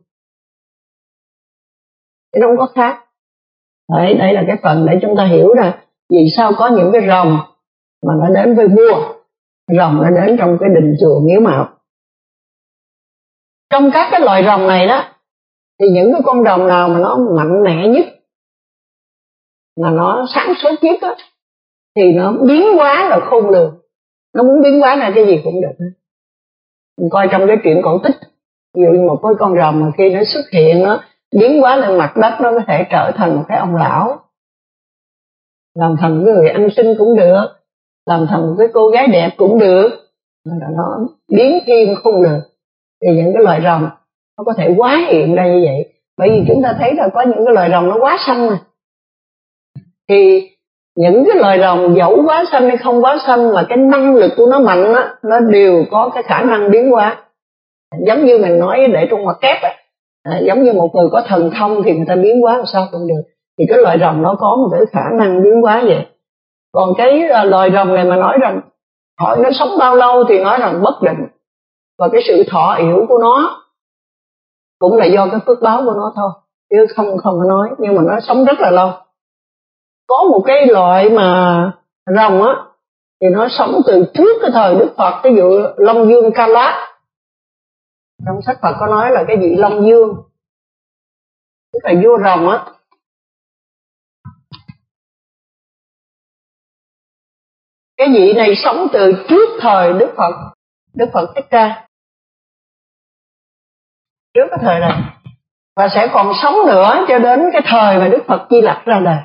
thì nó không có khác. Đây là cái phần để chúng ta hiểu ra vì sao có những cái rồng mà nó đến với vua, rồng nó đến trong cái đình chùa Miếu Mạo. Trong các cái loài rồng này đó, thì những cái con rồng nào mà nó mạnh mẽ nhất, mà nó sáng suốt nhất đó, thì nó biến hóa là khôn lường. Nó muốn biến hóa ra cái gì cũng được. Mình coi trong cái truyện cổ tích, ví dụ như một cái con rồng mà khi nó xuất hiện, nó biến hóa lên mặt đất, nó có thể trở thành một cái ông lão, làm thành cái người ăn xin cũng được, làm thành một cái cô gái đẹp cũng được, nó biến thiên không được. Thì những cái loài rồng nó có thể hóa hiện ra như vậy. Bởi vì chúng ta thấy là có những cái loài rồng nó hóa sanh mà. Thì những cái loài rồng dẫu hóa sanh hay không hóa sanh, mà cái năng lực của nó mạnh á, nó đều có cái khả năng biến hóa. Giống như mình nói để trong ngoặc kép á, giống như một người có thần thông thì người ta biến hóa làm sao cũng được. Thì cái loài rồng nó có một cái khả năng biến hóa vậy. Còn cái loài rồng này mà nói rằng hỏi nó sống bao lâu thì nói rằng bất định. Và cái sự thọ yểu của nó cũng là do cái phước báo của nó thôi, chứ không có nói. Nhưng mà nó sống rất là lâu. Có một cái loại mà rồng á, thì nó sống từ trước cái thời Đức Phật, ví dụ Long Dương Ca Lát. Trong sách Phật có nói là cái vị Long Dương, tức là vua rồng á. Cái vị này sống từ trước thời Đức Phật Thích Ca, trước cái thời này, và sẽ còn sống nữa cho đến cái thời mà Đức Phật Di Lặc ra đời.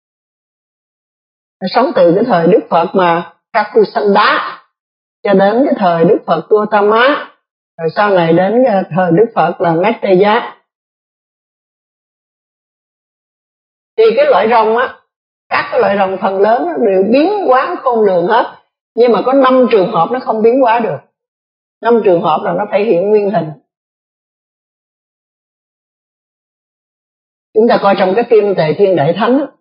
Sống từ cái thời Đức Phật mà Kakusanda cho đến cái thời Đức Phật Gautama, rồi sau này đến cái thời Đức Phật là Metteyya. Thì cái loại rồng á, các cái loại rồng phần lớn đều biến hóa khôn lường hết, nhưng mà có 5 trường hợp nó không biến hóa được. 5 trường hợp là nó phải hiện nguyên hình. Chúng ta coi trong cái phim Tề Thiên Đại Thánh đó,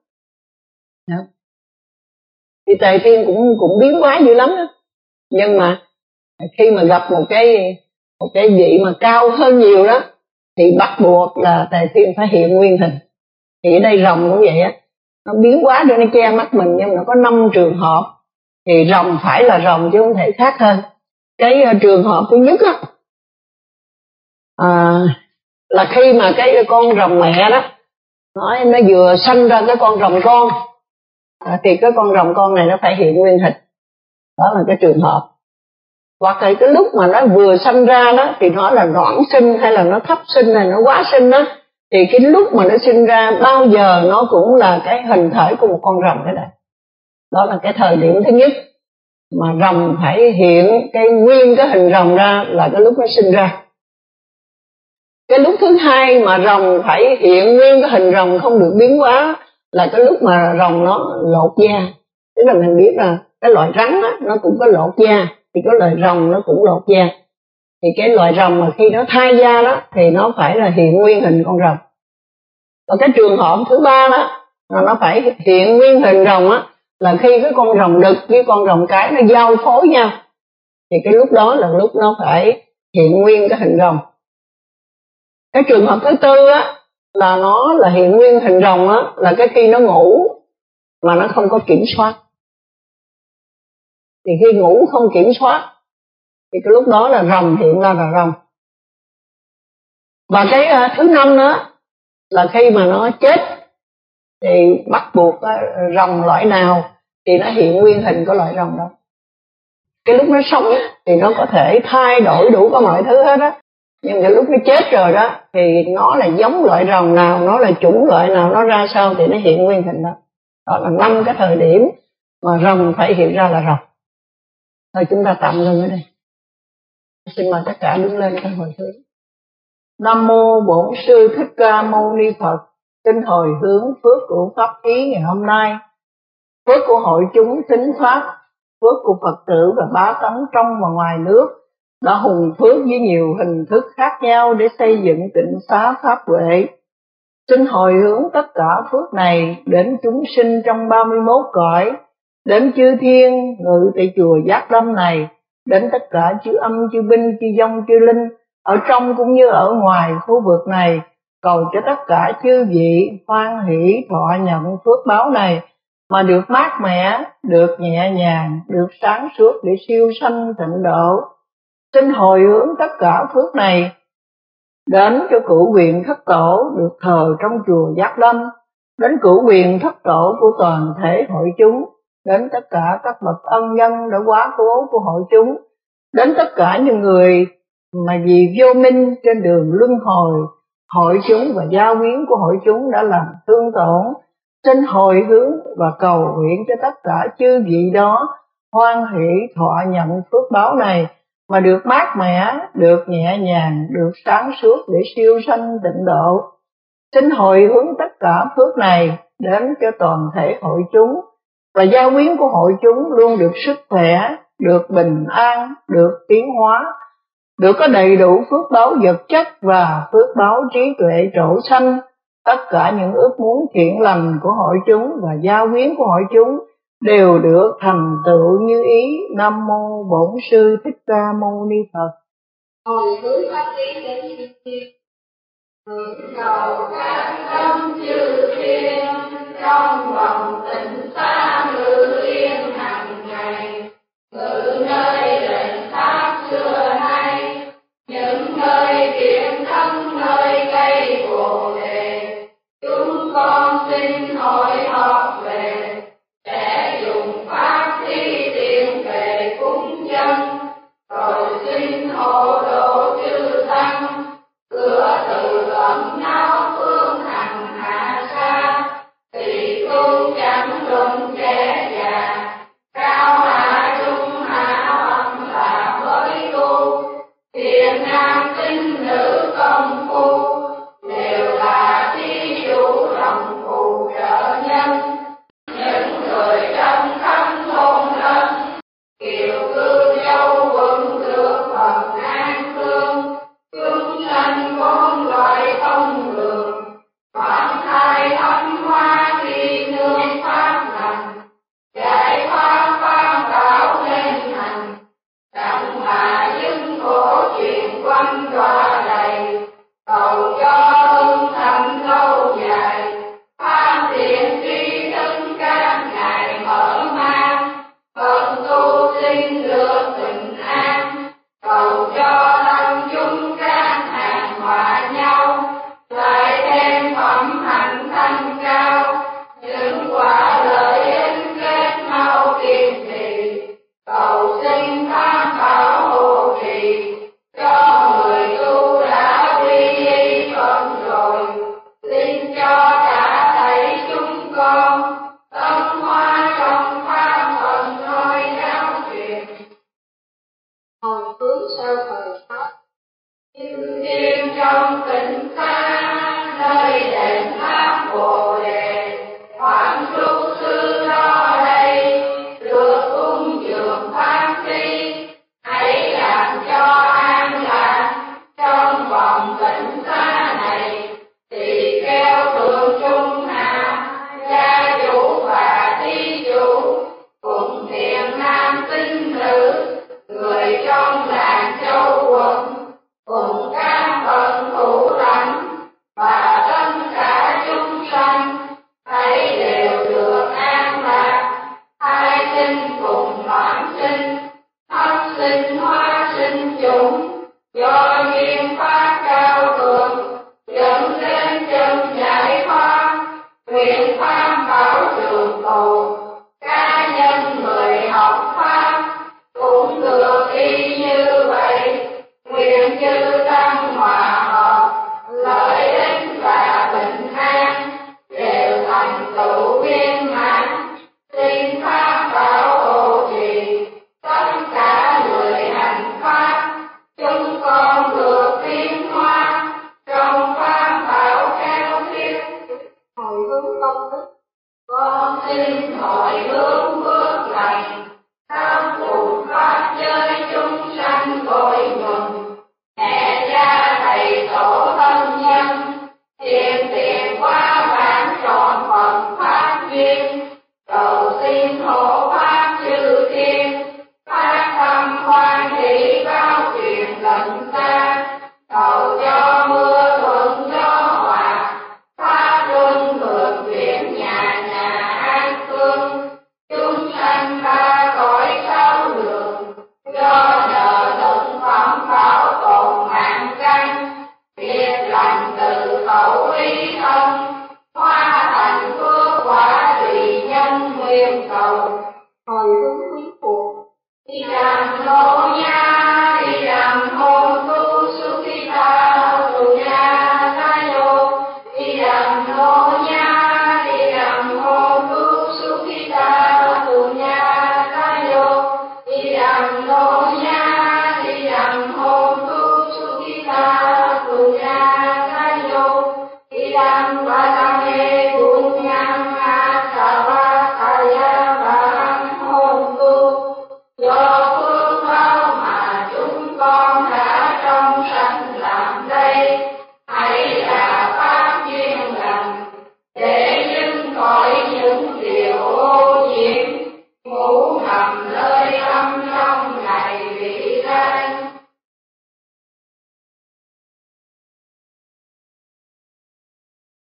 thì Tề Thiên cũng biến hóa dữ lắm đó. Nhưng mà khi mà gặp một cái vị mà cao hơn nhiều đó, thì bắt buộc là Tề Thiên phải hiện nguyên hình. Thì ở đây rồng cũng vậy á, nó biến hóa để nó che mắt mình, nhưng mà nó có 5 trường hợp thì rồng phải là rồng chứ không thể khác hơn. Cái trường hợp thứ nhất á, là khi mà cái con rồng mẹ đó nó vừa sanh ra cái con rồng con, thì cái con rồng con này nó phải hiện nguyên hình. Đó là cái trường hợp. Hoặc là cái lúc mà nó vừa sanh ra đó thì nó là noãn sinh hay là nó thấp sinh hay nó quá sinh đó, thì cái lúc mà nó sinh ra bao giờ nó cũng là cái hình thể của một con rồng thế này. Đó là cái thời điểm thứ nhất mà rồng phải hiện cái nguyên cái hình rồng ra, là cái lúc nó sinh ra. Cái lúc thứ hai mà rồng phải hiện nguyên cái hình rồng không được biến hóa là cái lúc mà rồng nó lột da. Tức là mình biết là cái loại rắn á, nó cũng có lột da, thì cái loại rồng nó cũng lột da. Thì cái loại rồng mà khi nó thay da đó thì nó phải là hiện nguyên hình con rồng. Và cái trường hợp thứ ba đó là nó phải hiện nguyên hình rồng á, là khi cái con rồng đực với con rồng cái nó giao phối nhau, thì cái lúc đó là lúc nó phải hiện nguyên cái hình rồng. Cái trường hợp thứ tư á, là nó là hiện nguyên hình rồng á, là cái khi nó ngủ mà nó không có kiểm soát. Thì khi ngủ không kiểm soát thì cái lúc đó là rồng hiện ra là rồng. Và cái thứ năm đó là khi mà nó chết thì bắt buộc rồng loại nào thì nó hiện nguyên hình của loại rồng đó. Cái lúc nó sống thì nó có thể thay đổi đủ các mọi thứ hết á, nhưng cái lúc nó chết rồi đó thì nó là giống loại rồng nào, nó là chủng loại nào, nó ra sao thì nó hiện nguyên hình đó. Đó là 5 cái thời điểm mà rồng phải hiện ra là rồng. Thôi chúng ta tạm ngừng ở đây. Xin mời tất cả đứng lên các hồi hướng. Nam mô Bổn Sư Thích Ca Mâu Ni Phật. Xin hồi hướng phước của pháp khí ngày hôm nay, phước của hội chúng thính pháp, phước của Phật tử và bá tánh trong và ngoài nước đã hùng phước với nhiều hình thức khác nhau để xây dựng tịnh xá pháp huệ. Xin hồi hướng tất cả phước này đến chúng sinh trong 31 cõi, đến chư thiên ngự tại chùa Giác Lâm này, đến tất cả chư âm, chư binh, chư vong, chư linh ở trong cũng như ở ngoài khu vực này, cầu cho tất cả chư vị hoan hỷ thọ nhận phước báo này mà được mát mẻ, được nhẹ nhàng, được sáng suốt để siêu sanh tịnh độ. Xin hồi hướng tất cả phước này đến cho cửu quyền thất tổ được thờ trong chùa Giác Lâm, đến cửu quyền thất tổ của toàn thể hội chúng, đến tất cả các bậc ân nhân đã quá cố của hội chúng, đến tất cả những người mà vì vô minh trên đường luân hồi, hội chúng và gia quyến của hội chúng đã làm thương tổn. Xin hồi hướng và cầu nguyện cho tất cả chư vị đó hoan hỷ thọ nhận phước báo này mà được mát mẻ, được nhẹ nhàng, được sáng suốt để siêu sanh tịnh độ. Xin hồi hướng tất cả phước này đến cho toàn thể hội chúng và gia quyến của hội chúng luôn được sức khỏe, được bình an, được tiến hóa, được có đầy đủ phước báo vật chất và phước báo trí tuệ trổ sanh. Tất cả những ước muốn thiện lành của hội chúng và gia quyến của hội chúng đều được thành tựu như ý. Nam mô Bổn Sư Thích Ca Mâu Ni Phật. Hồi hướng pháp lý đến chư thiên, hướng cầu các tâm chư thiên trong vòng tịnh xá ngự yên hàng ngày, ngự nơi đền tháp xưa nay, những nơi biển thân nơi cây bồ đề. Chúng con xin hỏi họp về sẽ dùng pháp thi tiền về cúng chân, rồi xin hộ độ chư tăng cửa từ ẩn náu phương hành hạ xa, tỳ tu chẳng luận trẻ già, cao hạ trung hạ hoặc là mới tu, thiện nam tinh nữ công phu đều là thí chủ đồng phù trợ nhân. Những người trong khắp thôn lân kiều cư châu quận được phần an thương, chúng sanh con loại thông thường, phản thai ấm hoa khi nương pháp lành, giải thoát pháp bảo nên hành, đặng mà dân khổ chuyện quanh tòa đầy, trong tịnh xa nơi đền tháp Bồ Đề, Hoàng Trúc Sư đó đây được cung dường pháp đi, hãy làm cho an lạc trong vòng tịnh xa này. Tỳ kheo thượng trung hạ, gia chủ và thí chủ cùng thiện nam tín nữ, người trong làng Châu Quận cùng các bậc thủ lãnh và tất cả chúng sanh hãy đều được an lạc. Hai sinh cùng noãn sinh, thất sinh hóa sinh chúng, do duyên pháp